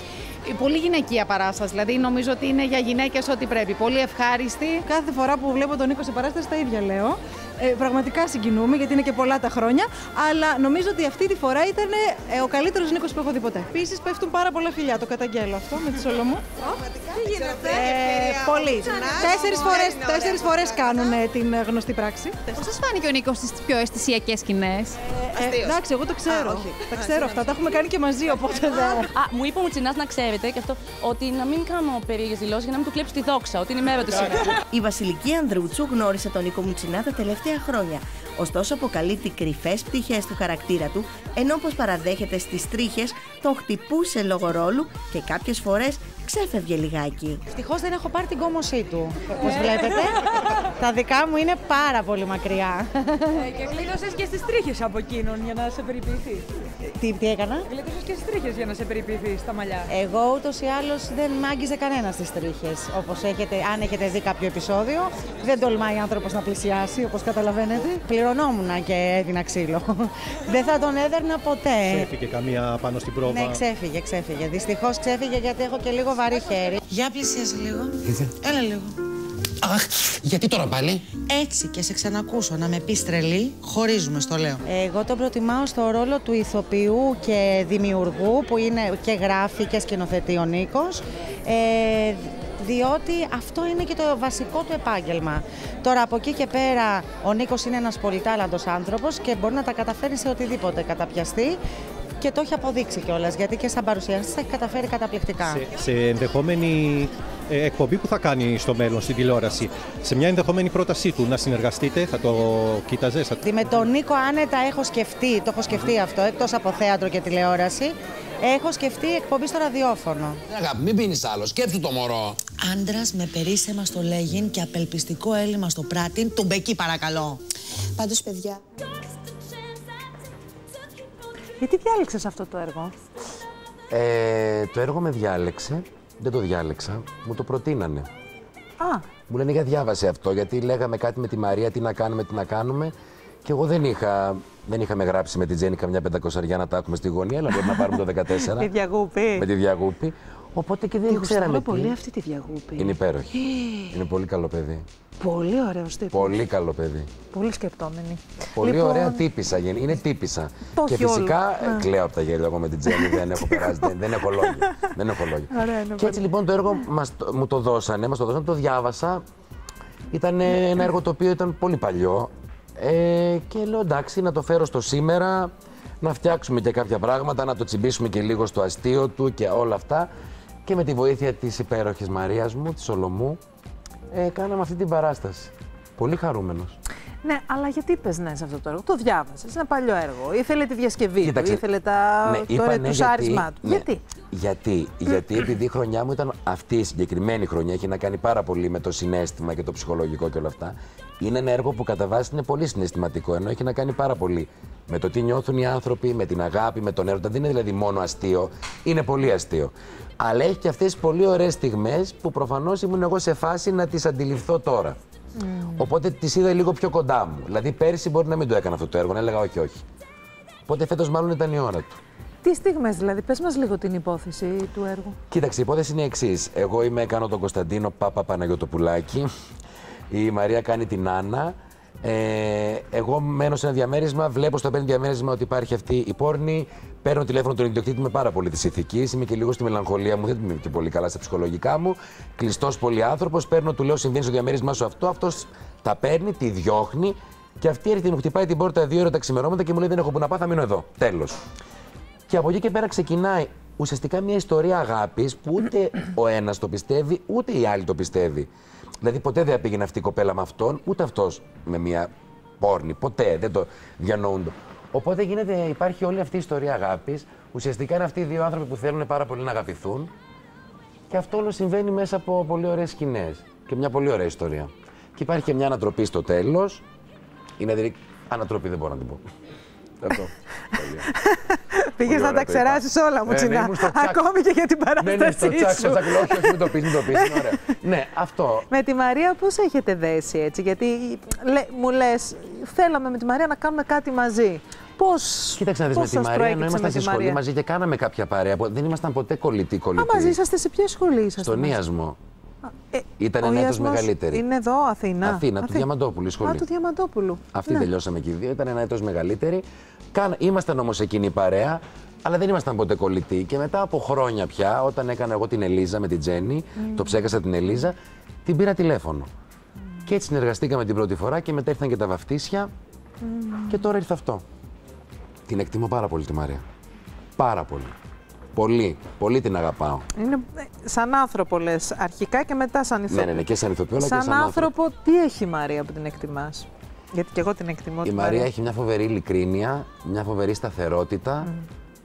πολύ γυναικεία παράσταση. Δηλαδή νομίζω ότι είναι για γυναίκες ό,τι πρέπει. Πολύ ευχάριστη. Κάθε φορά που βλέπω τον Νίκο σε παράσταση τα ίδια λέω. Ε, πραγματικά συγκινούμε γιατί είναι και πολλά τα χρόνια. Αλλά νομίζω ότι αυτή τη φορά ήταν ε, ο καλύτερος Νίκος που έχω δει ποτέ. Επίσης πέφτουν πάρα πολλά φιλιά. Το καταγγέλω αυτό με τη Σολομού. Τι γίνεται, ε, πολύ. Τέσσερις φορές, τέσσερις φορές κάνουν ε, την γνωστή πράξη. Πώς σας φάνηκε ο Νίκος στις πιο αισθησιακές σκηνές? Ε, ε, εντάξει, εγώ το ξέρω. Α, τα ξέρω αυτά. Τα έχουμε κάνει και μαζί, οπότε δεν. Α, μου είπε ο Μουτσινάς να ξέρετε και αυτό ότι να μην κάνω περίεργες δηλώσεις για να μην του κλέψει τη δόξα, ότι είναι η μέρα του σήμερα. Η Βασιλική Ανδρούτσου γνώρισε τον Νίκο Μουτσινά τα τελευταία χρόνια. Ωστόσο, αποκαλύπτει κρυφές πτυχές του χαρακτήρα του, ενώ όπως παραδέχεται στις τρίχες, τον χτυπούσε λόγω ρόλου και κάποιες φορές ξέφευγε λιγάκι. Ευτυχώς δεν έχω πάρει την κόμωσή του. Όπως βλέπετε, τα δικά μου είναι πάρα πολύ μακριά. Και γλίτωσες και στις τρίχες από εκείνον για να σε περιποιηθεί. Τι, τι έκανα? Γλίτωσες και στις τρίχες για να σε περιποιηθεί στα μαλλιά. Εγώ ούτως ή άλλως δεν μ' άγγιζε κανένα στις τρίχες. Όπως έχετε, αν έχετε δει κάποιο επεισόδιο, δεν τολμάει άνθρωπος να πλησιάσει, όπως καταλαβαίνετε. Πληρωνόμουν και έδινα ξύλο. Δεν θα τον έδερνα ποτέ. Ξέφυγε καμία πάνω στην πρόβα? Ναι, ξέφυγε, ξέφυγε. Δυστυχώς ξέφυγε γιατί έχω και λίγο βαρύ χέρι. Για πλησίασε λίγο. Έλα λίγο. Αχ, γιατί τώρα πάλι? Έτσι και σε ξανακούσω να με πεις τρελή, χωρίζουμε, στο λέω. Εγώ τον προτιμάω στο ρόλο του ηθοποιού και δημιουργού που είναι και γράφει και σκηνοθετεί ο Νίκος. Ε, διότι αυτό είναι και το βασικό του επάγγελμα. Τώρα από εκεί και πέρα ο Νίκος είναι ένας πολυτάλαντος άνθρωπος και μπορεί να τα καταφέρει σε οτιδήποτε καταπιαστεί. Και το έχει αποδείξει κιόλας, γιατί και σαν παρουσιαστής θα έχει καταφέρει καταπληκτικά. Σε, σε ενδεχόμενη ε, εκπομπή που θα κάνει στο μέλλον στην τηλεόραση, σε μια ενδεχόμενη πρότασή του να συνεργαστείτε, θα το κοίταζες? Θα... Με τον Νίκο άνετα έχω σκεφτεί, το έχω σκεφτεί αυτό, εκτός από θέατρο και τηλεόραση, έχω σκεφτεί εκπομπή στο ραδιόφωνο. Αγάπη, μην πίνεις άλλο, σκέψου το μωρό. Άντρας με περίσσεμα στο λέγειν και απελπιστικό έλλειμμα στο πράτην, του μπεκί παρακαλώ. Πάντως, παιδιά. Γιατί διάλεξες αυτό το έργο? Ε, το έργο με διάλεξε, δεν το διάλεξα, μου το προτείνανε. Α. Μου λένε για διάβασε αυτό, γιατί λέγαμε κάτι με τη Μαρία, τι να κάνουμε, τι να κάνουμε. Και εγώ δεν είχα, δεν είχαμε γράψει με την Τζέννη καμιά πεντακοσαριά να τα έχουμε στη γωνία, αλλά μπορεί να πάρουμε το δεκατέσσερα. Τη Διαγούπη. Με τη Διαγούπη. Οπότε και δεν τη ξέραμε τι. πολύ αυτή τη Διαγούπη. Είναι υπέροχη. Είναι πολύ καλό παιδί. Πολύ ωραίος τύπος. Πολύ καλό παιδί. Πολύ σκεπτόμενη. Πολύ λοιπόν... ωραία τύπισσα. Είναι τύπισσα. Το και φυσικά όλο. κλαίω από τα γέλια εγώ με την Τζέννη. δεν έχω περάσει. δεν, δεν έχω λόγια. δεν έχω λόγια. Ωραία, και έτσι λοιπόν το έργο μας, μου το δώσανε. Μας το δώσανε, το διάβασα. Ήταν ένα έργο το οποίο ήταν πολύ παλιό. Ε, και λέω εντάξει, να το φέρω στο σήμερα. Να φτιάξουμε και κάποια πράγματα. Να το τσιμπήσουμε και λίγο στο αστείο του και όλα αυτά. Και με τη βοήθεια της υπέροχης Μαρίας μου, της Σολομού, ε, κάναμε αυτή την παράσταση. Πολύ χαρούμενος. Ναι, αλλά γιατί είπες ναι σε αυτό το έργο? Το διάβασες, ένα παλιό έργο. Ήθελε τη διασκευή Κοίταξε, του, ήθελε τα... ναι, το είπα, ναι, ρετουσάρισμά του. Ναι. Γιατί? Γιατί, γιατί επειδή η χρονιά μου ήταν αυτή η συγκεκριμένη χρονιά, έχει να κάνει πάρα πολύ με το συναίσθημα και το ψυχολογικό και όλα αυτά. Είναι ένα έργο που κατά βάση είναι πολύ συναισθηματικό, ενώ έχει να κάνει πάρα πολύ με το τι νιώθουν οι άνθρωποι, με την αγάπη, με τον έρωτα. Δεν είναι δηλαδή μόνο αστείο, είναι πολύ αστείο. Αλλά έχει και αυτές τις πολύ ωραίες στιγμές που προφανώς ήμουν εγώ σε φάση να τις αντιληφθώ τώρα. Mm. Οπότε τις είδα λίγο πιο κοντά μου. Δηλαδή πέρυσι μπορεί να μην το έκανα αυτό το έργο, να έλεγα όχι, όχι. Οπότε φέτος μάλλον ήταν η ώρα του. Τι στιγμές δηλαδή, πες μας λίγο την υπόθεση του έργου. Κοίταξε, η υπόθεση είναι η εξής. Εγώ είμαι, κάνω τον Κωνσταντίνο Πάπα Παναγιωτοπουλάκη. Η Μαρία κάνει την Άννα. Ε, εγώ μένω σε ένα διαμέρισμα, βλέπω στο πέντε διαμέρισμα ότι υπάρχει αυτή η πόρνη. Παίρνω τηλέφωνο τον ιδιοκτήτη με πάρα πολύ τη ηθική. Είμαι και λίγο στη μελαγχολία μου, δεν είμαι και πολύ καλά στα ψυχολογικά μου. Κλειστό πολυάνθρωπο. Παίρνω, του λέω: συμβαίνει στο διαμέρισμά σου αυτό. Αυτό τα παίρνει, τη διώχνει. Και αυτή έρχεται, μου χτυπάει την πόρτα δύο ώρα τα ξημερώματα και μου λέει: δεν έχω που να πάω, θα μείνω εδώ. Τέλος. Και από εκεί και πέρα ξεκινάει ουσιαστικά μια ιστορία αγάπης που ούτε ο ένας το πιστεύει, ούτε η άλλη το πιστεύει. Δηλαδή, ποτέ δεν πήγαινε αυτή η κοπέλα με αυτόν, ούτε αυτός με μια πόρνη. Ποτέ δεν το διανοούν. Οπότε γίνεται, υπάρχει όλη αυτή η ιστορία αγάπης. Ουσιαστικά είναι αυτοί οι δύο άνθρωποι που θέλουν πάρα πολύ να αγαπηθούν. Και αυτό όλο συμβαίνει μέσα από πολύ ωραίες σκηνές. Και μια πολύ ωραία ιστορία. Και υπάρχει και μια ανατροπή στο τέλος. Είναι δηλαδή. Ανατροπή δεν μπορώ να την πω. Αυτό. Πήγες να τα ξεράσεις όλα μου, Τσινά. Ακόμη και για την παράστασή σου. Ναι, ναι, στο τσάκ, στο τσάκ, όχι, όχι, μην το πεις, μην το πεις, είναι ωραία. Ναι, αυτό. Με τη Μαρία πώς έχετε δέσει έτσι, γιατί μου λες, θέλαμε με τη Μαρία να κάνουμε κάτι μαζί. Πώς. Κοίταξε να δεις, με τη Μαρία, ενώ ήμασταν στη σχολή μαζί και κάναμε κάποια παρέα. Δεν ήμασταν ποτέ κολλητοί κολλητοί. Α, μαζί είσαστε σε ποια σχολή είσαστε? Στον Ίασμο. Ε, Ήταν ένα έτος μεγαλύτερη. Είναι εδώ, Αθήνα. Αθήνα, του Διαμαντόπουλου, η σχολή. Α, του Διαμαντόπουλου. Αυτή ναι. Τελειώσαμε και οι δύο. Ήταν ένα έτος μεγαλύτερη. Κάν... Ήμασταν όμως εκείνη η παρέα, αλλά δεν ήμασταν ποτέ κολλητοί. Και μετά από χρόνια πια, όταν έκανα εγώ την Ελίζα με την Τζέννη, mm. το ψέκασα την Ελίζα, την πήρα τηλέφωνο. Mm. Και έτσι συνεργαστήκαμε την πρώτη φορά και μετά ήρθαν και τα βαφτίσια. Mm. Και τώρα ήρθε αυτό. Την εκτιμώ πάρα πολύ τη Μαρία. Πάρα πολύ. Πολύ, πολύ την αγαπάω. Είναι σαν άνθρωπο λες, αρχικά και μετά σαν ηθοποιό. Ναι, ναι, ναι, και σαν ηθοποιό, αλλά σαν και σαν άνθρωπο. άνθρωπο, τι έχει η Μαρία που την εκτιμάς? Γιατί και εγώ την εκτιμώ. Η Μαρία, Μαρία έχει μια φοβερή ειλικρίνεια, μια φοβερή σταθερότητα. Mm.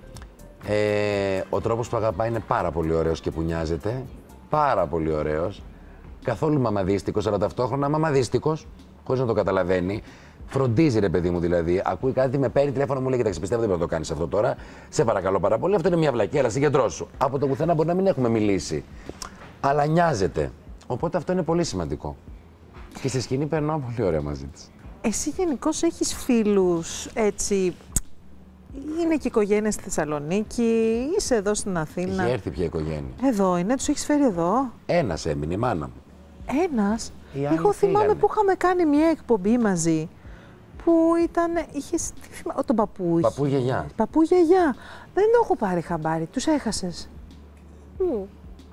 Ε, ο τρόπος που αγαπάει είναι πάρα πολύ ωραίος και που νοιάζεται. Πάρα πολύ ωραίος. Καθόλου μαμαδίστικος, αλλά ταυτόχρονα μαμαδίστικος, χωρίς να το καταλαβαίνει. Φροντίζει, ρε παιδί μου, δηλαδή. Ακούει κάτι, με παίρνει τηλέφωνο, μου λέει: κοιτάξτε, πιστεύω δεν μπορεί να το κάνει αυτό τώρα. Σε παρακαλώ πάρα πολύ. Αυτό είναι μια βλακία, αλλά συγκεντρώσου. Από το πουθενά μπορεί να μην έχουμε μιλήσει. Αλλά νοιάζεται. Οπότε αυτό είναι πολύ σημαντικό. Και στη σκηνή περνάω πολύ ωραία μαζί τη. Εσύ γενικώς έχεις φίλους έτσι. Είναι και οικογένειες στη Θεσσαλονίκη, είσαι εδώ στην Αθήνα. Έχει έρθει πια οικογένεια. Εδώ είναι, τους έχεις φέρει εδώ. Ένας έμεινε, η μάνα μου. Ένας. Εγώ θυμάμαι που είχαμε κάνει μια εκπομπή μαζί. Που ήταν, είχες, τι θυμάμαι, τον παππού. Παππού γιαγιά. Παππού γιαγιά. Δεν το έχω πάρει χαμπάρι, τους έχασες. Mm.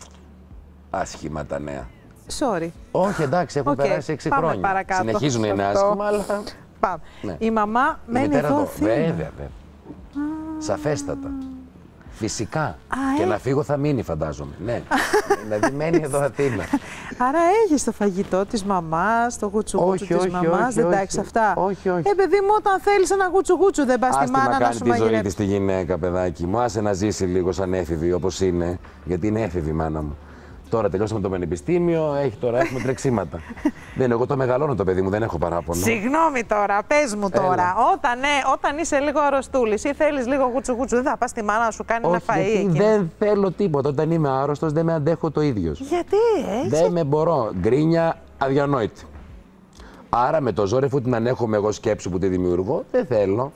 Άσχημα τα νέα. Sorry. Όχι, εντάξει, έχουν okay. περάσει έξι Πάμε χρόνια. Παρακάτω. Συνεχίζουν να είναι άσχημα, αλλά. Πάμε. Ναι. Η μαμά η μένει εδώ, Αθήνα. Βέβαια, βέβαια. Ah. Σαφέστατα. Φυσικά. Α, και ε. να φύγω θα μείνει, φαντάζομαι. Ναι. Δηλαδή μένει εδώ Αθήνα. Άρα έχεις το φαγητό της μαμάς, το γουτσουγούτσου της όχι, μαμάς, όχι, δεν τα όχι. έχεις αυτά. Όχι, όχι. Ε, παιδί μου, όταν θέλεις ένα γουτσουγούτσου δεν πας στη μάνα να σου μαγειρεύει. Άσε να κάνει τη ζωή της τη γυναίκα, παιδάκι μου. Άσε να ζήσει λίγο σαν έφηβη όπως είναι. Γιατί είναι έφηβη η μάνα μου. Τώρα τελειώσαμε το πανεπιστήμιο, έχει, τώρα έχουμε τρεξίματα. Δεν, εγώ το μεγαλώνω το παιδί μου, δεν έχω παράπονο. Συγγνώμη τώρα, πες μου τώρα. Όταν, ναι, όταν είσαι λίγο αρρωστούλης ή θέλεις λίγο γουτσουγούτσου, δεν θα πας στη μάνα να σου κάνει όχι, ένα φαΐ. Γιατί δεν θέλω τίποτα. Όταν είμαι άρρωστος δεν με αντέχω το ίδιο. Γιατί, έτσι? Δεν με μπορώ. Γκρίνια αδιανόητη. Άρα με το ζόρι, αφού την ανέχομαι εγώ σκέψου που τη δημιουργώ, δεν θέλω.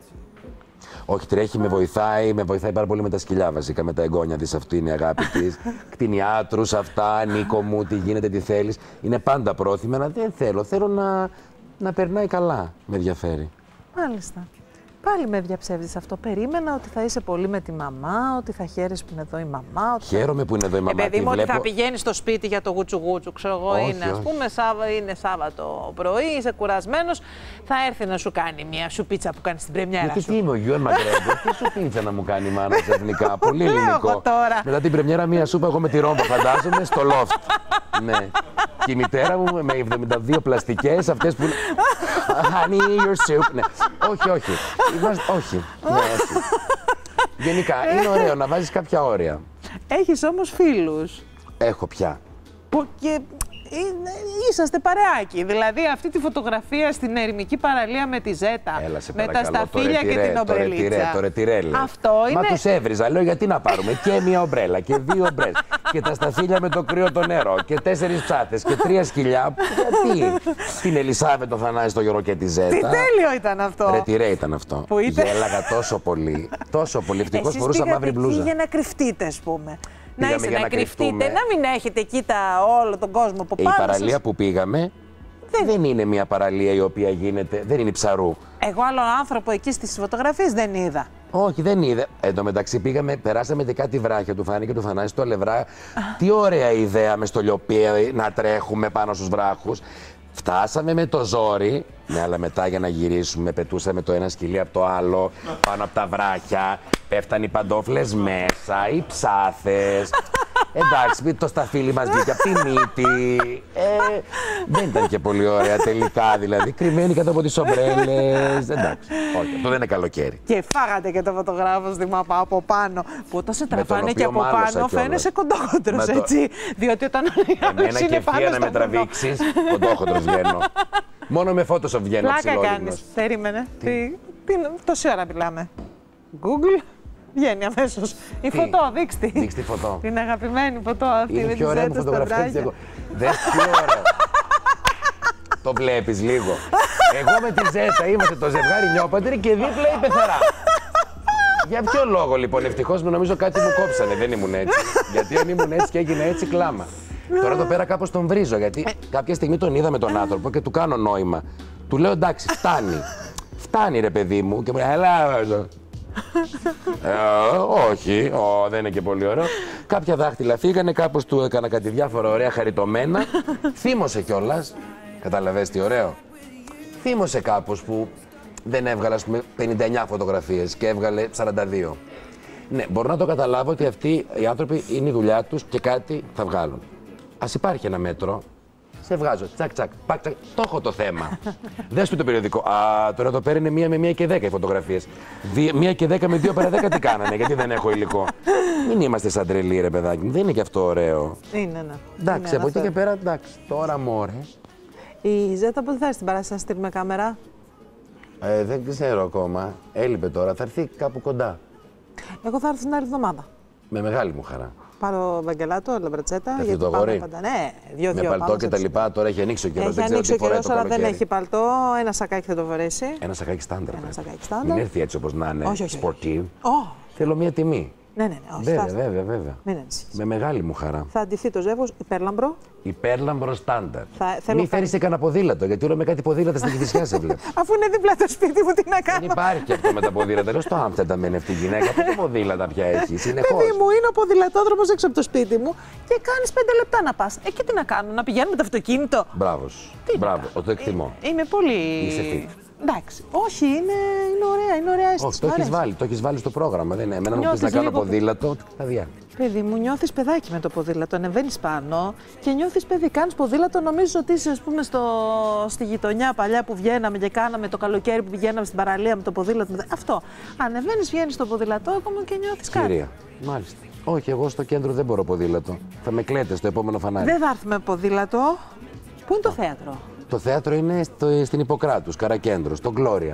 Όχι, τρέχει, με βοηθάει, με βοηθάει πάρα πολύ με τα σκυλιά βασικά, με τα εγγόνια της, αυτή είναι η αγάπη της. Κτηνιάτρους αυτά, Νίκο μου, τι γίνεται, τι θέλεις. Είναι πάντα πρόθυμα, αλλά δεν θέλω. Θέλω να, να περνάει καλά, με ενδιαφέρει. Μάλιστα. Πάλι με διαψεύδεις αυτό. Περίμενα ότι θα είσαι πολύ με τη μαμά, ότι θα χαίρεσαι που είναι εδώ η μαμά. Ότι Χαίρομαι που είναι εδώ η μαμά. Ε, παιδί μου, βλέπω... ότι θα πηγαίνεις στο σπίτι για το γουτσουγούτσου, ξέρω εγώ, όχι, είναι, ας όχι. πούμε, Σάβα, είναι Σάββατο πρωί, είσαι κουρασμένος, θα έρθει να σου κάνει μια σουπίτσα που κάνει στην πρεμιέρα Γιατί σου. τι είμαι ο Γιώργο Μαγκρέγκο, τι σουπίτσα να μου κάνει η μάνα ξαφνικά. Πολύ ελληνικό. Τώρα. Μετά την πρεμιέρα, μια σούπα εγώ με τη ρόμπα, φαντάζομαι, στο loft. Ναι. Και η μητέρα μου με εβδομήντα δύο πλαστικές, αυτές που. Honey, your soup. Ναι. Όχι, όχι. Είμαστε... όχι. Ναι, όχι. Γενικά, είναι ωραίο να βάζεις κάποια όρια. Έχεις όμως φίλους. Έχω πια. Που και είσαστε παρεάκι. Δηλαδή, αυτή τη φωτογραφία στην ερημική παραλία με τη Ζέτα. Έλα, σε με παρακαλώ, τα σταφύλια και την ομπρελίτσα. Το ρετυρέ, λέει. Αυτό είναι. Μα τους έβριζα. Λέω γιατί να πάρουμε και μία ομπρέλα και δύο ομπρέλες. Και τα σταφύλια με το κρύο το νερό. Και τέσσερις ψάτες και τρία σκυλιά. Γιατί. Την Ελισάβετ, τον Θανάση, τον Γιώργο και τη Ζέτα. Τι τέλειο ήταν αυτό. Ρετυρέ ήταν αυτό. Που είτε... Γέλαγα τόσο πολύ. Τόσο πολύ. Ευτυχώς φορούσα μαύρη μπλούζα. Για να κρυφτείτε, ας πούμε. Πήγαμε να είστε, για να, να κρυφτείτε, κρυφτούμε. να μην έχετε εκεί τα, όλο τον κόσμο από πάνω. Η παραλία σας. που πήγαμε δεν... δεν είναι μια παραλία η οποία γίνεται, δεν είναι ψαρού. Εγώ άλλον άνθρωπο εκεί στις φωτογραφίες δεν είδα. Όχι, δεν είδα. Εν τω μεταξύ πήγαμε, περάσαμε και κάτι βράχια του Φάνη και του Θανάση στο Αλευρά. Τι ωραία ιδέα με στο λιοπί να τρέχουμε πάνω στους βράχους. Φτάσαμε με το ζόρι, ναι, αλλά μετά για να γυρίσουμε πετούσαμε το ένα σκυλί από το άλλο, πάνω από τα βράχια, πέφταν οι παντόφλες μέσα, οι ψάθες. Εντάξει, το σταφύλι μας βγήκε από τη μύτη. Ε, δεν ήταν και πολύ ωραία τελικά, δηλαδή. Κρυμμένοι κάτω από τις ομπρέλες. Εντάξει, όχι, αυτό δεν είναι καλοκαίρι. Και φάγατε και το φωτογράφο στη μάπα από πάνω. Που όταν σε τραβάνε και από πάνω φαίνεσαι κοντόχοντρος, το... έτσι. Διότι όταν εμένα και ευθεία να με τραβήξεις, κοντόχοντρος βγαίνω. Μόνο με Photoshop βγαίνω ψηλόλυμνος. Πλάκα κάνεις. Περίμενε. Τι, τι, τόση ώρα μιλάμε. Google. Βγαίνει αμέσως. Η τι? φωτό, δείξτε τη. Δείξτε τη φωτό. Την αγαπημένη φωτό αυτή. Είναι με πιο ωραία μου φωτογραφία. Δες τι ωραίο. Το βλέπεις λίγο. Εγώ με τη Ζέτα είμαστε το ζευγάρι νιόπαντροι και δίπλα η πεθερά. Για ποιο λόγο λοιπόν, ευτυχώς μου νομίζω κάτι μου κόψανε, δεν ήμουν έτσι. Γιατί αν ήμουν έτσι και έγινε έτσι, κλάμα. Τώρα εδώ πέρα κάπως τον βρίζω, γιατί κάποια στιγμή τον είδα με τον άνθρωπο και του κάνω νόημα. Του λέω εντάξει, φτάνει. Φτάνει ρε παιδί μου. Και μου λέει, έλα. Ε, όχι, ο, δεν είναι και πολύ ωραίο. Κάποια δάχτυλα φύγανε, κάπως του έκανα κάτι διάφορα ωραία χαριτωμένα. Θύμωσε κιόλας. Καταλαβες τι ωραίο. Θύμωσε κάπως που δεν έβγαλε ας πούμε πενήντα εννιά φωτογραφίες και έβγαλε σαράντα δύο. Ναι, μπορώ να το καταλάβω ότι αυτοί οι άνθρωποι είναι η δουλειά τους και κάτι θα βγάλουν. Ας υπάρχει ένα μέτρο. Σε βγάζω, τσακ τσακ, πακ τσακ, το έχω το θέμα. Δες του το περιοδικό. Α, τώρα το παίρνει μία με μία και δέκα οι φωτογραφίες. Μία και δέκα με δύο παρά δέκα τι κάνανε, γιατί δεν έχω υλικό. Μην είμαστε σαν τρελοί ρε παιδάκι μου, δεν είναι και αυτό ωραίο. Είναι, ναι. Εντάξει, από εκεί και πέρα, εντάξει, τώρα μωρέ. Η Ζέτα πότε θα έρθει στην παράσταση να στείλουμε κάμερα? Ε, δεν ξέρω ακόμα. Έλειπε τώρα, θα έρθει κάπου κοντά. Εγώ θα έρθω την άλλη εβδομάδα. Με μεγάλη μου χαρά. Πάρω βαγγελάτο, λαμπρατσέτα. Γιατί το αγόρι. Πάντα, ναι, δύο, δύο, με παλτό και τα λοιπά, τώρα έχει ανοίξει ο καιρός. Έχει ανοίξει ο καιρός, αλλά δεν έχει παλτό. Ένα σακάκι θα το φορέσει. Ένα σακάκι στάνταρ. Ένα σακάκι στάνταρ. Μην έρθει έτσι όπως να είναι. Όχι, όχι. Σπορτίv. Oh. Θέλω μία τιμή. Ναι, ναι, ναι. Όχι, βέβαια, θα... βέβαια, βέβαια. Μην ανησυχείς. Με μεγάλη μου χαρά. Θα αντιθεί το ζεύγος υπέρλαμπρο. Υπέρλαμπρο στάνταρ. Θα... Μην φέρεις και κανένα ποδήλατο, γιατί όλο με κάτι ποδήλατα στην Κηφισιά σε βλέπω. Αφού είναι δίπλα το σπίτι μου, τι να κάνω. Δεν υπάρχει αυτό με τα ποδήλατα. Λέω στο Άμστερνταμ μένει αυτή η γυναίκα. Πότε ποδήλατα πια έχει, συνεχώς. Παιδί μου, είναι ο ποδηλατόδρομος έξω από το σπίτι μου και κάνεις πέντε λεπτά να πας. Εκεί τι να κάνω, να πηγαίνουμε το αυτοκίνητο. Μπράβο. Μπράβο, το εκτιμώ. Είμαι πολύ. Είσαι fit. Εντάξει. Όχι, είναι, είναι ωραία, είναι ωραία αίσθηση. Όχι, το έχει βάλει, το έχεις βάλει στο πρόγραμμα. Δεν είναι. Εμένα μου πει να κάνω λίγο... ποδήλατο, θα διάλει. Παιδί μου, νιώθεις παιδάκι με το ποδήλατο. Ανεβαίνεις πάνω και νιώθεις παιδί. Κάνεις ποδήλατο, νομίζεις ότι είσαι, ας πούμε, στο... στη γειτονιά παλιά που βγαίναμε και κάναμε το καλοκαίρι που πηγαίναμε στην παραλία με το ποδήλατο. Αυτό. Ανεβαίνεις, βγαίνεις στο ποδήλατο ακόμα και νιώθεις κάτι. Κυρία, μάλιστα. Όχι, εγώ στο κέντρο δεν μπορώ ποδήλατο. Θα με κλαίτε στο επόμενο φανάρι. Δεν θα έρθουμε ποδήλατο. Πού είναι το θέατρο? Το θέατρο είναι στο, στην Ιπποκράτους, Καρακέντρο, στο Γκλώρια.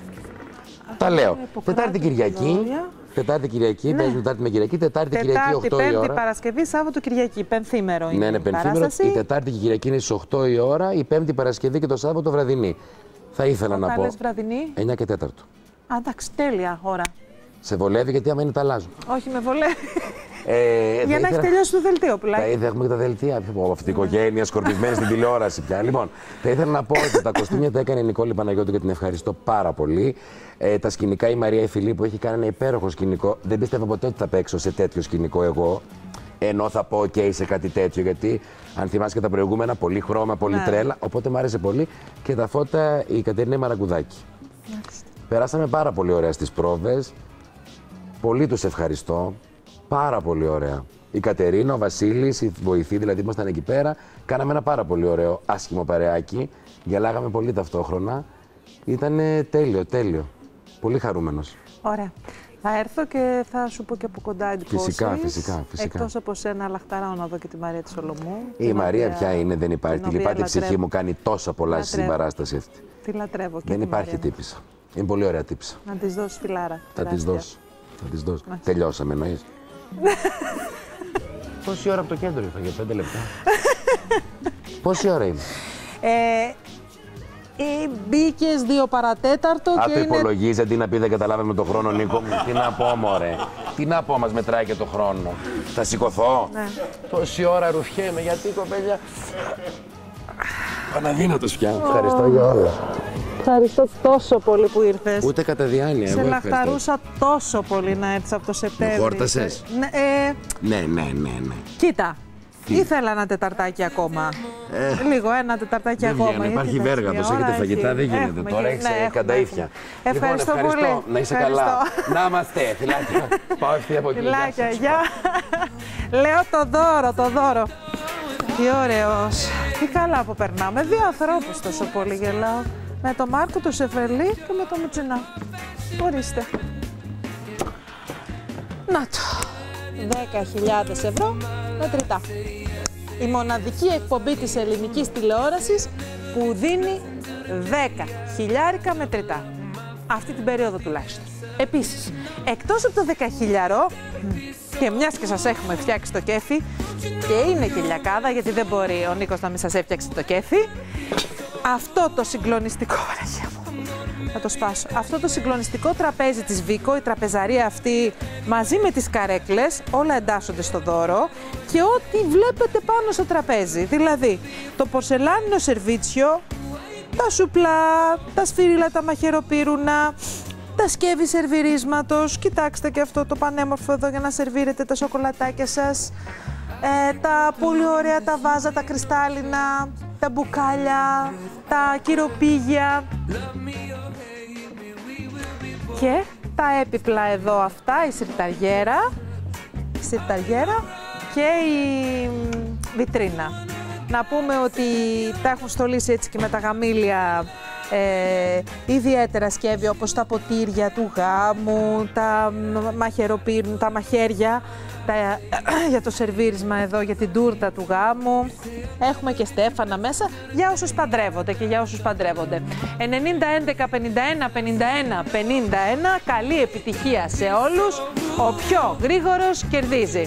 Τα λέω. Τετάρτη Κυριακή. Τετάρτη Κυριακή, ναι. Παίζουν Τετάρτη με Κυριακή, Τετάρτη, Τετάρτη Κυριακή οκτώ η ώρα. Πέμπτη Παρασκευή, Σάββατο Κυριακή. Πενθήμερο είναι. Ναι, ναι, πενθήμερο. Η Τετάρτη και η Κυριακή είναι στις οκτώ η ώρα, η Πέμπτη Παρασκευή και το Σάββατο βραδινή. Θα ήθελα να πω. Καλές βραδινή. εννιά και τέσσερα. Α, εντάξει, τέλεια ώρα. Σε βολεύει, γιατί άμα είναι τα αλλάζω. Όχι, με βολεύει. Ε, για να έχει τελειώσει το δελτίο πουλάκι. Θα ήθελα, έχουμε και τα δελτία. Από αυτή την οικογένεια σκορπισμένη στην τηλεόραση πια. Λοιπόν, θα ήθελα να πω ότι τα κοστούμια τα έκανε η Νικόλη Παναγιώτου και την ευχαριστώ πάρα πολύ. Ε, τα σκηνικά η Μαρία Φιλίππου έχει κάνει ένα υπέροχο σκηνικό. Δεν πίστευα ποτέ ότι θα παίξω σε τέτοιο σκηνικό εγώ. Ενώ θα πω OK σε κάτι τέτοιο, γιατί αν θυμάσαι και τα προηγούμενα, πολύ χρώμα, πολύ ναι. τρέλα. Οπότε μου άρεσε πολύ. Και τα φώτα η Κατερίνα Μαραγκουδάκη. Μάλιστα. Περάσαμε πάρα πολύ ωραία στις πρόβες. Πολύ τους ευχαριστώ. Πάρα πολύ ωραία. Η Κατερίνα, ο Βασίλης, η βοηθή δηλαδή που ήμασταν εκεί πέρα. Κάναμε ένα πάρα πολύ ωραίο άσχημο παρεάκι. Γελάγαμε πολύ ταυτόχρονα. Ήταν τέλειο, τέλειο. Πολύ χαρούμενος. Ωραία. Θα έρθω και θα σου πω και από κοντά εντυπώσεις. Φυσικά, φυσικά, φυσικά. Εκτός από σένα, λαχταράω να δω και τη Μαρία τη Σολομού. Η Μαρία οποία... ποια είναι, δεν υπάρχει. Τη λυπάτη ψυχή μου κάνει τόσα πολλά στην παράσταση αυτή. Τη λατρεύω και δεν τη υπάρχει Μαρία. Τύπισσα. Είναι πολύ ωραία τύπισσα. Να της δώσει φιλάρα. Θα της δώσω. Θα της δώσω. Τελειώσαμε, εννοείς. Πόση ώρα από το κέντρο ήρθα, για πέντε λεπτά. Πόση ώρα είναι. Ε, ε, μπήκες δύο παρατέταρτο Α, και το είναι... υπολογίζει, αντί να πει δεν καταλάβαμε τον χρόνο, Νίκο μου. Τι να πω, μωρέ. Τι να πω, μας μετράει και το χρόνο. Θα σηκωθώ. Ναι. Τόση ώρα ρουφιέμαι, γιατί κοπέλια. Παναδύνατος πια. Oh. Ευχαριστώ για όλα. Ευχαριστώ τόσο πολύ που ήρθες. Ούτε κατά διάνοια. Σε λαχταρούσα τόσο πολύ να έρθεις από το Σεπτέμβριο. Με χόρτασες. Ναι, ε... ναι, ναι, ναι, ναι. Κοίτα. Τι? Ήθελα ένα τεταρτάκι ακόμα. Ε, Λίγο, ένα τεταρτάκι δεν ακόμα. Βγαίνει, υπάρχει βέργατος, έχετε φαγητά, δεν γίνεται. Έχουμε, τώρα έχεις ναι, κανταΐφια. Ευχαριστώ, λοιπόν, ευχαριστώ πολύ. Να είσαι ευχαριστώ. καλά. Να είμαστε, φιλάκια. Πάω ευθεία από εκεί. Φιλάκια, γεια. Λέω το δώρο, το δώρο. Τι ωραίος. Τι καλά που περνάμε. Δύο ανθρώπους τόσο πολύ γελάω. Με τον Μάρκο, τον Σεφερλί και με τον Μουτσινά. Ορίστε. Να το. δέκα χιλιάδες ευρώ μετρητά. Η μοναδική εκπομπή της ελληνικής τηλεόρασης που δίνει δέκα χιλιάρικα μετρητά. Αυτή την περίοδο τουλάχιστον. Επίσης, εκτός από το δεκαχίλιαρο, και μιας και σας έχουμε φτιάξει το κέφι, και είναι και λιακάδα, γιατί δεν μπορεί ο Νίκος να μην σας έφτιαξε το κέφι, αυτό το συγκλονιστικό, θα το σπάσω, αυτό το συγκλονιστικό τραπέζι της Βίκο, η τραπεζαρία αυτή μαζί με τις καρέκλες, όλα εντάσσονται στο δώρο και ό,τι βλέπετε πάνω στο τραπέζι, δηλαδή το πορσελάνινο σερβίτσιο, τα σουπλά, τα σφύριλα, τα μαχαιροπύρουνα, τα σκεύη σερβιρίσματος, κοιτάξτε και αυτό το πανέμορφο εδώ για να σερβίρετε τα σοκολατάκια σας, ε, τα πολύ ωραία τα βάζα, τα κρυστάλλινα, τα μπουκάλια, τα κυροπήγια και τα έπιπλα εδώ αυτά, η σιρταριέρα, η σιρταριέρα και η βιτρίνα. Να πούμε ότι τα έχουν στολίσει έτσι και με τα γαμήλια ε, ιδιαίτερα σκεύη όπως τα ποτήρια του γάμου, τα μαχαιροπύρουν, τα μαχαίρια, τα, για το σερβίρισμα εδώ, για την τούρτα του γάμου. Έχουμε και στέφανα μέσα για όσους παντρεύονται και για όσους παντρεύονται. ενενήντα έντεκα πενήντα ένα πενήντα ένα πενήντα ένα, καλή επιτυχία σε όλους. Ο πιο γρήγορος κερδίζει.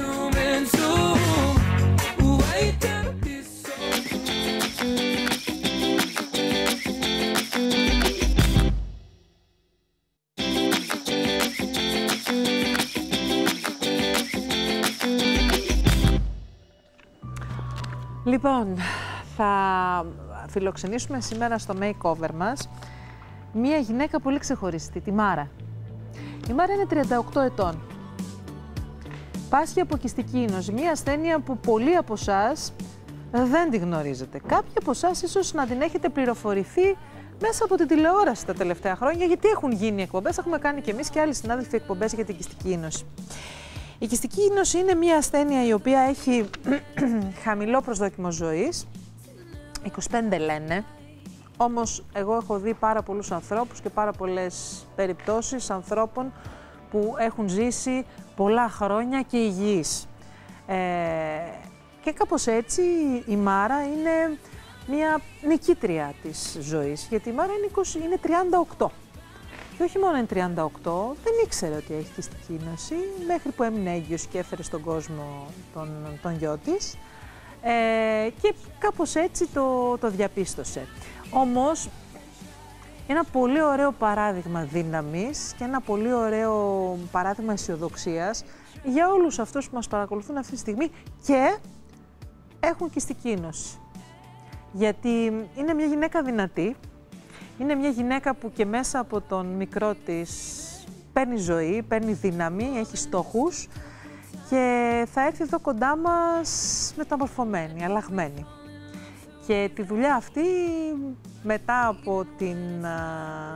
Λοιπόν, θα φιλοξενήσουμε σήμερα στο makeover μας μία γυναίκα πολύ ξεχωριστή, τη Μάρα. Η Μάρα είναι τριάντα οκτώ ετών. Πάσχει από κιστική ίνωση, μία ασθένεια που πολλοί από εσάς δεν τη γνωρίζετε. Κάποιοι από εσάς ίσως να την έχετε πληροφορηθεί μέσα από την τηλεόραση τα τελευταία χρόνια, γιατί έχουν γίνει εκπομπές, έχουμε κάνει και εμείς και άλλοι συνάδελφοι εκπομπές για την κιστική ίνωση. Η κιστική ίνωση είναι μια ασθένεια η οποία έχει χαμηλό προσδόκιμο ζωής, είκοσι πέντε λένε, όμως εγώ έχω δει πάρα πολλούς ανθρώπους και πάρα πολλές περιπτώσεις ανθρώπων που έχουν ζήσει πολλά χρόνια και υγιείς. Ε, και κάπως έτσι η Μάρα είναι μια νικήτρια της ζωής, γιατί η Μάρα είναι, είκοσι, είναι τριάντα οκτώ. Και όχι μόνο είναι τριάντα οκτώ, δεν ήξερε ότι έχει κιστική ίνωση, μέχρι που έμεινε έγκυος και έφερε στον κόσμο τον, τον γιο της. Ε, και κάπως έτσι το, το διαπίστωσε. Όμως, ένα πολύ ωραίο παράδειγμα δύναμης και ένα πολύ ωραίο παράδειγμα αισιοδοξίας για όλους αυτούς που μας παρακολουθούν αυτή τη στιγμή και έχουν κιστική ίνωση. Γιατί είναι μια γυναίκα δυνατή, είναι μια γυναίκα που και μέσα από τον μικρό της παίρνει ζωή, παίρνει δύναμη, έχει στόχους και θα έρθει εδώ κοντά μας μεταμορφωμένη, αλλαγμένη. Και τη δουλειά αυτή, μετά από την α,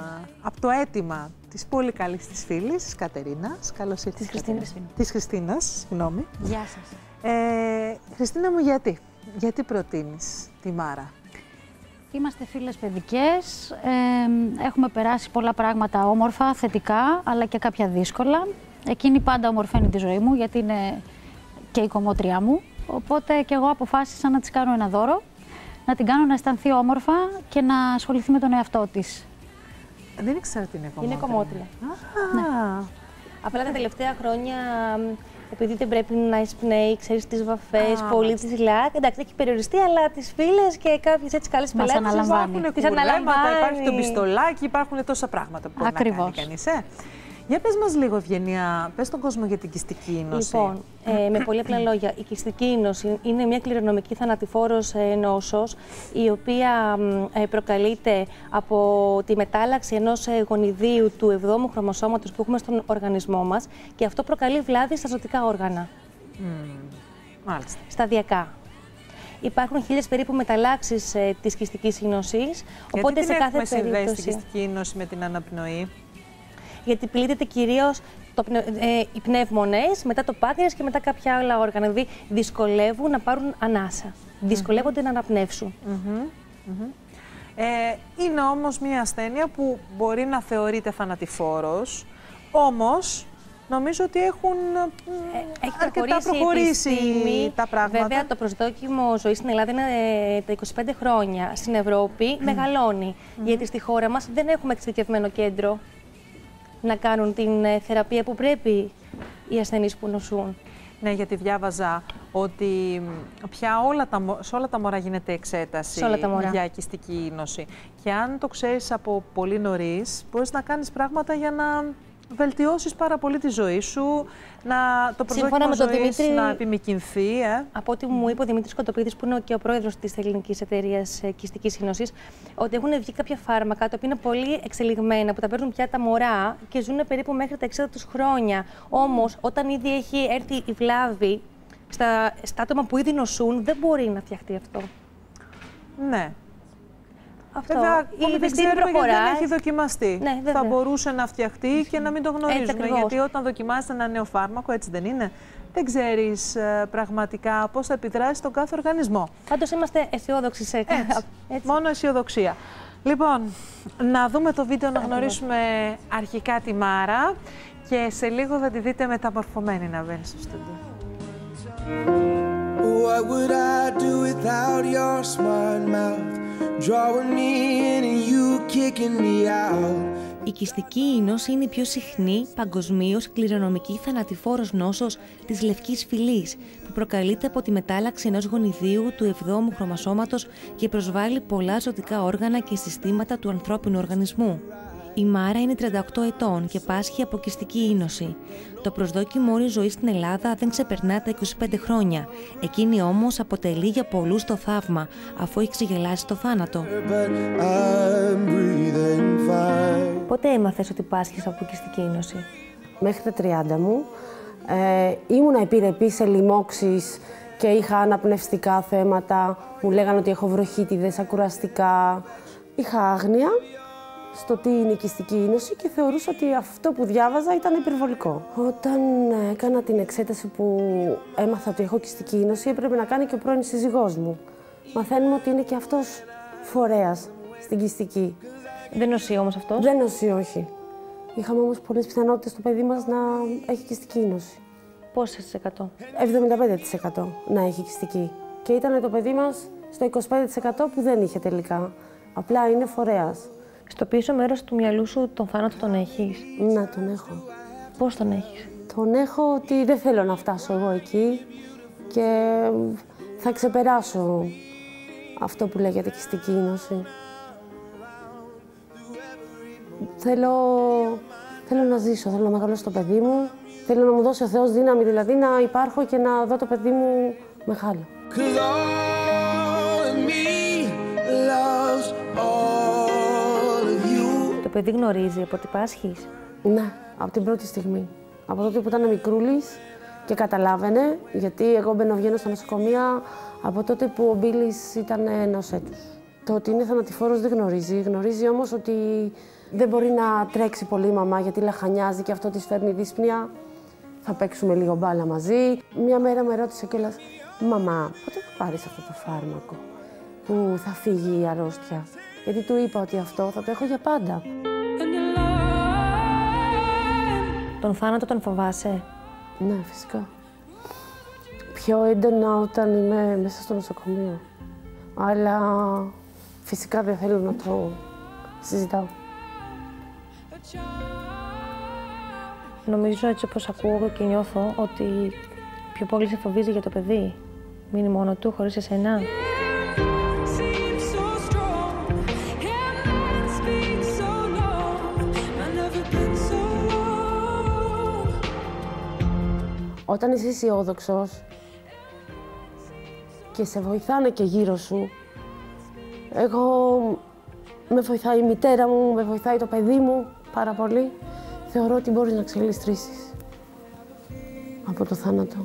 από το αίτημα της πολύ καλής της φίλης, της Κατερίνας. Καλώς ήρθες. Της Χριστίνας. Της Χριστίνας, συγγνώμη. Γεια σας. Ε, Χριστίνα μου, γιατί, γιατί προτείνεις τη Μάρα? Είμαστε φίλες παιδικές, ε, έχουμε περάσει πολλά πράγματα όμορφα, θετικά, αλλά και κάποια δύσκολα. Εκείνη πάντα ομορφαίνει τη ζωή μου, γιατί είναι και η κομμότριά μου. Οπότε και εγώ αποφάσισα να της κάνω ένα δώρο, να την κάνω να αισθανθεί όμορφα και να ασχοληθεί με τον εαυτό της. Δεν ήξερα ότι είναι κομμότρια. Είναι κομμότρια. Ναι. Απλά τα τελευταία χρόνια, επειδή δεν πρέπει να εισπνέει, ξέρεις, τις βαφές, πολύ της λάκ. Εντάξει, έχει περιοριστεί, αλλά τις φίλες και κάποιες έτσι καλές πελάτες Υπάρχουν τις αναλαμβάνει. Υπάρχει το πιστολάκι, υπάρχουν τόσα πράγματα που μπορεί Ακριβώς. να κάνει κανείς. Ε. Για πες μας λίγο, Ευγενία, πες τον κόσμο για την κυστική ίνωση. Λοιπόν, ε, με πολύ απλά λόγια, η κυστική ίνωση είναι μια κληρονομική θανατηφόρος ε, νόσος, η οποία ε, προκαλείται από τη μετάλλαξη ενός ε, γονιδίου του εβδόμου χρωμοσώματος που έχουμε στον οργανισμό μας και αυτό προκαλεί βλάβη στα ζωτικά όργανα. Mm, μάλιστα. Σταδιακά. Υπάρχουν χίλιες περίπου μεταλλάξεις ε, της κυστικής ίνωσης, οπότε Γιατί σε κάθε έχουμε συνδέσει περίπτωση. την κυστική ίνωση με την αναπνοή? Γιατί πλήττεται κυρίως το, ε, οι πνεύμονες, μετά το πάγκρεας και μετά κάποια άλλα όργανα. Δηλαδή δυσκολεύουν να πάρουν ανάσα. Mm-hmm. Δυσκολεύονται να αναπνεύσουν. Mm-hmm. Mm-hmm. Ε, είναι όμως μια ασθένεια που μπορεί να θεωρείται θανατηφόρος, όμως νομίζω ότι έχουν ε, έχει αρκετά προχωρήσει επιστήμη, τα πράγματα. Βέβαια, το προσδόκιμο ζωής στην Ελλάδα είναι ε, τα είκοσι πέντε χρόνια. Στην Ευρώπη mm. μεγαλώνει, mm-hmm. γιατί στη χώρα μας δεν έχουμε εξειδικευμένο κέντρο να κάνουν την ε, θεραπεία που πρέπει οι ασθενείς που νοσούν. Ναι, γιατί διάβαζα ότι πια όλα τα, σε όλα τα μωρά γίνεται εξέταση για κυστική ίνωση. Και αν το ξέρεις από πολύ νωρίς, μπορείς να κάνεις πράγματα για να βελτιώσεις πάρα πολύ τη ζωή σου, να το προσδόκιμο ζωής Δημήτρη, να επιμικρυνθεί. Ε. Από ό,τι μου είπε ο Δημήτρης Κοντοπίδης, που είναι και ο πρόεδρος της Ελληνικής Εταιρείας Κυστικής Ίνωσης, ότι έχουν βγει κάποια φάρμακα τα οποία είναι πολύ εξελιγμένα, που τα παίρνουν πια τα μωρά και ζουν περίπου μέχρι τα εξήντα τους χρόνια. Mm. Όμως, όταν ήδη έχει έρθει η βλάβη στα, στα άτομα που ήδη νοσούν, δεν μπορεί να φτιαχτεί αυτό. Ναι. Αυτό. Βέβαια, ακόμη δεν ξέρουμε γιατί δεν έχει δοκιμαστεί. Ναι, θα μπορούσε να φτιαχτεί και να μην το γνωρίζουμε. Έτσι, γιατί όταν δοκιμάζεις ένα νέο φάρμακο, έτσι δεν είναι, δεν ξέρεις ε, πραγματικά πώς θα επιδράσει στον κάθε οργανισμό. Πάντως είμαστε αισιόδοξοι σε έτσι. έτσι. Μόνο αισιοδοξία. Λοιπόν, να δούμε το βίντεο, να γνωρίσουμε αρχικά τη Μάρα και σε λίγο θα τη δείτε μεταμορφωμένη να μπαίνει στο στούντιο. What would I do without your smart mouth? Drawing me in and you kicking me out. Η κυστική ίνωση είναι η πιο συχνή παγκοσμίως κληρονομική θανατηφόρος νόσος της λευκής φυλής, που προκαλείται από τη μετάλλαξη ενός γονιδίου του εβδόμου χρωμοσώματος και προσβάλλει πολλά ζωτικά όργανα και συστήματα του ανθρώπινου οργανισμού. Η Μάρα είναι τριάντα οκτώ ετών και πάσχει από κυστική ίνωση. Το προσδόκιμο όριο ζωής στην Ελλάδα δεν ξεπερνά τα είκοσι πέντε χρόνια. Εκείνη όμως αποτελεί για πολλούς το θαύμα, αφού έχει ξεγελάσει το θάνατο. Πότε έμαθες ότι πάσχεις από κυστική ίνωση? Μέχρι τα τριάντα μου. Ε, ήμουνα επιρρεπής σε λοιμώξεις και είχα αναπνευστικά θέματα. Μου λέγανε ότι έχω βροχίτιδες, ακουραστικά. Είχα άγνοια στο τι είναι η κυστική ίνωση και θεωρούσα ότι αυτό που διάβαζα ήταν υπερβολικό. Όταν έκανα την εξέταση που έμαθα ότι έχω κυστική ίνωση, έπρεπε να κάνει και ο πρώην σύζυγός μου. Μαθαίνουμε ότι είναι και αυτός φορέας στην κυστική. Δεν νοσεί όμως αυτός? Δεν νοσεί, όχι. Είχαμε όμως πολλές πιθανότητες το παιδί μας να έχει κυστική ίνωση. Πόσες τοις εκατό? εβδομήντα πέντε τοις εκατό να έχει κυστική. Και ήταν το παιδί μας στο είκοσι πέντε τοις εκατό που δεν είχε τελικά. Απλά είναι φορέας. Στο πίσω μέρος του μυαλού σου τον θάνατο τον έχεις? Ναι, τον έχω. Πώς τον έχεις? Τον έχω ότι δεν θέλω να φτάσω εγώ εκεί και θα ξεπεράσω αυτό που λέγεται κυστική ίνωση. Θέλω, θέλω να ζήσω, θέλω να μεγαλώσω το παιδί μου, θέλω να μου δώσει ο Θεός δύναμη, δηλαδή να υπάρχω και να δω το παιδί μου μεγάλο. Το παιδί γνωρίζει από τι πάσχεις? Ναι, από την πρώτη στιγμή. Από τότε που ήταν μικρούλης και καταλάβαινε, γιατί εγώ μπαίνω βγαίνω στα νοσοκομεία από τότε που ο Μπίλης ήταν ενός έτους. Το ότι είναι θανατηφόρος δεν γνωρίζει, γνωρίζει όμως ότι Δεν μπορεί να τρέξει πολύ η μαμά γιατί λαχανιάζει και αυτό της φέρνει δύσπνοια. Θα παίξουμε λίγο μπάλα μαζί. Μια μέρα με ρώτησε κιόλας, μαμά, πότε θα πάρεις αυτό το φάρμακο που θα φύγει η αρρώστια? Γιατί του είπα ότι αυτό θα το έχω για πάντα. Τον θάνατο τον φοβάσαι? Ναι, φυσικά. Πιο έντονα όταν είμαι μέσα στο νοσοκομείο. Αλλά φυσικά δεν θέλω να το συζητάω. Νομίζω έτσι όπως ακούω και νιώθω ότι πιο πολύ σε φοβίζει για το παιδί. Μείνει μόνο του χωρίς εσένα. Όταν είσαι αισιόδοξος και σε βοηθάνε και γύρω σου, εγώ με βοηθάει η μητέρα μου, με βοηθάει το παιδί μου πάρα πολύ, θεωρώ ότι μπορείς να ξελιστρήσεις από το θάνατο.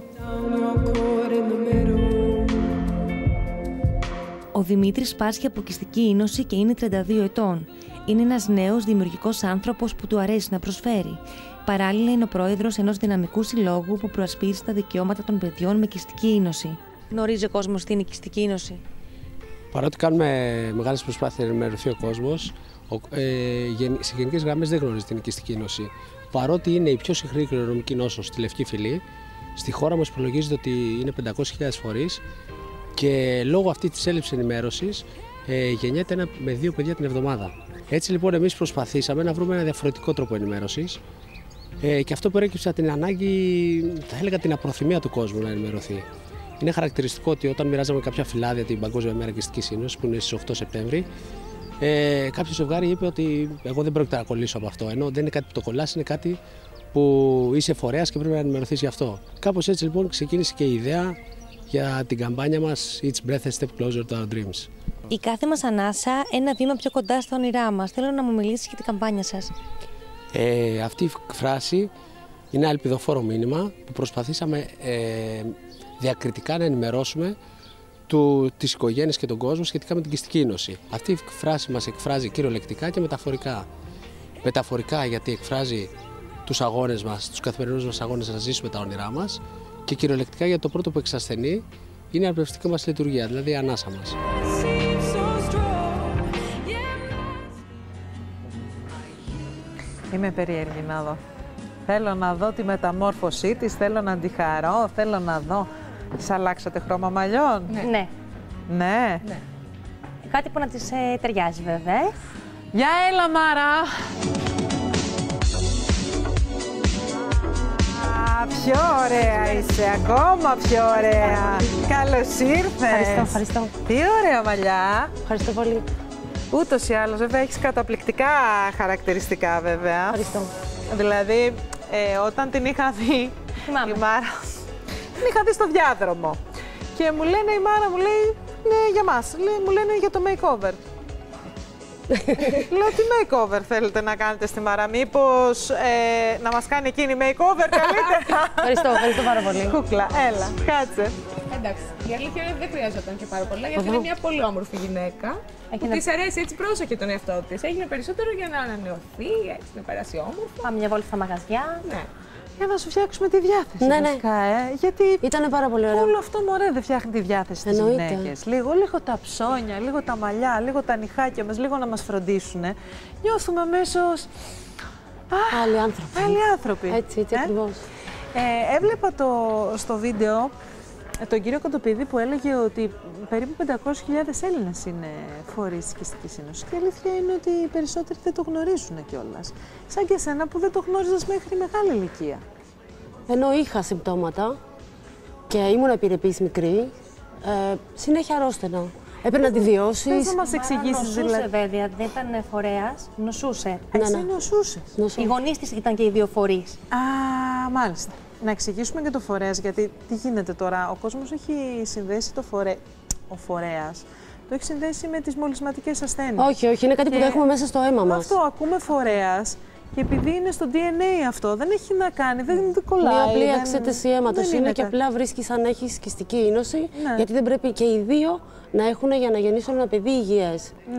Ο Δημήτρης πάσχει από κυστική ίνωση και είναι τριάντα δύο ετών. Είναι ένας νέος δημιουργικός άνθρωπος που του αρέσει να προσφέρει. Παράλληλα, είναι ο πρόεδρος ενός δυναμικού συλλόγου που προασπίζει τα δικαιώματα των παιδιών με κυστική ίνωση. Γνωρίζει ο κόσμος τι είναι η κυστική ίνωση? Παρότι κάνουμε μεγάλες προσπάθειες να ενημερωθεί ο κόσμος, ε, σε γενικές γραμμές δεν γνωρίζει την κυστική ίνωση. Παρότι είναι η πιο συχνή κληρονομική νόσος στη λευκή φυλή, στη χώρα μας υπολογίζεται ότι είναι πεντακόσιες χιλιάδες φορείς και λόγω αυτή της έλλειψης ενημέρωσης ε, γεννιέται ένα με δύο παιδιά την εβδομάδα. Έτσι λοιπόν εμείς προσπαθήσαμε να βρούμε ένα διαφορετικό τρόπο ενημέρωσης ε, και αυτό προέκυψε την ανάγκη, θα έλεγα την απροθυμία του κόσμου να ενημερωθεί. Είναι χαρακτηριστικό ότι όταν μοιράζαμε κάποια φυλάδια την Παγκόσμια Μέρα Κυστικής Ίνωσης που είναι στις οκτώ Σεπτέμβρη, ε, κάποιο ζευγάρι είπε ότι εγώ δεν πρόκειται να κολλήσω από αυτό. Ενώ δεν είναι κάτι που το κολλάς, είναι κάτι που είσαι φορέας και πρέπει να ενημερωθείς γι' αυτό. Κάπως έτσι λοιπόν ξεκίνησε και η ιδέα για την καμπάνια μας Each Breath a Step Closer to Our Dreams. Η κάθε μας ανάσα ένα βήμα πιο κοντά στα όνειρά μας. Θέλω να μου μιλήσεις για την καμπάνια σας. Ε, αυτή η φράση είναι ένα ελπιδοφόρο μήνυμα που προσπαθήσαμε ε, διακριτικά να ενημερώσουμε του, τις οικογένειες και τον κόσμο σχετικά με την κυστική ίνωση. Αυτή η φράση μας εκφράζει κυριολεκτικά και μεταφορικά. Μεταφορικά γιατί εκφράζει τους αγώνες μας, τους καθημερινούς μας αγώνες να ζήσουμε τα όνειρά μας και κυριολεκτικά γιατί το πρώτο που εξασθενεί είναι η αρπευτική μας λειτουργία, δηλαδή η ανάσα μας. Είμαι περίεργη να δω. Θέλω να δω τη μεταμόρφωσή της, θέλω να τη χαρώ, θέλω να δω. Της αλλάξατε χρώμα μαλλιών? Ναι. Ναι. Ναι. Ναι. Κάτι που να της ε, ταιριάζει βέβαια. Για έλα Μάρα! Α, πιο ωραία είσαι, ακόμα πιο ωραία. Καλώς ήρθες. Ευχαριστώ, ευχαριστώ. Τι ωραία μαλλιά. Ευχαριστώ πολύ. Ούτως ή άλλως, βέβαια, έχεις καταπληκτικά χαρακτηριστικά, βέβαια. Ευχαριστώ. Δηλαδή, ε, όταν την είχα δει, Θυμάμαι. η Μάρα, την είχα δει στο διάδρομο. Και μου λένε, η Μάρα μου λέει, ναι, για μας. Λέει, μου λένε για το makeover. Λέω, τι makeover θέλετε να κάνετε στη Μάρα, μήπως ε, να μας κάνει εκείνη makeover καλύτερα? Ευχαριστώ, ευχαριστώ πάρα πολύ. Κούκλα, έλα, κάτσε. Εντάξει, η αλήθεια είναι ότι δεν χρειαζόταν και πάρα πολλά, γιατί είναι μια πολύ όμορφη γυναίκα. Που να... της αρέσει έτσι πρόσεχε τον εαυτό της. Έγινε περισσότερο για να ανανεωθεί, έτσι να περάσει όμορφα. Πάμε μια βόλτα στα μαγαζιά. Ναι. Για να σου φτιάξουμε τη διάθεση. Ναι, ναι. Βασικά, ε, γιατί ήταν πάρα πολύ ωραίο. Όλο αυτό μωρέ δεν φτιάχνει τη διάθεση στις γυναίκες. Λίγο, λίγο τα ψώνια, λίγο τα μαλλιά, λίγο τα νυχάκια μας, λίγο να μας φροντίσουν. Νιώθουμε αμέσως. Άλλοι άνθρωποι. Άλλοι άνθρωποι. Έτσι, έτσι ε? ακριβώς. Ε, έβλεπα το, στο βίντεο τον κύριο Κοντοπίδη που έλεγε ότι περίπου πεντακόσιες χιλιάδες Έλληνες είναι φορείς της κυστικής ίνωσης. Και η αλήθεια είναι ότι οι περισσότεροι δεν το γνωρίζουν κιόλας. Σαν και εσένα που δεν το γνώριζες μέχρι μεγάλη ηλικία. Ενώ είχα συμπτώματα και ήμουν επιρρεπής μικρή, ε, συνέχεια αρρώστενα. Έπαιρνα αντιβιώσεις. Θες να μας εξηγήσεις δηλαδή? δηλαδή? Βέβαια, δεν ήταν φορέας, νοσούσε. Ναι, Εσύ ναι. νοσούσες. Οι γονείς της ήταν και οι δύο φορείς. Α, μάλιστα. Να εξηγήσουμε και το φορέας, γιατί τι γίνεται τώρα. Ο κόσμος έχει συνδέσει το φορέ... ο φορέας. Το έχει συνδέσει με τις μολυσματικές ασθένειες. Όχι, όχι, είναι κάτι και... που το έχουμε μέσα στο αίμα μας. Αυτό, ακούμε φορέας και επειδή είναι στο ντι εν έι αυτό, δεν έχει να κάνει, δεν κολλάει. Μια απλή δεν... εξέταση αίματος είναι, είναι και απλά βρίσκεις αν έχεις κυστική ίνωση, ναι. γιατί δεν πρέπει και οι δύο να έχουν για να γεννήσουν ένα παιδί υγιές. Ναι.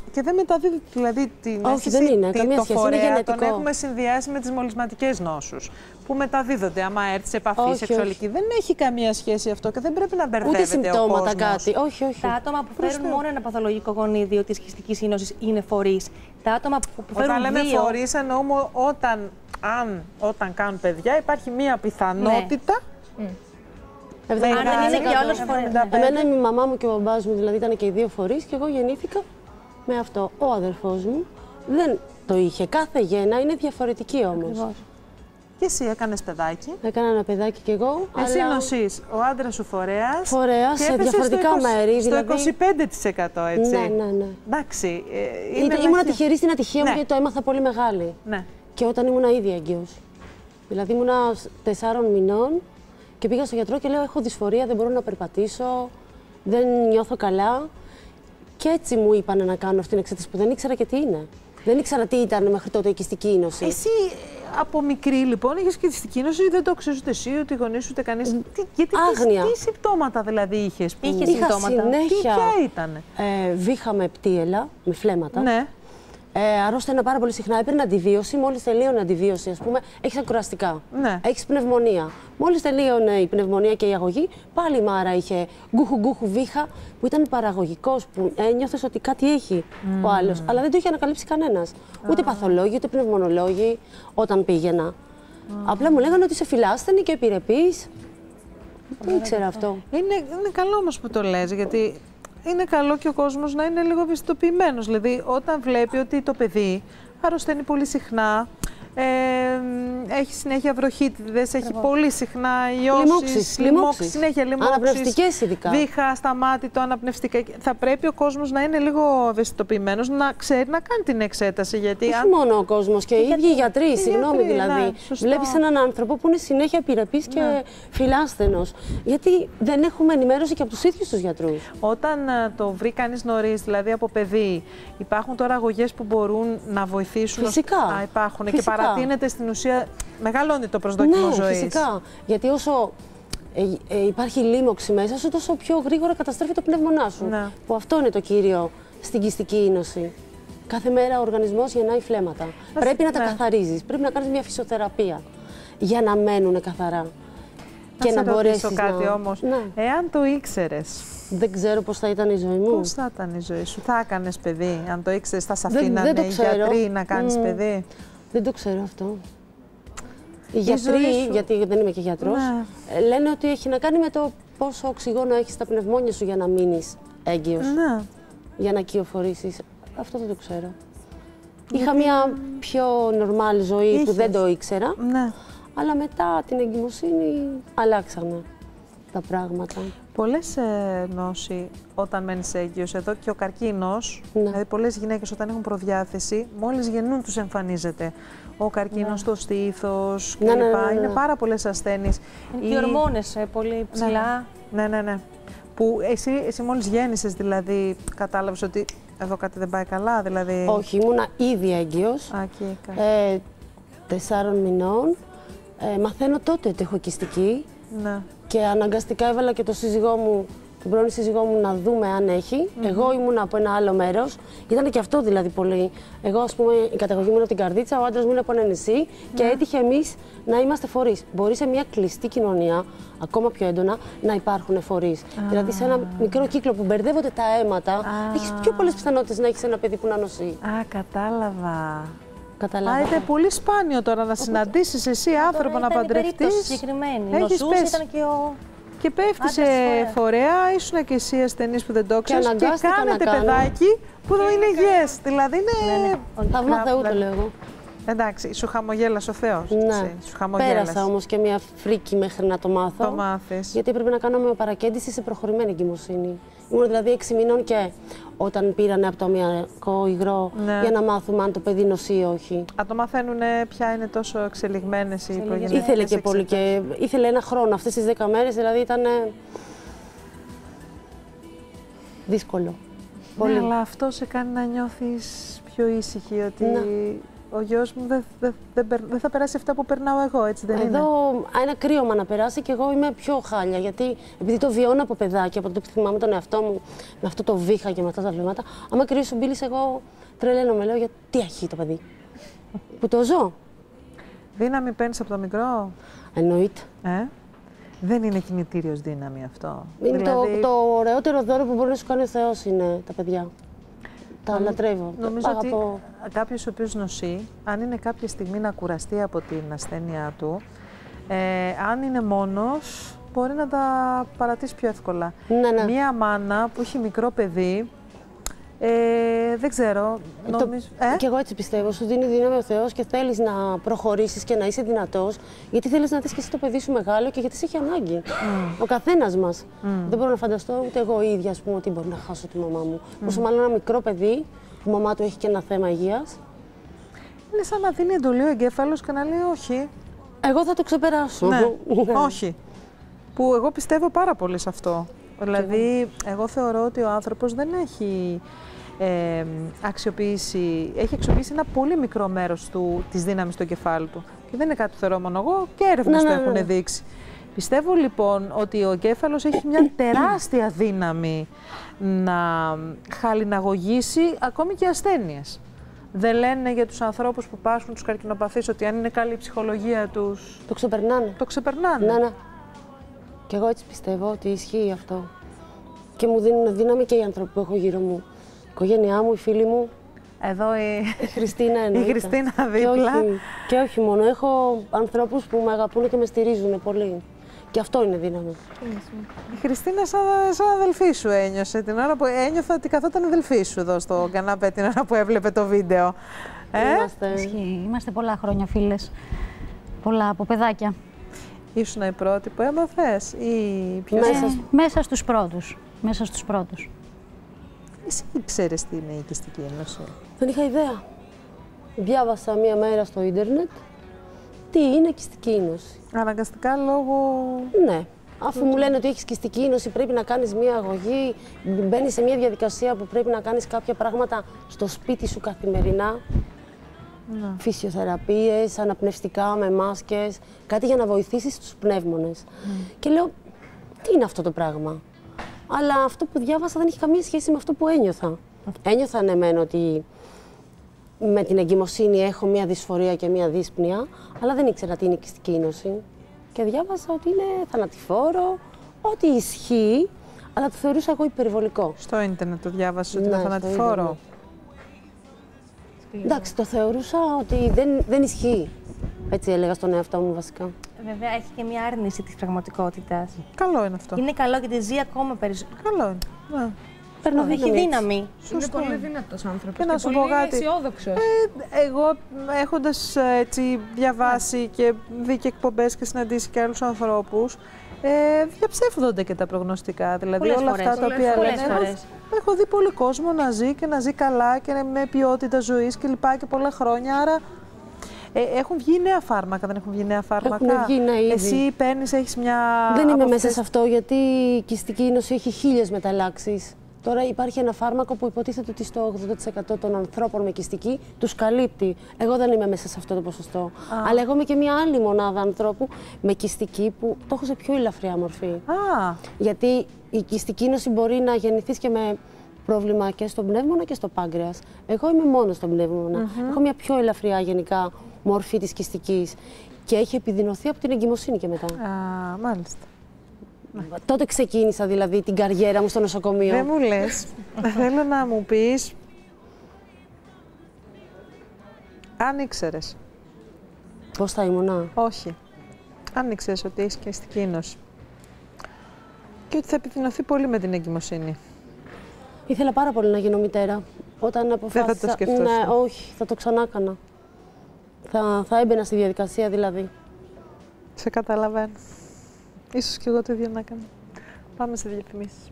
Και δεν μεταδίδει δηλαδή την Όχι, αίσθηση, δεν είναι. τη, Καμία το σχέση. φορέα, Είναι γενετικό. τον έχουμε συνδυάσει με τις μολυσματικές νόσους που μεταδίδονται άμα έρθει σε επαφή Όχι, σεξουαλική. όχι. Δεν έχει καμία σχέση αυτό και δεν πρέπει να μπερδεύεται Ούτε συμπτώματα ο κόσμος. κάτι. Όχι, όχι. Τα άτομα που Προς φέρουν το- μόνο ένα παθολογικό γονίδιο της κυστικής ίνωσης είναι φορείς. Τα άτομα που που φέρουν Όταν λέμε δύο... φορείς εννοούμε όταν, αν, όταν κάνουν παιδιά υπάρχει μία πιθανότητα. Ναι. Μεγάλη, Αν δεν είναι και εβδομήντα όλος φορές. πέντε. Εμένα η μαμά μου και ο μπαμπάς μου δηλαδή ήταν και οι δύο φορείς και εγώ γεννήθηκα με αυτό. Ο αδερφός μου δεν το είχε. Κάθε γένα είναι διαφορετική όμως. Ακριβώς. Και εσύ έκανες παιδάκι. Έκανα ένα παιδάκι κι εγώ. Εσύ αλλά... νοσείς, ο άντρας σου φορέας. Φορέας και σε έπεσες διαφορετικά στο είκοσι μέρη, Στο δηλαδή- είκοσι πέντε τοις εκατό έτσι. Ναι, ναι, ναι. Εντάξει. Ε, είναι Ήταν, ήμουν ελάχιστα. τυχερή στην ατυχία Ναι. μου γιατί το έμαθα πολύ μεγάλη. Ναι. Και όταν ήμουν ήδη έγκυος. Δηλαδή ήμουνα τεσσάρων μηνών και πήγα στο γιατρό και λέω: έχω δυσφορία, δεν μπορώ να περπατήσω, δεν νιώθω καλά. Και έτσι μου είπαν να κάνω αυτή την εξέταση που δεν ήξερα και τι είναι. Δεν ήξερα τι ήταν μέχρι τότε η κυστική ίνωση. Εσύ από μικρή λοιπόν είχες και τη κίνηση, δεν το ξέρεις ούτε εσύ, ούτε οι γονείς σου, ούτε κανείς. Τι, γιατί Άγνοια. Τι, τι συμπτώματα δηλαδή είχες που... Είχα συνέχεια. Τι, ποια ήταν. Ε, βήχα με πτύελα, με φλέμματα. Ναι. Ε, αρρώστηνα πάρα πολύ συχνά. Έπαιρνα αντιβίωση. Μόλις τελείωνε αντιβίωση, ας πούμε, έχεις ακουραστικά. Ναι. Έχεις πνευμονία. Μόλις τελείωνε η πνευμονία και η αγωγή, πάλι η μάρα είχε γκούχου γκούχου βήχα που ήταν παραγωγικός, που ένιωθες ότι κάτι έχει Mm. ο άλλος. Αλλά δεν το είχε ανακαλύψει κανένας. Ούτε παθολόγοι, ούτε πνευμονολόγοι όταν πήγαινα. Απλά μου λέγανε ότι είσαι φιλάσθενη και επιρρεπής. Δεν ήξερα αυτό. Είναι, είναι καλό όμως που το λες, γιατί είναι καλό και ο κόσμος να είναι λίγο ευαισθητοποιημένος. Δηλαδή, όταν βλέπει ότι το παιδί αρρωσταίνει πολύ συχνά, ε, έχει συνέχεια βροχίτιδες, έχει πολύ συχνά ιώσεις, Λοιμώξεις, λοιμώξεις. συνέχεια λοιμώξεις, Αναπνευστικές ειδικά. βήχα στα μάτια, το αναπνευστικά. Θα πρέπει ο κόσμος να είναι λίγο ευαισθητοποιημένος, να ξέρει να κάνει την εξέταση. Γιατί Όχι αν... μόνο ο κόσμος και οι ίδιοι οι γιατροί, οι συγγνώμη γιατροί, δηλαδή. ναι, σωστό. Βλέπεις έναν άνθρωπο που είναι συνέχεια επιρρεπής και Ναι. φιλάσθενος. Γιατί δεν έχουμε ενημέρωση και από τους ίδιους τους γιατρούς. Όταν ε, το βρει κανείς νωρίς, δηλαδή από παιδί, υπάρχουν τώρα αγωγές που μπορούν να βοηθήσουν. Φυσικά. Α, υπάρχουν Φυσικά. και παρατείνεται στην ουσία, μεγαλώνει το προσδόκιμο Ναι, ζωής. φυσικά. Γιατί όσο ε, ε, υπάρχει λίμωξη μέσα σου, τόσο πιο γρήγορα καταστρέφει το πνεύμονά σου. Ναι. Που αυτό είναι το κύριο στην κυστική ίνωση. Κάθε μέρα ο οργανισμός γεννάει φλέμματα. Πρέπει να τα ναι. καθαρίζεις, πρέπει να κάνεις μια φυσιοθεραπεία για να μένουν καθαρά. Να σε μπορέσεις ρωτήσω κάτι να... όμως. Ναι. Εάν το ήξερες, Δεν ξέρω πώς θα ήταν η ζωή μου. πώς θα ήταν η ζωή σου, θα έκανες παιδί, αν το ήξερες, θα σε Δεν- αφήνανε δεν το οι ξέρω. γιατροί να κάνεις Μμ. παιδί. Δεν το ξέρω αυτό. Οι Η γιατροί, ζωή σου- γιατί δεν είμαι και γιατρός, Ναι. ε, λένε ότι έχει να κάνει με το πόσο οξυγόνο έχεις στα πνευμόνια σου για να μείνεις έγκυος. Ναι. Για να κυοφορήσεις. Αυτό δεν το ξέρω. Είχα μια πιο νορμάλ ζωή που Είχες. δεν το ήξερα. Ναι. Αλλά μετά την εγκυμοσύνη αλλάξανε τα πράγματα. Πολλές ε, νόσοι όταν μένεις έγκυος, εδώ και ο καρκίνος, Ναι. δηλαδή πολλές γυναίκες όταν έχουν προδιάθεση, μόλις γεννούν τους εμφανίζεται. Ο καρκίνος, Ναι. στο στήθος Ναι, κλπ. ναι, ναι, ναι. Είναι πάρα πολλές ασθένειες. Είναι και οι ορμόνες ε, πολύ ψηλά. Ναι, ναι, ναι. Που εσύ, εσύ μόλις γέννησες, δηλαδή, κατάλαβες ότι εδώ κάτι δεν πάει καλά, δηλαδή... Όχι, ήμουνα ήδη έγκυος. Α, και κα- ε, τεσσάρων μηνών. Ε, μαθαίνω τότε ότι έχω κυστική. Ναι. Και αναγκαστικά έβαλα και το σύζυγό μου, τον πρώην σύζυγό μου, να δούμε αν έχει. Μμμ. Εγώ ήμουν από ένα άλλο μέρος. Ήταν και αυτό δηλαδή πολύ. Εγώ, ας πούμε, η καταγωγή μου είναι από την Καρδίτσα, ο άντρας μου είναι από ένα νησί και Ναι. έτυχε εμείς να είμαστε φορείς. Μπορεί σε μια κλειστή κοινωνία, ακόμα πιο έντονα, να υπάρχουν φορείς. Δηλαδή σε ένα μικρό κύκλο που μπερδεύονται τα αίματα, έχεις πιο πολλές πιθανότητες να έχεις ένα παιδί που να νοσεί. Α, κατάλαβα. Καταλάβατε. Α, είναι πολύ σπάνιο τώρα να συναντήσεις εσύ άνθρωπο να Ήταν η περίπτωση παντρευτείς. συγκεκριμένη. Έχεις Νοσούσε, πέσει. ήταν και ο... Και πέφτει σε άντρας της φορέα, ήσουν και εσύ ασθενής που δεν το ξέρεις και, αναγκάστηκα να κάνετε κάνω. παιδάκι που είναι υγιές. Δηλαδή είναι... Ναι, ναι. Θαύμα Θεού το δηλαδή- λέω εγώ. Εντάξει, σου χαμογέλασε ο Θεός. Ναι. έτσι, Σου χαμογέλασε. Πέρασα όμως και μια φρίκη μέχρι να το μάθω. Το μάθες. Γιατί έπρεπε να κάνω παρακέντηση σε προχωρημένη εγκυμοσύνη. Ήμουν δηλαδή έξι μηνών και όταν πήρανε από το αμυακό υγρό Ναι. για να μάθουμε αν το παιδί νοσεί ή όχι. Α, το μαθαίνουν ποια είναι τόσο εξελιγμένες οι προγεννητικές Ήθελε και πολύ εξετάσεις. και ήθελε ένα χρόνο. Αυτές τις δέκα μέρες δηλαδή ήταν δύσκολο. Ναι, Πολύ. αλλά αυτό σε κάνει να νιώθεις πιο ήσυχη, ότι Ναι. ο γιος μου δεν δε, δε, δε, δε θα περάσει αυτά που περνάω εγώ, έτσι δεν Εδώ είναι? Εδώ ένα κρύωμα να περάσει και εγώ είμαι πιο χάλια, γιατί επειδή το βιώνω από παιδάκι, από το που θυμάμαι τον εαυτό μου με αυτό το βήχα και με αυτά τα βλέμματα, άμα κρύωσε ο Μπίλης, εγώ τρελαίνω, με λέω γιατί τι έχει το παιδί, που το ζω. Δύναμη παίρνεις από το μικρό? Εννοείται. Ε? Δεν είναι κινητήριος δύναμη αυτό? Είναι δηλαδή... το, το ωραιότερο δώρο που μπορεί να σου κάνει ο Θεός είναι τα παιδιά. Τα Νομ... λατρεύω. Νομίζω τα ότι κάποιος ο οποίος νοσεί, αν είναι κάποια στιγμή να κουραστεί από την ασθένειά του, ε, αν είναι μόνος, μπορεί να τα παρατήσει πιο εύκολα. Ναι, ναι. Μία μάνα που έχει μικρό παιδί, ε, δεν ξέρω, νομίζω... Το... Ε? Και εγώ έτσι πιστεύω, σου δίνει δύναμη ο Θεός και θέλεις να προχωρήσεις και να είσαι δυνατός, γιατί θέλεις να δεις και εσύ το παιδί σου μεγάλο και γιατί σε έχει ανάγκη. Mm. Ο καθένας μας. Mm. Δεν μπορώ να φανταστώ ούτε εγώ ίδια, ας πούμε, ότι μπορεί να χάσω τη μαμά μου. Mm. Όσο μάλλον ένα μικρό παιδί, που η μαμά του έχει και ένα θέμα υγείας. Είναι σαν να δίνει εντολή ο εγκέφαλος και να λέει όχι. Εγώ θα το ξεπεράσω. Ναι, όχι. Που εγώ πιστεύω πάρα πολύ σε αυτό. Δηλαδή, εγώ θεωρώ ότι ο άνθρωπος δεν έχει ε, αξιοποιήσει, έχει αξιοποιήσει ένα πολύ μικρό μέρος του, της δύναμης του εγκεφάλου του. Και δεν είναι κάτι που θεωρώ μόνο εγώ, και έρευνες ναι, το ναι, έχουν ναι. δείξει. Πιστεύω λοιπόν ότι ο εγκέφαλος έχει μια τεράστια δύναμη να χαλιναγωγήσει ακόμη και ασθένειες. Δεν λένε για τους ανθρώπους που πάσχουν τους καρκινοπαθείς ότι αν είναι καλή η ψυχολογία τους... Το ξεπερνάνε. Το ξεπερνάνε. Ναι, ναι. Και εγώ έτσι πιστεύω ότι ισχύει αυτό. Και μου δίνουν δύναμη και οι άνθρωποι που έχω γύρω μου. Η οικογένειά μου, οι φίλοι μου. Εδώ η, η Χριστίνα εννοείται. Η Χριστίνα δίπλα. Και όχι, και όχι μόνο. Έχω ανθρώπους που με αγαπούν και με στηρίζουν πολύ. Και αυτό είναι δύναμη. Η Χριστίνα σαν, σαν αδελφή σου ένιωσε την ώρα που ένιωθα ότι καθόταν η αδελφή σου εδώ στο καναπέ την ώρα που έβλεπε το βίντεο. Ε? Είμαστε. Ισχύει. Είμαστε πολλά χρόνια φίλες. Πολλά από παιδάκια. Ήσουν η πρώτη που έμαθες ή ποιος? Μέσα, ε, μέσα στους πρώτους. Μέσα στους πρώτους. Εσύ ξέρεις τι είναι η οικιστική ένωση? Δεν είχα ιδέα. Διάβασα μία μέρα στο ίντερνετ τι είναι οικιστική ένωση. Αναγκαστικά λόγω... Ναι. Αφού μου λένε ότι έχεις οικιστική ένωση, πρέπει να κάνεις μία αγωγή, μπαίνεις σε μία διαδικασία που πρέπει να κάνεις κάποια πράγματα στο σπίτι σου καθημερινά. Να. Φυσιοθεραπείες, αναπνευστικά με μάσκες, κάτι για να βοηθήσεις τους πνεύμονες. Mm. Και λέω, τι είναι αυτό το πράγμα? Αλλά αυτό που διάβασα δεν έχει καμία σχέση με αυτό που ένιωθα. Mm. Ένιωθα ναι μεν ότι με την εγκυμοσύνη έχω μία δυσφορία και μία δύσπνοια, αλλά δεν ήξερα τι είναι οικιστική ένωση. Και διάβασα ότι είναι θανατηφόρο, ότι ισχύει, αλλά το θεωρούσα εγώ υπερβολικό. Στο ίντερνετ το διάβασες ότι ναι, είναι θανατηφόρο? Εντάξει, το θεωρούσα ότι δεν, δεν ισχύει. Έτσι έλεγα στον εαυτό μου βασικά. Βέβαια, έχει και μια άρνηση της πραγματικότητας. Καλό είναι αυτό. Είναι καλό και τη ζει ακόμα περισσότερο. Καλό είναι. Ναι. Παίρνω έχει δύναμη. Είναι πολύ δυνατός άνθρωπος και, και πολύ αισιόδοξος. Ε, εγώ έχοντας έτσι διαβάσει και δει και εκπομπές και συναντήσει και άλλους ανθρώπους, ε, διαψεύδονται και τα προγνωστικά. Δηλαδή πολλές όλα φορές, αυτά τα οποία πολλές λένε. φορές. Έχω δει πολύ κόσμο να ζει και να ζει καλά και με ποιότητα ζωής και λοιπά και πολλά χρόνια. Άρα ε, έχουν βγει νέα φάρμακα, δεν έχουν βγει νέα φάρμακα? Έχουν βγει, ναι, ήδη. Εσύ παίρνεις, έχεις μια... Δεν είμαι αυτές... μέσα σε αυτό, γιατί η οικιστική ένωση έχει χίλιες μεταλλάξεις. Τώρα υπάρχει ένα φάρμακο που υποτίθεται ότι στο ογδόντα τοις εκατό των ανθρώπων με οικιστική τους καλύπτει. Εγώ δεν είμαι μέσα σε αυτό το ποσοστό. Α. Αλλά εγώ είμαι και μια άλλη μονάδα ανθρώπου με οικιστική που το έχω σε πιο ελαφριά μορφή. Α. Γιατί η οικιστική ένωση μπορεί να γεννηθείς και με πρόβλημα και στο πνεύμονα και στο πάγκρεας. Εγώ είμαι μόνο στο πνεύμονα. Mm-hmm. Έχω μια πιο ελαφριά γενικά μορφή της οικιστικής και έχει επιδεινωθεί από την εγκυμοσύνη και μετά. Α, μάλιστα. Τότε ξεκίνησα δηλαδή την καριέρα μου στο νοσοκομείο. Δεν μου λες. Θέλω να μου πεις αν ήξερες. Πώς θα ήμουνα? Όχι. Αν ήξερες ότι έχεις οικιστική ένωση και ότι θα επιδεινωθεί πολύ με την εγκυμοσύνη. Ήθελα πάρα πολύ να γίνω μητέρα. Όταν αποφάσισα... Δεν θα το σκεφτόσαι? Ναι, όχι, θα το ξανά έκανα. Θα, θα έμπαινα στη διαδικασία δηλαδή. Σε καταλαβαίνω. Ίσως και εγώ το ίδιο να κάνω. Πάμε σε διαφημίσεις.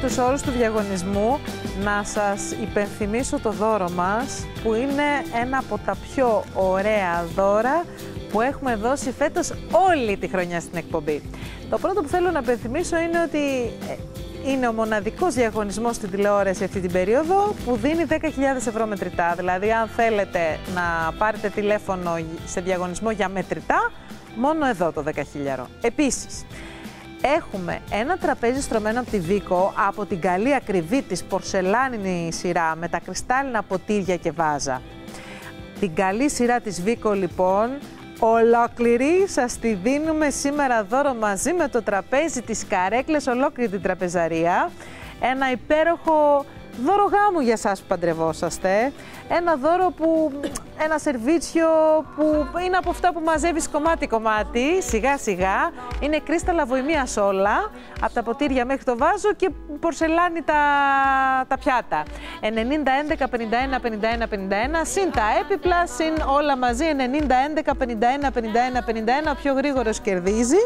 τους όρους του διαγωνισμού να σας υπενθυμίσω το δώρο μας, που είναι ένα από τα πιο ωραία δώρα που έχουμε δώσει φέτος όλη τη χρονιά στην εκπομπή. Το πρώτο που θέλω να υπενθυμίσω είναι ότι είναι ο μοναδικός διαγωνισμός στην τηλεόραση αυτή την περίοδο που δίνει δέκα χιλιάδες ευρώ μετρητά. Δηλαδή, αν θέλετε να πάρετε τηλέφωνο σε διαγωνισμό για μετρητά, μόνο εδώ το δέκα χιλιάδες. Επίσης, έχουμε ένα τραπέζι στρωμένο από τη Βίκο, από την καλή ακριβή της πορσελάνινη σειρά με τα κρυστάλλινα ποτήρια και βάζα. Την καλή σειρά της Βίκο, λοιπόν, ολόκληρη σας τη δίνουμε σήμερα δώρο μαζί με το τραπέζι της καρέκλες, ολόκληρη την τραπεζαρία. Ένα υπέροχο δώρο γάμου για εσάς που παντρευόσαστε. Ένα δώρο που, ένα σερβίτσιο που είναι από αυτά που μαζεύεις κομμάτι-κομμάτι, σιγά-σιγά. Είναι κρίσταλα βοημίας όλα, από τα ποτήρια μέχρι το βάζο και πορσελάνη τα, τα πιάτα. ενενήντα έντεκα πενήντα ένα πενήντα ένα πενήντα ένα, συν τα έπιπλα, συν όλα μαζί, ενενήντα έντεκα πενήντα ένα πενήντα ένα πενήντα ένα, ο πιο γρήγορος κερδίζει.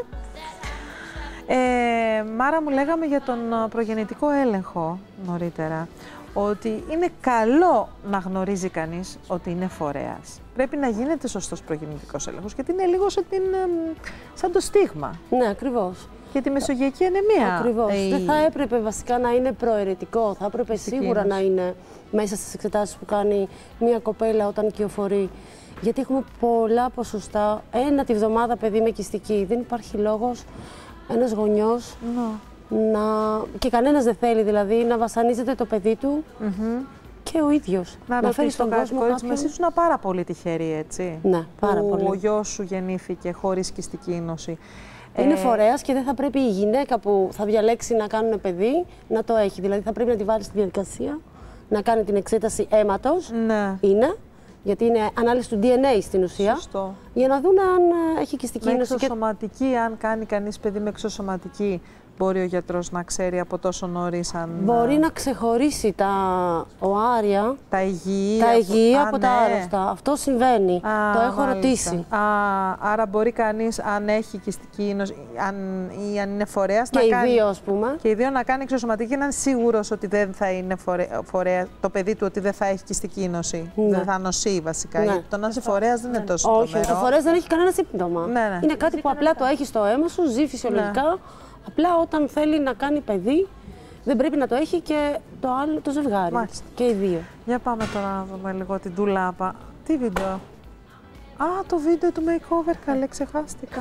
Ε, Μάρα, μου λέγαμε για τον προγεννητικό έλεγχο νωρίτερα, ότι είναι καλό να γνωρίζει κανείς ότι είναι φορέας. Πρέπει να γίνεται σωστός προγεννητικός έλεγχος, γιατί είναι λίγο σαν, την, σαν το στίγμα. Ναι, ακριβώς. Και τη μεσογειακή ανεμία. Ακριβώς. Η... Δεν θα έπρεπε βασικά να είναι προαιρετικό. Θα έπρεπε σίγουρα να είναι μέσα στις εξετάσεις που κάνει μια κοπέλα όταν κυοφορεί. Γιατί έχουμε πολλά ποσοστά. Ένα τη βδομάδα παιδί με κυστική. Δεν υπάρχει λόγος ένας γονιός no. να... και κανένας δεν θέλει δηλαδή να βασανίζεται το παιδί του mm-hmm. και ο ίδιος. Να, να φέρει στον κόσμο κάποιον. Εσύ ήσουν πάρα πολύ τυχερή, έτσι. Ναι, πάρα που πολύ. Ο γιος σου γεννήθηκε χωρίς κυστική ίνωση. Είναι ε... φορέας και δεν θα πρέπει η γυναίκα που θα διαλέξει να κάνουν παιδί να το έχει. Δηλαδή θα πρέπει να τη βάλει στη διαδικασία, να κάνει την εξέταση αίματος. Ναι. Είναι. Γιατί είναι ανάλυση του ντι εν έι στην ουσία. Σωστό. Για να δουν αν έχει κυστική ίνωση. Με εξωσωματική, και... αν κάνει κανείς παιδί με εξωσωματική, μπορεί ο γιατρός να ξέρει από τόσο νωρίς αν... Μπορεί να ξεχωρίσει τα οάρια, τα υγιή, τα υγιή από, από Α, τα ναι. άρρωστα. Αυτό συμβαίνει. Α, το έχω μάλιστα. ρωτήσει. Α, άρα μπορεί κανείς, αν έχει κυστική ίνωση αν, ή αν είναι φορέας, και να οι κάνει... δύο, ας πούμε. Και οι δύο να κάνει εξωσωματική και να είναι σίγουρος ότι δεν θα είναι φορέ, φορέα, το παιδί του ότι δεν θα έχει κυστική ίνωση. Ναι. Δεν θα νοσεί βασικά. Ναι. Το να είσαι φορέας δεν είναι τόσο Όχι, τρομερό. ο φορέας δεν έχει κανένα σύμπτωμα. Ναι, ναι. Είναι κάτι που απλά το έχει στο αίμα σου, ζει φυσιολογικά. Ναι. Απλά όταν θέλει να κάνει παιδί, δεν πρέπει να το έχει και το άλλο το ζευγάρι. Μάλιστα. Και οι δύο. Για πάμε τώρα να δούμε λίγο την ντουλάπα. Τι βίντεο? Α, το βίντεο του makeover, καλέ, ξεχάστηκα.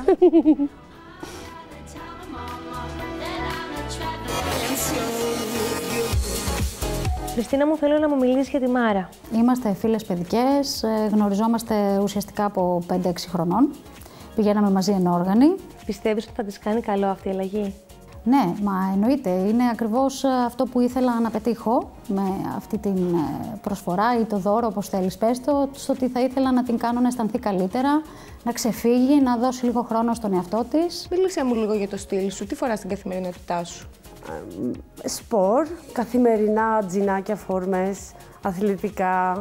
Χριστίνα μου, θέλω να μου μιλήσεις για τη Μάρα. Είμαστε φίλες παιδικές, γνωριζόμαστε ουσιαστικά από πέντε έξι χρονών. Πηγαίναμε μαζί ενόργανοι. Πιστεύεις ότι θα της κάνει καλό αυτή η αλλαγή? Ναι, μα εννοείται. Είναι ακριβώς αυτό που ήθελα να πετύχω με αυτή την προσφορά ή το δώρο, όπως θέλεις πες το, στο ότι θα ήθελα να την κάνω να αισθανθεί καλύτερα, να ξεφύγει, να δώσει λίγο χρόνο στον εαυτό της. Μίλησέ μου λίγο για το στυλ σου. Τι φοράς στην καθημερινότητά σου? Σπορ, καθημερινά τζινάκια, φόρμες, αθλητικά.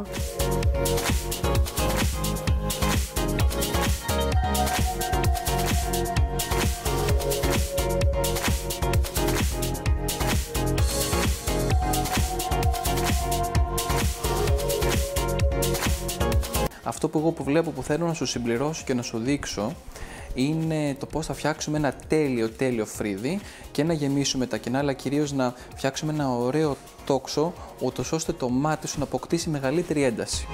Αυτό που εγώ που βλέπω που θέλω να σου συμπληρώσω και να σου δείξω είναι το πώς θα φτιάξουμε ένα τέλειο τέλειο φρύδι και να γεμίσουμε τα κενά, αλλά κυρίως να φτιάξουμε ένα ωραίο τόξο, ούτως ώστε το μάτι σου να αποκτήσει μεγαλύτερη ένταση.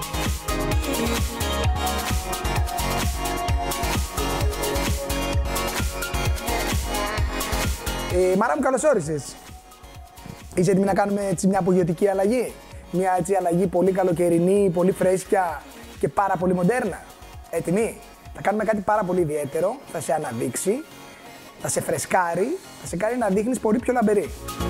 Ε, Μάρα μου, καλώς όρισες. Είσαι έτοιμη να κάνουμε έτσι μια απογειωτική αλλαγή? Μια έτσι αλλαγή πολύ καλοκαιρινή, πολύ φρέσκια και πάρα πολύ μοντέρνα. Έτοιμη? Θα κάνουμε κάτι πάρα πολύ ιδιαίτερο, θα σε αναδείξει, θα σε φρεσκάρει, θα σε κάνει να δείχνεις πολύ πιο λαμπερή.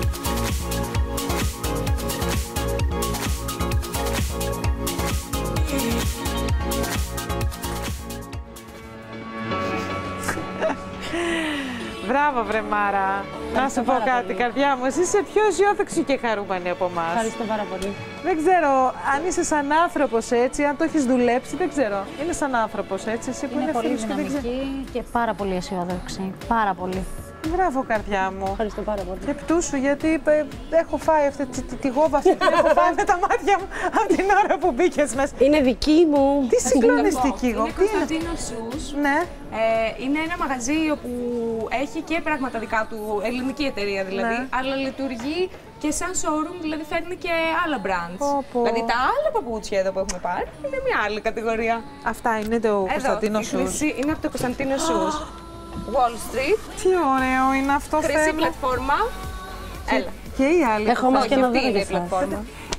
Μπράβο, βρε Μάρα. Να σου πω κάτι, πολύ. Καρδιά μου. Εσύ είσαι πιο αισιόδοξη και χαρούμενη από εμάς. Ευχαριστώ πάρα πολύ. Δεν ξέρω αν είσαι σαν άνθρωπος έτσι, αν το έχεις δουλέψει, δεν ξέρω. Είναι σαν άνθρωπος έτσι, εσύ που είναι, είναι πολύ φίλος δυναμική και, δεν και πάρα πολύ αισιόδοξη. Πάρα πολύ. Μπράβο, καρδιά μου. Ευχαριστώ πάρα πολύ. Και πτούσου, γιατί ε, έχω φάει αυτή τη, τη, τη γόβα αυτή που έχω φάει με τα μάτια μου από την ώρα που μπήκες μέσα. Είναι δική μου. Τι συγκλονιστική είναι. γόβα. Είναι Κωνσταντίνο Σους. Ναι. Ε, είναι ένα μαγαζί όπου έχει και πράγματα δικά του, ελληνική εταιρεία δηλαδή, Ναι. αλλά λειτουργεί και σαν showroom, δηλαδή φέρνει και άλλα brands. Πω, πω. Δηλαδή τα άλλα παπούτσια εδώ που έχουμε πάρει είναι μια άλλη κατηγορία. Αυτά είναι το Κωνσταντίνο η Σους. χρυσή είναι από το Κωνσταντίνο Σους. Wall Street. Τι ωραίο είναι αυτό, Χρυσή Θεέ μου. πλατφόρμα. Έλα. Και η άλλη. Έχω όμως και ένα αυτή δώρο είναι για η εσάς. πλατφόρμα.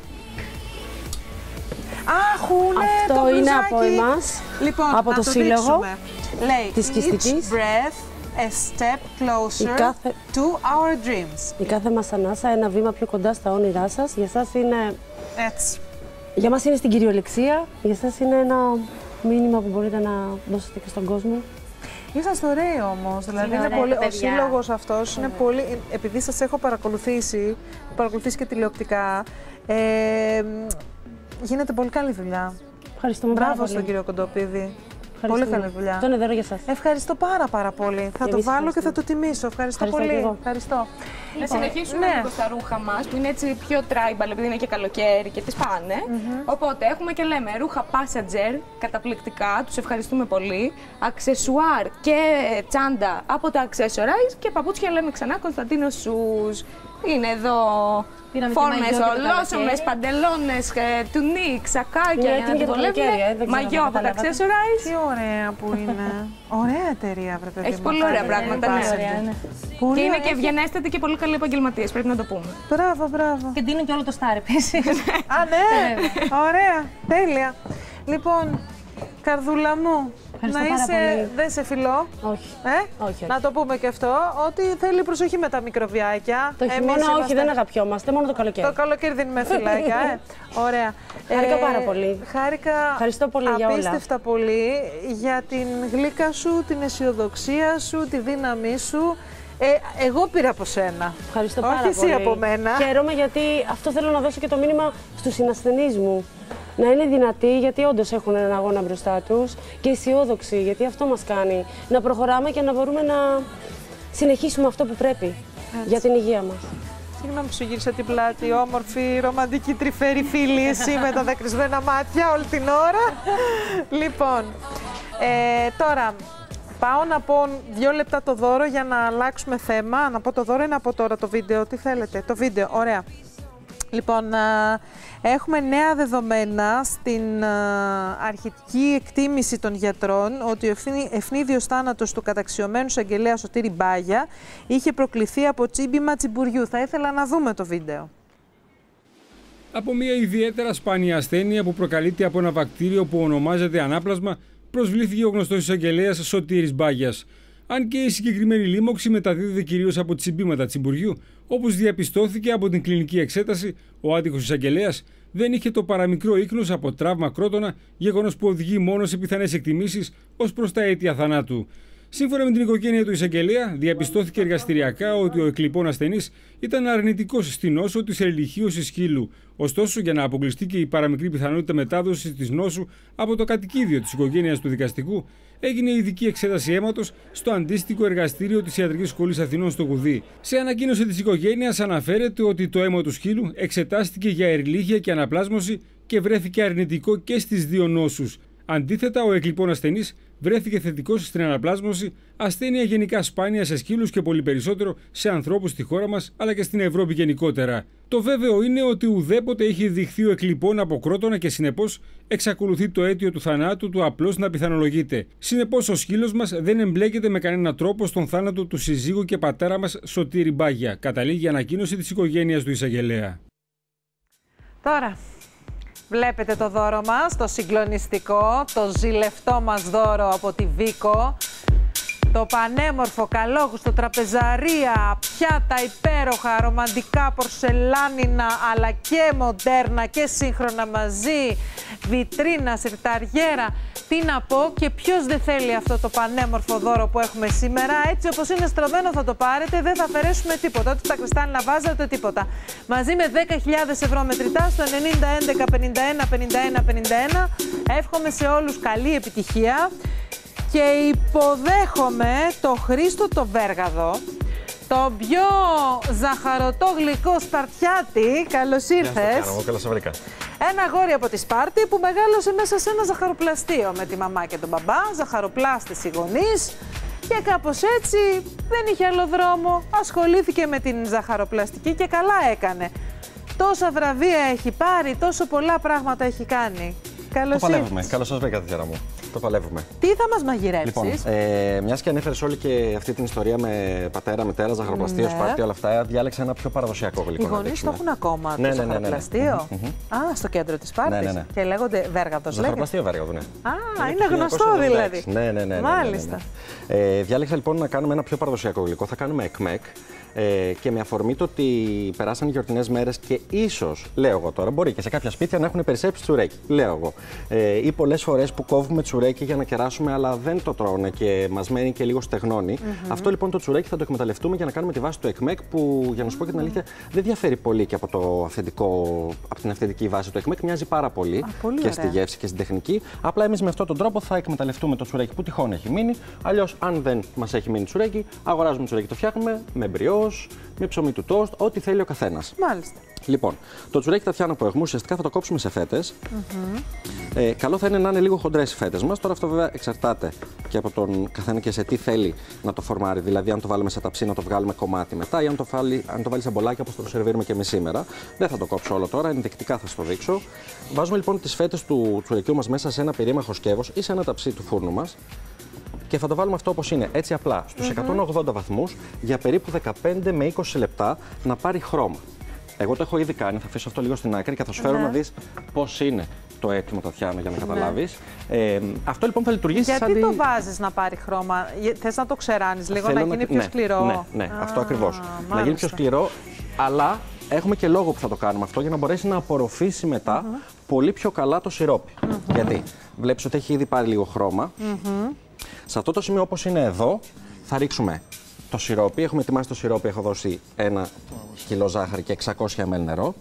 Αχούνε Αυτό το είναι μπλουζάκι. από εμάς, Λοιπόν, από να το το σύλλογο δείξουμε. Λέει, της Κιστικής. each breath a step closer Η κάθε- to our dreams. Η κάθε μας ανάσα ένα βήμα πιο κοντά στα όνειρά σας. Για σας είναι... Έτσι. Για μας είναι στην κυριολεξία. Για σας είναι ένα μήνυμα που μπορείτε να δώσετε και στον κόσμο. Είσαστε ωραίοι όμως, δηλαδή Είναι είναι ωραία, πολύ, ο παιδιά. σύλλογος αυτός είναι πολύ, επειδή σας έχω παρακολουθήσει, παρακολουθήσει και τηλεοπτικά, ε, γίνεται πολύ καλή δουλειά. Ευχαριστούμε πάρα Μπράβο πολύ. στον κύριο Κοντοπίδη. Πολύ Ευχαριστούμε. καλή δουλειά. Αυτό είναι δώρο για σας. Ευχαριστώ πάρα πάρα πολύ. Θα το Εμείς βάλω και θα ευχαριστούμε. το τιμήσω. Ευχαριστώ, Ευχαριστώ πολύ. και εγώ. Ευχαριστώ. Να συνεχίσουμε ναι. λίγο στα ρούχα μας, που είναι έτσι πιο tribal, επειδή είναι και καλοκαίρι και τις πάνε. Οπότε έχουμε και λέμε ρούχα passenger, καταπληκτικά, τους ευχαριστούμε πολύ. Αξεσουάρ και τσάντα από τα Accessorize και παπούτσια λέμε ξανά Κωνσταντίνο Σους. Είναι εδώ Πήραμε και φόρμες, μαγιό για το ολόσωμες, καλοκαίρι. παντελόνες, ε, τουνίκ, σακάκια Ναι, για να έτοιμη τη για το καλοκαίρι, βολεύουν. ε, δεν ξέρω Μαγιό αν από τα καταλάβατε. Accessorize. Τι ωραία που είναι. Ωραία εταιρεία, βρε παιδί Έχει μου, πολύ αυτά ωραία είναι. πράγματα. Πολύ ναι. ωραία, ναι. Και Πολύ είναι ωραία. και ευγενέστατοι και πολύ καλοί επαγγελματίες, πρέπει να το πούμε. Μπράβο, μπράβο. Και δίνουν και όλο το στάρ επίσης. Α, ναι! Ωραία, τέλεια. Λοιπόν, καρδούλα μου, Ευχαριστώ να πάρα είσαι, πολύ. δεν σε φιλώ. Όχι. Ε? Όχι, όχι. Να το πούμε και αυτό, ότι θέλει προσοχή με τα μικροβιάκια. Το χειμώνα Εμείς όχι, είμαστε- δεν αγαπιόμαστε, μόνο το καλοκαίρι. Το καλοκαίρι δίνουμε φυλάκια, ε. Ωραία. Χάρηκα πάρα πολύ. Χάρηκα Ευχαριστώ πολύ για όλα. απίστευτα πολύ για την γλύκα σου, την αισιοδοξία σου, τη δύναμή σου. Ε, εγώ πήρα από σένα. Ευχαριστώ Όχι πάρα εσύ πολύ. από μένα. Χαίρομαι γιατί αυτό θέλω να δώσω και το μήνυμα στους συνασθενείς μου. Να είναι δυνατοί, γιατί όντως έχουν έναν αγώνα μπροστά τους, και αισιόδοξοι, γιατί αυτό μας κάνει να προχωράμε και να μπορούμε να συνεχίσουμε αυτό που πρέπει για την υγεία μας. Συγγνώμη που σου γύρισα την πλάτη, όμορφη, ρομαντική, τρυφέρη φίλη, εσύ με τα δακρυσμένα μάτια όλη την ώρα. Λοιπόν, ε, τώρα πάω να πω δύο λεπτά το δώρο για να αλλάξουμε θέμα. Να πω το δώρο ή να πω τώρα το βίντεο, τι θέλετε. Το βίντεο, ωραία. Λοιπόν, α, έχουμε νέα δεδομένα στην α, αρχική εκτίμηση των γιατρών ότι ο ευθύνη- ευνίδιος θάνατος του καταξιωμένου εισαγγελέα Σωτήρη Μπάγια είχε προκληθεί από τσίμπημα τσιμπουριού. Θα ήθελα να δούμε το βίντεο. Από μια ιδιαίτερα σπάνια ασθένεια που προκαλείται από ένα βακτήριο που ονομάζεται ανάπλασμα, προσβλήθηκε ο γνωστός εισαγγελέας Σωτήρης Μπάγιας. Αν και η συγκεκριμένη λίμωξη μεταδίδεται κυρίως από τσιμπήματα τσιμπουριού, όπως διαπιστώθηκε από την κλινική εξέταση, ο άτυχος εισαγγελέας δεν είχε το παραμικρό ίχνος από τραύμα κρότονα, γεγονός που οδηγεί μόνο σε πιθανές εκτιμήσεις ως προς τα αίτια θανάτου. Σύμφωνα με την οικογένεια του εισαγγελέα, διαπιστώθηκε εργαστηριακά ότι ο εκλειπών ασθενής ήταν αρνητικός στην νόσο της ελιχίωσης σκύλου. Ωστόσο, για να αποκλειστεί και η παραμικρή πιθανότητα μετάδοσης της νόσου από το κατοικίδιο της οικογένειας του δικαστικού, έγινε ειδική εξέταση αίματος στο αντίστοιχο εργαστήριο της Ιατρικής Σχολής Αθηνών στο Γουδί. Σε ανακοίνωση της οικογένειας αναφέρεται ότι το αίμα του σκύλου εξετάστηκε για ερλίγια και αναπλάσμωση και βρέθηκε αρνητικό και στις δύο νόσους. Αντίθετα, ο εκλειπών ασθενής βρέθηκε θετικός στην αναπλάσμωση, ασθένεια γενικά σπάνια σε σκύλους και πολύ περισσότερο σε ανθρώπους στη χώρα μας αλλά και στην Ευρώπη γενικότερα. Το βέβαιο είναι ότι ουδέποτε έχει δειχθεί ο εκλειπών από κρότονα και συνεπώς εξακολουθεί το αίτιο του θανάτου του απλώς να πιθανολογείται. Συνεπώς, ο σκύλος μας δεν εμπλέκεται με κανένα τρόπο στον θάνατο του συζύγου και πατέρα μας Σωτήρη Μπάγια, καταλήγει η ανακοίνωση της οικογένειας του εισαγγελέα. Τώρα, βλέπετε το δώρο μας, το συγκλονιστικό, το ζηλευτό μας δώρο από τη Βίκο. Το πανέμορφο, καλόγουστο, τραπεζαρία, πιάτα υπέροχα, ρομαντικά, πορσελάνινα, αλλά και μοντέρνα και σύγχρονα μαζί, βιτρίνα, σιρταριέρα. Τι να πω, και ποιος δεν θέλει αυτό το πανέμορφο δώρο που έχουμε σήμερα. Έτσι όπως είναι στρωμένο θα το πάρετε, δεν θα αφαιρέσουμε τίποτα. Ό,τι στα κρυστάλλινα βάζετε, τίποτα. Μαζί με δέκα χιλιάδες ευρώ μετρητά στο ενενήντα έντεκα πενήντα ένα πενήντα ένα πενήντα ένα. Εύχομαι σε όλους καλή επιτυχία. Και υποδέχομαι το Χρήστο το Βέργαδο, Το πιο ζαχαρωτό γλυκό Σπαρτιάτη. Καλώς ήρθες. Καλώς σε βρήκα. Ένα αγόρι από τη Σπάρτη που μεγάλωσε μέσα σε ένα ζαχαροπλαστείο με τη μαμά και τον μπαμπά, ζαχαροπλάστες οι γονείς. Και κάπως έτσι δεν είχε άλλο δρόμο. Ασχολήθηκε με την ζαχαροπλαστική και καλά έκανε. Τόσα βραβεία έχει πάρει, τόσο πολλά πράγματα έχει κάνει. Καλώς το παλεύουμε. ήρθες. Καλώς σας βρήκα, Τατιάνα μου. Το παλεύουμε. Τι θα μας μαγειρέψεις? Λοιπόν, ε, μιας και ανέφερες όλη και αυτή την ιστορία με πατέρα, μητέρα, ζαχαροπλαστείο, ναι. Σπάρτη, όλα αυτά, διάλεξα ένα πιο παραδοσιακό γλυκό. Οι γονείς το έχουν ακόμα, ναι, το ναι, ναι, ναι, ναι. ζαχαροπλαστείο. Mm-hmm. Α, στο κέντρο της Σπάρτης. Ναι, ναι, ναι. Και λέγονται Βέργαδος. Ζαχαροπλαστείο Βέργαδο, ναι. Α, είναι, είναι γνωστό δηλαδή. Ναι, ναι, ναι. ναι, ναι, Μάλιστα. ναι, ναι. Ε, διάλεξα λοιπόν να κάνουμε ένα πιο παραδοσιακό γλυκό. Θα κάνουμε εκμεκ. Ε, και με αφορμή το ότι περάσαν οι γιορτινές μέρες και ίσως, λέω εγώ τώρα, μπορεί και σε κάποια σπίτια να έχουν περισσέψει τσουρέκι. Λέω εγώ. Ε, ή πολλές φορές που κόβουμε τσουρέκι για να κεράσουμε, αλλά δεν το τρώνε και μας μένει και λίγο στεγνώνει. Mm-hmm. Αυτό λοιπόν το τσουρέκι θα το εκμεταλλευτούμε για να κάνουμε τη βάση του εκμεκ, που για να σου πω και την αλήθεια δεν διαφέρει πολύ και από, το αυθεντικό, από την αυθεντική βάση του εκμεκ. Μοιάζει πάρα πολύ, Α, πολύ και ωραία. Στη γεύση και στην τεχνική. Απλά εμείς με αυτόν τον τρόπο θα εκμεταλλευτούμε το τσουρέκι που τυχόν έχει μείνει. Αλλιώς, αν δεν μας έχει μείνει τσουρέκι, αγοράζουμε τσουρέκι, το φτιάχνουμε με μπριό. Με ψωμί του τόστ, ό,τι θέλει ο καθένας. Μάλιστα. Λοιπόν, το τσουρέκι Τατιάνα που έχουμε ουσιαστικά θα το κόψουμε σε φέτες. Mm-hmm. Ε, καλό θα είναι να είναι λίγο χοντρές οι φέτες μας. Τώρα αυτό βέβαια εξαρτάται και από τον καθένα και σε τι θέλει να το φορμάρει. Δηλαδή, αν το βάλουμε σε ταψί, να το βγάλουμε κομμάτι μετά, ή αν το, βάλει, αν το βάλει σε μπολάκι όπως το σερβίρουμε και εμείς σήμερα. Δεν θα το κόψω όλο τώρα, ενδεικτικά θα σας το δείξω. Βάζουμε λοιπόν τις φέτες του τσουρεκιού μας μέσα σε ένα περίμαχο σκεύος ή σε ένα ταψί του φούρνου μας. Και θα το βάλουμε αυτό όπως είναι, έτσι απλά, στους mm-hmm. εκατόν ογδόντα βαθμούς για περίπου δεκαπέντε με είκοσι λεπτά να πάρει χρώμα. Εγώ το έχω ήδη κάνει, θα αφήσω αυτό λίγο στην άκρη και θα σου φέρω mm-hmm. να δεις πώς είναι το έτοιμο, Τατιάνα, για να καταλάβεις. Mm-hmm. Ε, αυτό λοιπόν θα λειτουργήσει Γιατί σαν. Γιατί το βάζεις να πάρει χρώμα, θες να το ξεράνεις λίγο, Θέλω να γίνει να... πιο ναι, σκληρό. Ναι, ναι, ναι, αυτό ακριβώς. Μάλιστα. Να γίνει πιο σκληρό, αλλά έχουμε και λόγο που θα το κάνουμε αυτό για να μπορέσει να απορροφήσει μετά mm-hmm. πολύ πιο καλά το σιρόπι. Mm-hmm. Γιατί βλέπεις ότι έχει ήδη πάρει λίγο χρώμα. Mm-hmm. Σε αυτό το σημείο, όπως είναι εδώ, θα ρίξουμε το σιρόπι. Έχουμε ετοιμάσει το σιρόπι, έχω δώσει ένα κιλό ζάχαρη και εξακόσια μιλιλίτρα νερό.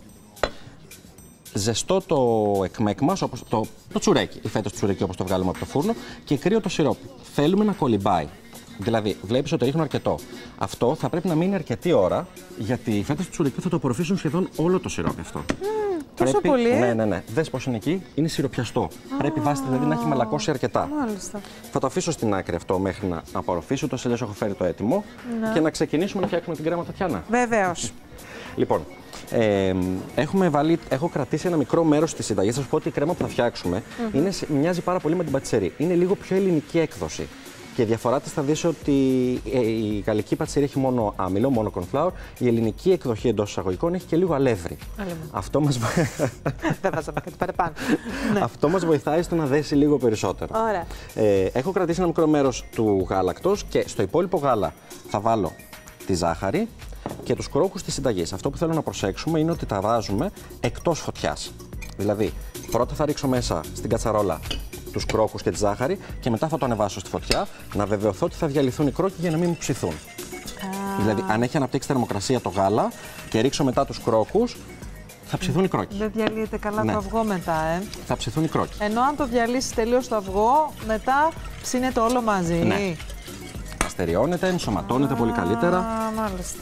Ζεστό το εκμεκ μας, όπως το, το τσουρέκι, η φέτος του τσουρέκι όπως το βγάλουμε από το φούρνο, και κρύο το σιρόπι. Θέλουμε να κολυμπάει. Δηλαδή, βλέπεις ότι ρίχνω αρκετό. Αυτό θα πρέπει να μείνει αρκετή ώρα, γιατί οι φέτες του τσουρεκιού θα το απορροφήσουν σχεδόν όλο το σιρόπι αυτό. Mm, τόσο πρέπει... πολύ. Ναι, ναι, ναι. Δες πώς είναι εκεί. Είναι σιροπιαστό. Ah, πρέπει η βάση δηλαδή να έχει μαλακώσει αρκετά. Μάλιστα. Θα το αφήσω στην άκρη αυτό μέχρι να απορροφήσει. Ούτως αλλιώς έχω φέρει το έτοιμο. Ναι. Και να ξεκινήσουμε να φτιάξουμε την κρέμα, Τατιάνα. Βεβαίως. Λοιπόν, ε, έχουμε βάλει, έχω κρατήσει ένα μικρό μέρος της συνταγής. Θα σας πω ότι η κρέμα που θα φτιάξουμε mm-hmm. είναι, μοιάζει πάρα πολύ με την πατησερή. Είναι λίγο πιο ελληνική έκδοση. Και η διαφορά της θα δεις ότι η γαλλική πατησερή έχει μόνο άμυλο, μόνο cornflour. Η ελληνική εκδοχή εντός εισαγωγικών έχει και λίγο αλεύρι. Αυτό μας, Δεν βάζαμε κάτι παραπάνω. Αυτό μας βοηθάει στο να δέσει λίγο περισσότερο. Ωραία. Ε, έχω κρατήσει ένα μικρό μέρος του γάλακτος και στο υπόλοιπο γάλα θα βάλω τη ζάχαρη και τους κρόκους της συνταγής. Αυτό που θέλω να προσέξουμε είναι ότι τα βάζουμε εκτός φωτιάς. Δηλαδή, πρώτα θα ρίξω μέσα στην κατσαρόλα τους κρόκους και τη ζάχαρη και μετά θα το ανεβάσω στη φωτιά, να βεβαιωθώ ότι θα διαλυθούν οι κρόκοι για να μην μου ψηθούν. Ah. Δηλαδή, αν έχει αναπτύξει θερμοκρασία το γάλα και ρίξω μετά τους κρόκους, θα ψηθούν οι κρόκοι. Δεν διαλύεται καλά ναι. το αυγό μετά, ε. Θα ψηθούν οι κρόκοι. Ενώ αν το διαλύσεις τελείως το αυγό, μετά ψήνεται όλο μαζί. Ναι. Αστεριώνεται, ενσωματώνεται ah, πολύ καλύτερα. Μάλιστα.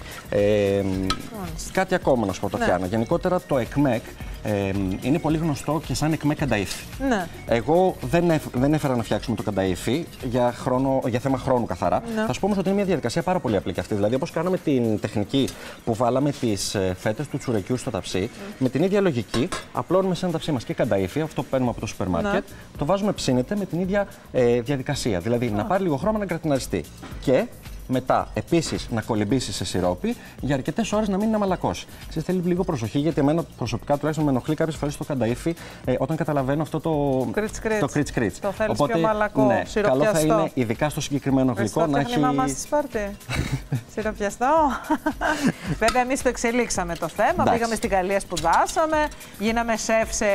Ε, κάτι ακόμα να σου πω, Τατιάνα. Ναι. Γενικότερα το εκμεκ ε, είναι πολύ γνωστό και σαν εκμεκ κανταΐφι. Ναι. Εγώ δεν, έφ, δεν έφερα να φτιάξουμε το κανταΐφι για, χρόνο, για θέμα χρόνου καθαρά. Ναι. Θα σου πω όμως ότι είναι μια διαδικασία πάρα πολύ απλή και αυτή. Δηλαδή, όπως κάναμε την τεχνική που βάλαμε τις φέτες του τσουρεκιού στο ταψί, mm. με την ίδια λογική απλώνουμε σε ένα ταψί μας και κανταΐφι, αυτό που παίρνουμε από το σούπερ μάρκετ, ναι. το βάζουμε ψήνεται με την ίδια ε, διαδικασία. Δηλαδή, oh. να πάρει λίγο χρώμα να κρατιναριστεί. Και μετά, επίσης, να κολυμπήσει σε σιρόπι για αρκετές ώρες να μην είναι αμαλακώσει. Ξέρετε, θέλει λίγο προσοχή, γιατί εμένα προσωπικά τουλάχιστον με ενοχλεί κάποιες φορές το κανταΐφι ε, όταν καταλαβαίνω αυτό το κριτς-κριτς. Το θέλεις πιο μαλακό, ναι, σιροπιαστό. Καλό θα είναι, ειδικά στο συγκεκριμένο γλυκό, να έχει. Η μαμά στη Σπάρτη. Σιροπιαστό. Βέβαια, εμείς το εξελίξαμε το θέμα. Εντάξει. Πήγαμε στην Γαλλία, σπουδάσαμε. Γίναμε σεφ σε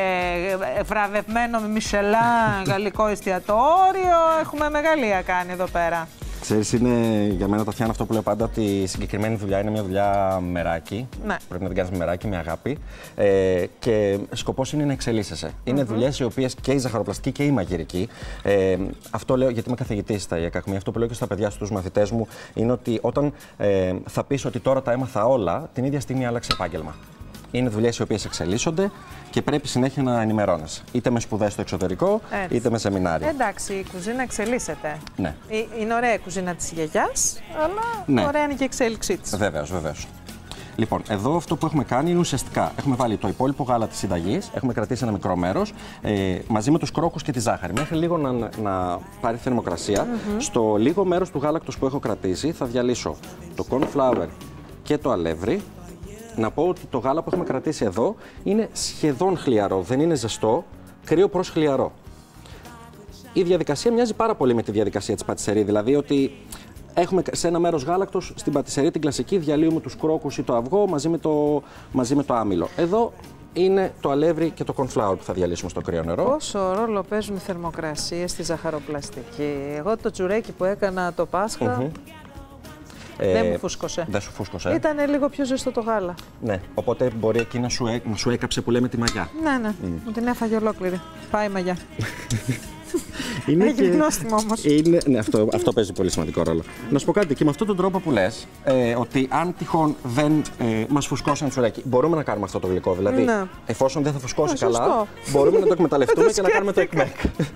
βραβευμένο Μισελάν γαλλικό εστιατόριο. Έχουμε μεγαλεία κάνει εδώ πέρα. Ξέρεις, είναι για μένα, Τατιάνα, αυτό που λέω πάντα, ότι η συγκεκριμένη δουλειά είναι μια δουλειά μεράκι. Ναι. Πρέπει να την κάνεις με μεράκι, με αγάπη. Ε, και σκοπός είναι να εξελίσσεσαι. Mm-hmm. Είναι δουλειές οι οποίες και η ζαχαροπλαστική και η μαγειρική. Ε, αυτό λέω γιατί είμαι καθηγητής στα ΙΑΚΑΚΜΗ. Αυτό που λέω και στα παιδιά, στους μαθητές μου, είναι ότι όταν ε, θα πεις ότι τώρα τα έμαθα όλα, την ίδια στιγμή άλλαξε επάγγελμα. Είναι δουλειές οι οποίες εξελίσσονται και πρέπει συνέχεια να ενημερώνεσαι. Είτε με σπουδές στο εξωτερικό, Έτσι. είτε με σεμινάρια. Εντάξει, η κουζίνα εξελίσσεται. Ναι. Είναι ωραία η κουζίνα της γιαγιάς, αλλά ναι. ωραία είναι και η εξέλιξή της. Βεβαίως, βεβαίως. Λοιπόν, εδώ αυτό που έχουμε κάνει είναι ουσιαστικά έχουμε βάλει το υπόλοιπο γάλα της συνταγής, έχουμε κρατήσει ένα μικρό μέρος ε, μαζί με τους κρόκους και τη ζάχαρη. Μέχρι λίγο να, να πάρει θερμοκρασία. Mm-hmm. Στο λίγο μέρος του γάλακτος που έχω κρατήσει θα διαλύσω το corn flour και το αλεύρι. Να πω ότι το γάλα που έχουμε κρατήσει εδώ είναι σχεδόν χλιαρό, δεν είναι ζεστό, κρύο προς χλιαρό. Η διαδικασία μοιάζει πάρα πολύ με τη διαδικασία της πατησερή, δηλαδή ότι έχουμε σε ένα μέρος γάλακτος, στην πατησερή την κλασική, διαλύουμε τους κρόκους ή το αυγό μαζί με το, μαζί με το άμυλο. Εδώ είναι το αλεύρι και το corn flour που θα διαλύσουμε στο κρύο νερό. Πόσο ρόλο παίζουν οι θερμοκρασίες στη ζαχαροπλαστική. Εγώ το τσουρέκι που έκανα το Πάσχα, mm-hmm. δεν μου φούσκωσε. Δεν σου φούσκωσε. Ήτανε λίγο πιο ζεστό το γάλα. Ναι, οπότε μπορεί εκεί να σου, έ, να σου έκαψε που λέμε τη μαγιά. Ναι, ναι, mm. μου την έφαγε ολόκληρη. Πάει η μαγιά. Είναι Έχει και... γνώστιμο όμως. Είναι... Ναι, αυτό, αυτό παίζει πολύ σημαντικό ρόλο. Να σου πω κάτι, και με αυτόν τον τρόπο που λες, ε, ότι αν τυχόν δεν ε, μας φουσκώσει ένα τσουρέκι, μπορούμε να κάνουμε αυτό το γλυκό. Δηλαδή, ναι. εφόσον δεν θα φουσκώσει ναι, καλά, σωστό. μπορούμε να το εκμεταλλευτούμε και να κάνουμε το εκμέκ.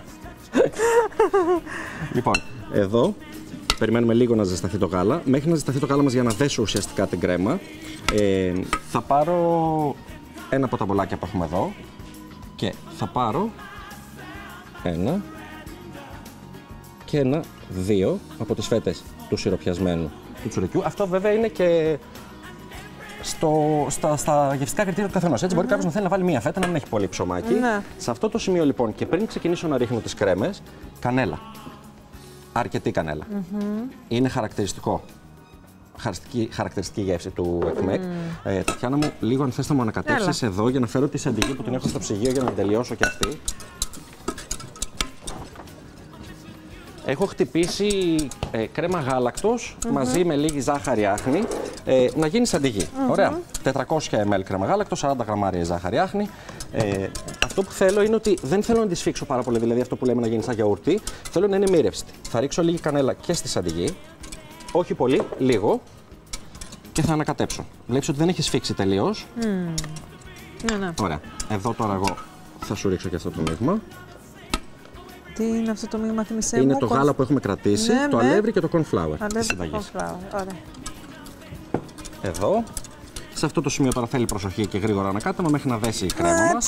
Λοιπόν, εδώ περιμένουμε λίγο να ζεσταθεί το γάλα. Μέχρι να ζεσταθεί το γάλα μας για να δέσω ουσιαστικά την κρέμα, ε, θα πάρω ένα από τα μπολάκια που έχουμε εδώ και θα πάρω ένα και ένα, δύο από τις φέτες του σιροπιασμένου του τσουρεκιού. Αυτό βέβαια είναι και στο, στα, στα γευστικά κριτήρια του καθενός. Έτσι, mm-hmm. μπορεί κάποιος να θέλει να βάλει μία φέτα, να μην έχει πολύ ψωμάκι. Ναι. Σε αυτό το σημείο λοιπόν, και πριν ξεκινήσω να ρίχνω τις κρέμες, κανέλα. Αρκετή κανέλα. Mm-hmm. Είναι χαρακτηριστικό. Χαρακτηριστική, χαρακτηριστική γεύση του εκμέκ. Mm. Ε, Τατιάνα μου, λίγο αν θες να μου ανακατέψεις εδώ για να φέρω τη σαντιγή που την έχω στο ψυγείο για να την τελειώσω και αυτή. Έχω χτυπήσει ε, κρέμα γάλακτος mm-hmm. μαζί με λίγη ζάχαρη άχνη ε, να γίνει σαντιγή. Mm-hmm. Ωραία. τετρακόσια μιλιλίτρα κρέμα γάλακτος, σαράντα γραμμάρια ζάχαρη άχνη. Ε, αυτό που θέλω είναι ότι δεν θέλω να τη σφίξω πάρα πολύ, δηλαδή αυτό που λέμε να γίνει σαν γιαούρτι. Θέλω να είναι μοίρευστη. Θα ρίξω λίγη κανέλα και στη σαντιγή. Όχι πολύ, λίγο. Και θα ανακατέψω. Βλέπεις ότι δεν έχει σφίξει τελείως. Mm. Ναι, ναι. Ωραία. Εδώ τώρα εγώ θα σου ρίξω και αυτό το μείγμα. Τι είναι αυτό το μείγμα, θυμίσέ μου? Είναι μου, το γάλα που έχουμε κρατήσει, ναι, το ναι. αλεύρι και το corn flour. Αλεύρι και το corn flour, ωραία. Εδώ. Σε αυτό το σημείο τώρα θέλει προσοχή και γρήγορα ανακάτεμα μέχρι να δέσει η κρέμα μας.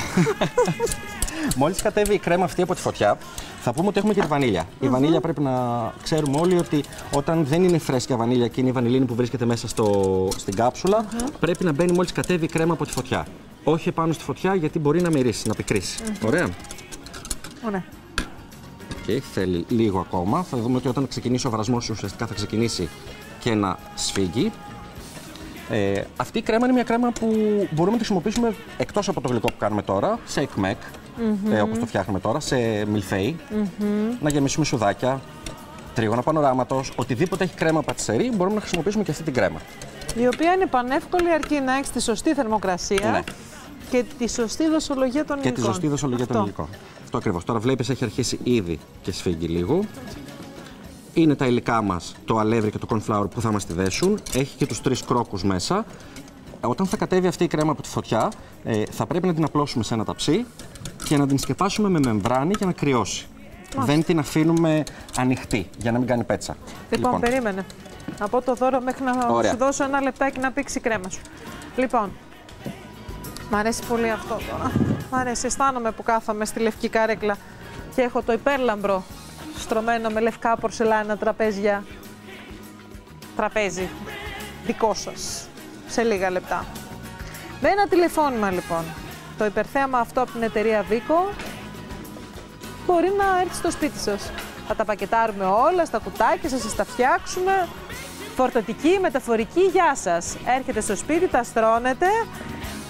Μόλις κατέβει η κρέμα αυτή από τη φωτιά, θα πούμε ότι έχουμε και τη βανίλια. Mm-hmm. Η βανίλια πρέπει να ξέρουμε όλοι ότι όταν δεν είναι φρέσκια βανίλια και είναι η βανιλίνη που βρίσκεται μέσα στο, στην κάψουλα, mm-hmm. πρέπει να μπαίνει μόλις κατέβει η κρέμα από τη φωτιά. Όχι επάνω στη φωτιά γιατί μπορεί να μυρίσει, να πικρίσει. Mm-hmm. Ωραία. Ωραία. Okay, θέλει λίγο ακόμα. Θα δούμε ότι όταν ξεκινήσει ο βρασμός ουσιαστικά θα ξεκινήσει και να σφίγγει. Ε, αυτή η κρέμα είναι μια κρέμα που μπορούμε να τη χρησιμοποιήσουμε εκτός από το γλυκό που κάνουμε τώρα, σε εκμέκ, mm-hmm. ε, όπως το φτιάχνουμε τώρα, σε μιλφέι, mm-hmm. να γεμίσουμε σουδάκια, τρίγωνα πανοράματος, οτιδήποτε έχει κρέμα πατησερή μπορούμε να χρησιμοποιήσουμε και αυτή την κρέμα. Η οποία είναι πανεύκολη αρκεί να έχει τη σωστή θερμοκρασία ναι. και τη σωστή δοσολογία των υλικών. Και τη σωστή δοσολογία Αυτό. των υλικών. Αυτό ακριβώς. Τώρα βλέπεις έχει αρχίσει ήδη και σφίγγει λίγο. Είναι τα υλικά μας, το αλεύρι και το corn flour που θα μας τη δέσουν. Έχει και τους τρεις κρόκους μέσα. Όταν θα κατέβει αυτή η κρέμα από τη φωτιά, ε, θα πρέπει να την απλώσουμε σε ένα ταψί και να την σκεπάσουμε με μεμβράνη για να κρυώσει. Μάλιστα. Δεν την αφήνουμε ανοιχτή για να μην κάνει πέτσα. Λοιπόν, λοιπόν. περίμενε. Από το δώρο μέχρι να Ωραία. σου δώσω ένα λεπτάκι να πήξει η κρέμα σου. Λοιπόν, μ' αρέσει πολύ αυτό τώρα. Μ' αρέσει, αισθάνομαι που κάθομαι στη λευκή καρέκλα και έχω το υπέρλαμπρο στρωμένο με λευκά πορσελάνα τραπέζια. Τραπέζι δικό σας, σε λίγα λεπτά. Με ένα τηλεφώνημα λοιπόν, το υπερθέαμα αυτό από την εταιρεία Βίκο μπορεί να έρθει στο σπίτι σας. Θα τα πακετάρουμε όλα στα κουτάκια σας, σας τα φτιάξουμε. Φορτωτική, μεταφορική, γεια σας. Έρχεται στο σπίτι, τα στρώνετε,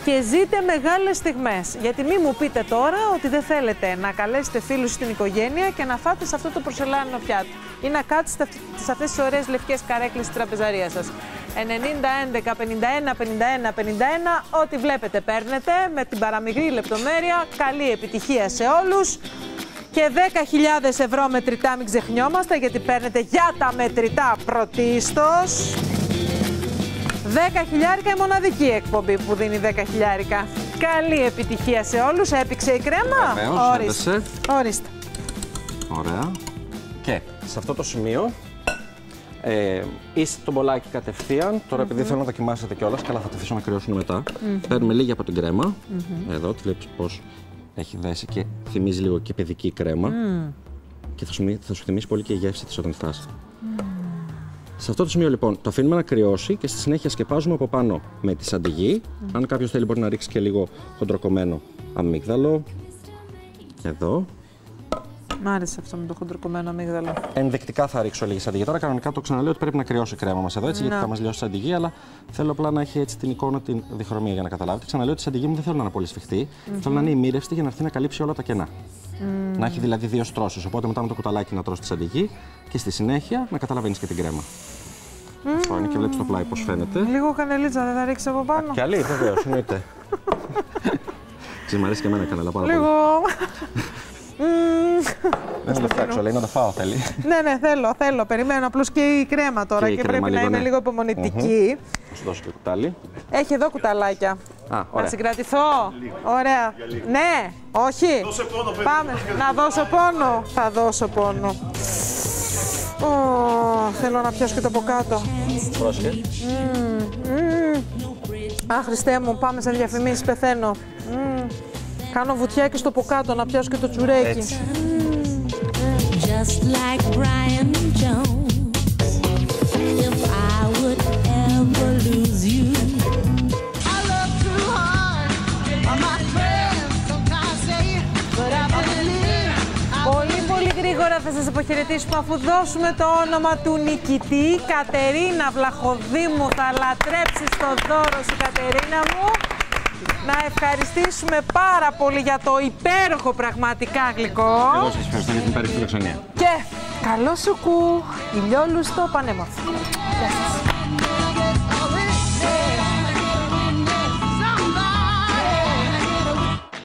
και ζείτε μεγάλες στιγμές. Γιατί μη μου πείτε τώρα ότι δεν θέλετε να καλέσετε φίλους στην οικογένεια και να φάτε σε αυτό το πορσελάνινο πιάτο ή να κάτσετε σε αυτές τις ωραίες λευκές καρέκλες στη τραπεζαρία σας. ενενήντα έντεκα πενήντα ένα πενήντα ένα πενήντα ένα, ό,τι βλέπετε παίρνετε με την παραμικρή λεπτομέρεια. Καλή επιτυχία σε όλους. Και δέκα χιλιάδες ευρώ μετρητά, μην ξεχνιόμαστε, γιατί παίρνετε για τα μετρητά πρωτίστως. δέκα χιλιάρικα η μοναδική εκπομπή που δίνει δέκα χιλιάρικα. Καλή επιτυχία σε όλους. Έπηξε η κρέμα. Βεβαίως, Ορίστε. Ορίστε. Ωραία. Και σε αυτό το σημείο ε, είστε το μπολάκι κατευθείαν. Τώρα, mm-hmm. επειδή θέλω να δοκιμάσετε κιόλας, καλά θα το αφήσω να κρυώσουν μετά. Mm-hmm. Παίρνουμε λίγη από την κρέμα. Mm-hmm. Εδώ, τη βλέπεις πώς έχει δέσει και θυμίζει λίγο και παιδική κρέμα. Mm. Και θα σου, θα σου θυμίσει πολύ και η γεύση της όταν φτάσει. Mm. Σε αυτό το σημείο λοιπόν το αφήνουμε να κρυώσει και στη συνέχεια σκεπάζουμε από πάνω με τη σαντιγί. Mm. Αν κάποιος θέλει μπορεί να ρίξει και λίγο χοντροκομμένο αμύγδαλο. Εδώ. Μ' άρεσε αυτό με το χοντροκομμένο αμύγδαλο. Ενδεικτικά θα ρίξω λίγη σαντιγί. Τώρα κανονικά το ξαναλέω ότι πρέπει να κρυώσει η κρέμα μας εδώ έτσι, no. γιατί θα μας λιώσει σαντιγί, αλλά θέλω απλά να έχει έτσι την εικόνα, την διχρωμία για να καταλάβετε. Ξαναλέω ότι η σαντιγί μου δεν θέλω να είναι πολύ σφιχτή. Mm-hmm. Θέλω να είναι ημίρευστη για να έρθει να καλύψει όλα τα κενά. Mm. Να έχει δηλαδή δύο στρώσεις. Οπότε μετά με το κουταλάκι να τρως τη σαντιγί και στη συνέχεια να καταλαβαίνεις και την κρέμα. Mm. Αυτό είναι και βλέπεις το πλάι πώς φαίνεται. Λίγο κανελίτσα δεν θα ρίξει από πάνω. Και άλλη, βεβαίως, εννοείται. Ξέρεις, μ' αρέσει και εμένα η κανέλα πάρα πολύ. Λίγο. Δεν θα το φτιάξω, λέει να το φάω, θέλει. Ναι, ναι, θέλω, θέλω. Περιμένω απλώς και η κρέμα τώρα και, και πρέπει να είμαι λίγο υπομονητική. Θα σου δώσω και κουτάλι. Έχει εδώ κουταλάκια. Α, ωραία. Να συγκρατηθώ. Ωραία. Ναι, όχι. Πάμε. Να δώσω πόνο. Θα δώσω πόνο. Oh, θέλω να πιάσω και το από κάτω. Πρόσεχε. Mm, mm. Α, Χριστέ μου, πάμε σε διαφημίσεις, πεθαίνω. Mm. Κάνω βουτιά και στο από κάτω, να πιάσω και το τσουρέκι. Έτσι. Just like Brian Jones, if I would ever lose you. I love too hard, my friends sometimes say, but I believe. Πολύ πολύ γρήγορα θα σας αποχαιρετήσουμε αφού δώσουμε το όνομα του νικητή. Κατερίνα Βλαχοδήμου, θα λατρέψεις το δώρο σου, Κατερίνα μου. Να ευχαριστήσουμε πάρα πολύ για το υπέροχο πραγματικά γλυκό. Εγώ σας ευχαριστώ για την υπέροχη φιλοξενία. Και καλό σου κου, ηλιόλουστο πανέμορφο. Γεια σας.